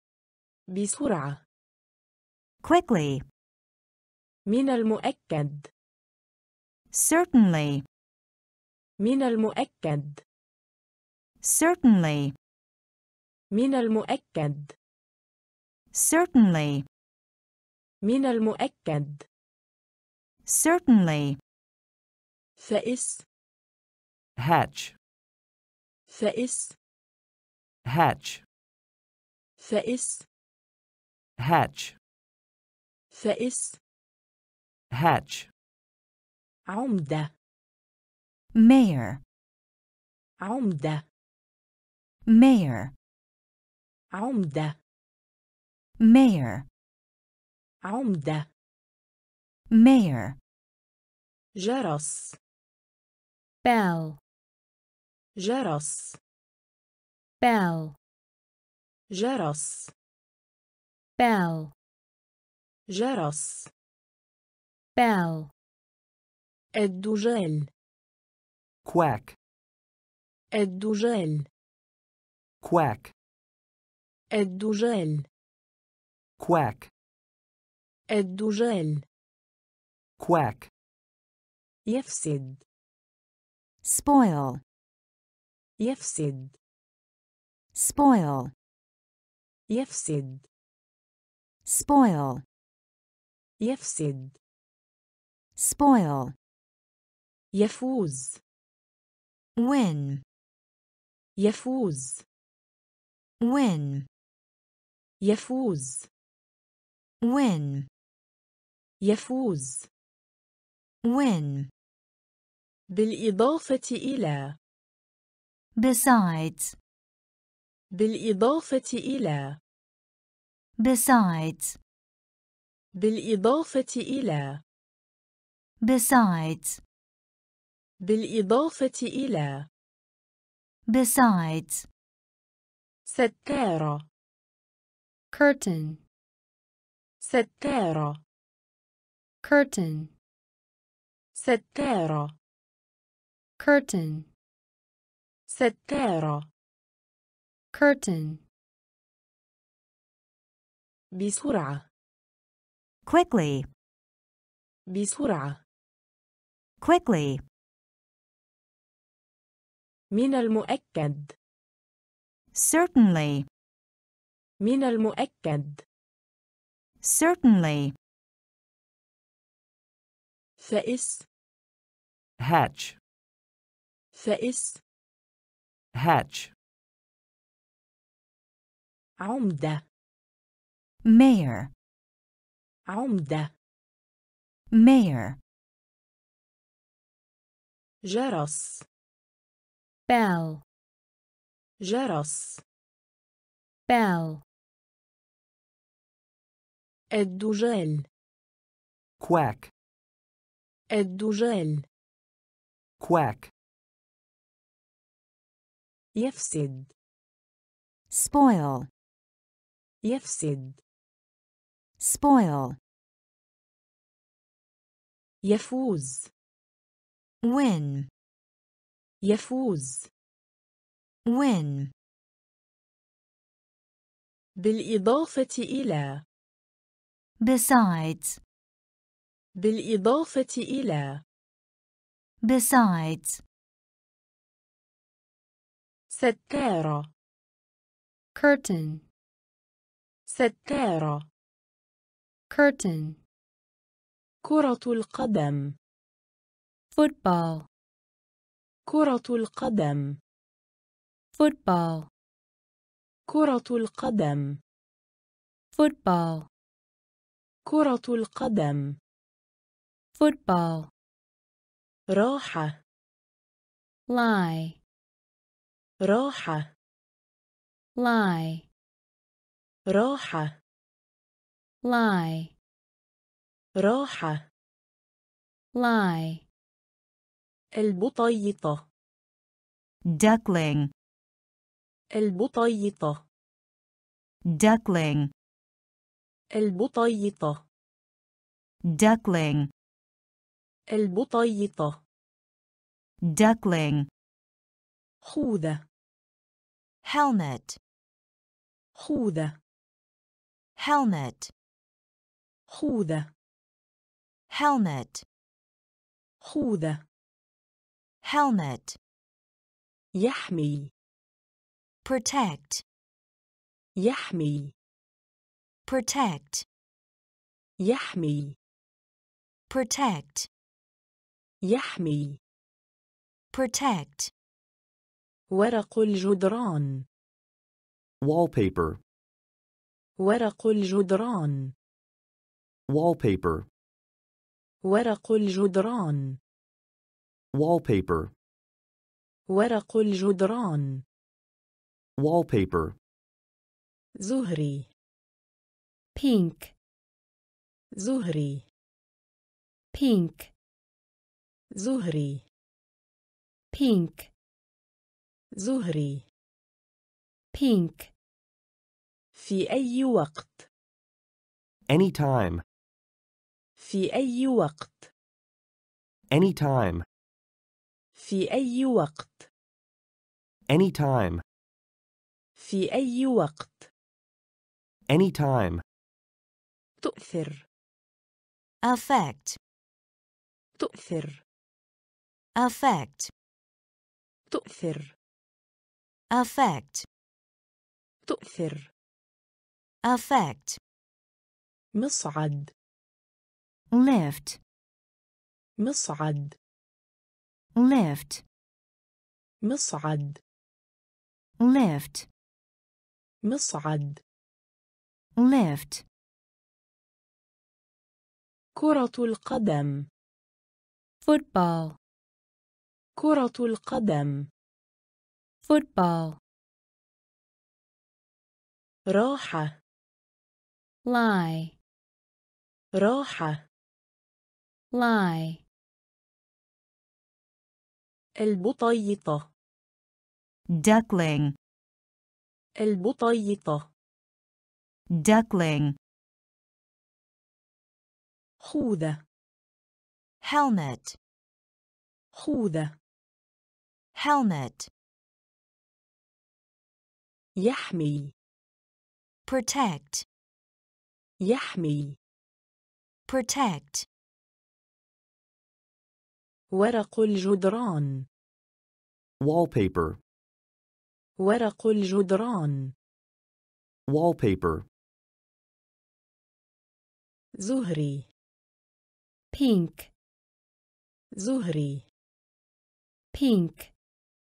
بسرعة. quickly, من المؤكد. certainly, من المؤكد. certainly, من المؤكد. certainly, من المؤكد. certainly, فإس. hatch, فإس. hatch, فإس. hatch, فإس. hatch, عمدة. mayor, عمدة. mayor, عمدة. mayor, عمدة. mayor, جرس. bell, جرس. bell, جرس. bell, جرس. bell, الدجال. quack, الدجال. quack, الدجال. quack, الدجال. quack, يفسد. spoil, يفسد. spoil, يفسد. spoil, يفسد. spoil, يفوز. win, يفوز. win, يفوز. win, يفوز. win, بالإضافة إلى. besides, بالإضافة إلى. besides, بالإضافة إلى. besides, بالإضافة إلى. besides, ستارة. curtain, ستارة. curtain, ستارة. curtain, ستارة. curtain, بسرعة. quickly, بسرعة. quickly, من المؤكد. certainly, من المؤكد. certainly, فإس. hatch, فإس. hatch, عمدة. mayor, عمدة. mayor, جرس. bell, جرس. bell, الدجال. quack, الدجال. quack, يفسد. spoil, يفسد. spoil, يفوز. win, يفوز. win, بالإضافة إلى. besides, بالإضافة إلى. besides, ستارة. curtain, ستارة. curtain, كرة القدم. football, كرة القدم. football, كرة القدم. football, كرة القدم. football, راحة lie, راحة lie, راحة lie, راحة lie, البطيطة duckling, البطيطة duckling, البطيطة duckling, البطيطة duckling, خوذة helmet, خوذة helmet, خوذة helmet, خوذة helmet, يحمي protect, يحمي protect, يحمي protect, يحمي protect, ورق الجدران wallpaper, ورق الجدران wallpaper, ورق الجدران wallpaper, ورق الجدران wallpaper, زهري pink, زهري pink, زهري pink, زهري pink, في أي وقت anytime, في أي وقت anytime, في أي وقت anytime, في أي وقت anytime, تؤثر affect, تؤثر affect, تؤثر affect, تؤثر affect, مصعد lift, مصعد lift, مصعد lift, مصعد lift, كرة القدم football, كرة القدم football, راحة lie, راحة lie, البطيطة duckling, البطيطة duckling, خوذة helmet, خوذة helmet, يحمي protect, يحمي protect, ورق الجدران wallpaper, ورق الجدران wallpaper, زهري pink, زهري pink,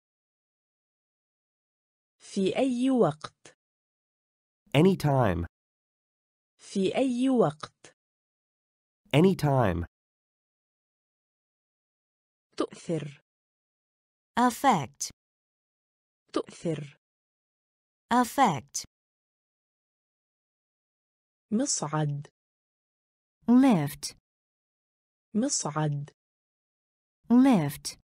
في أي وقت anytime, في أي وقت anytime, تؤثر affect, تؤثر affect, مصعد lift, مصعد lift,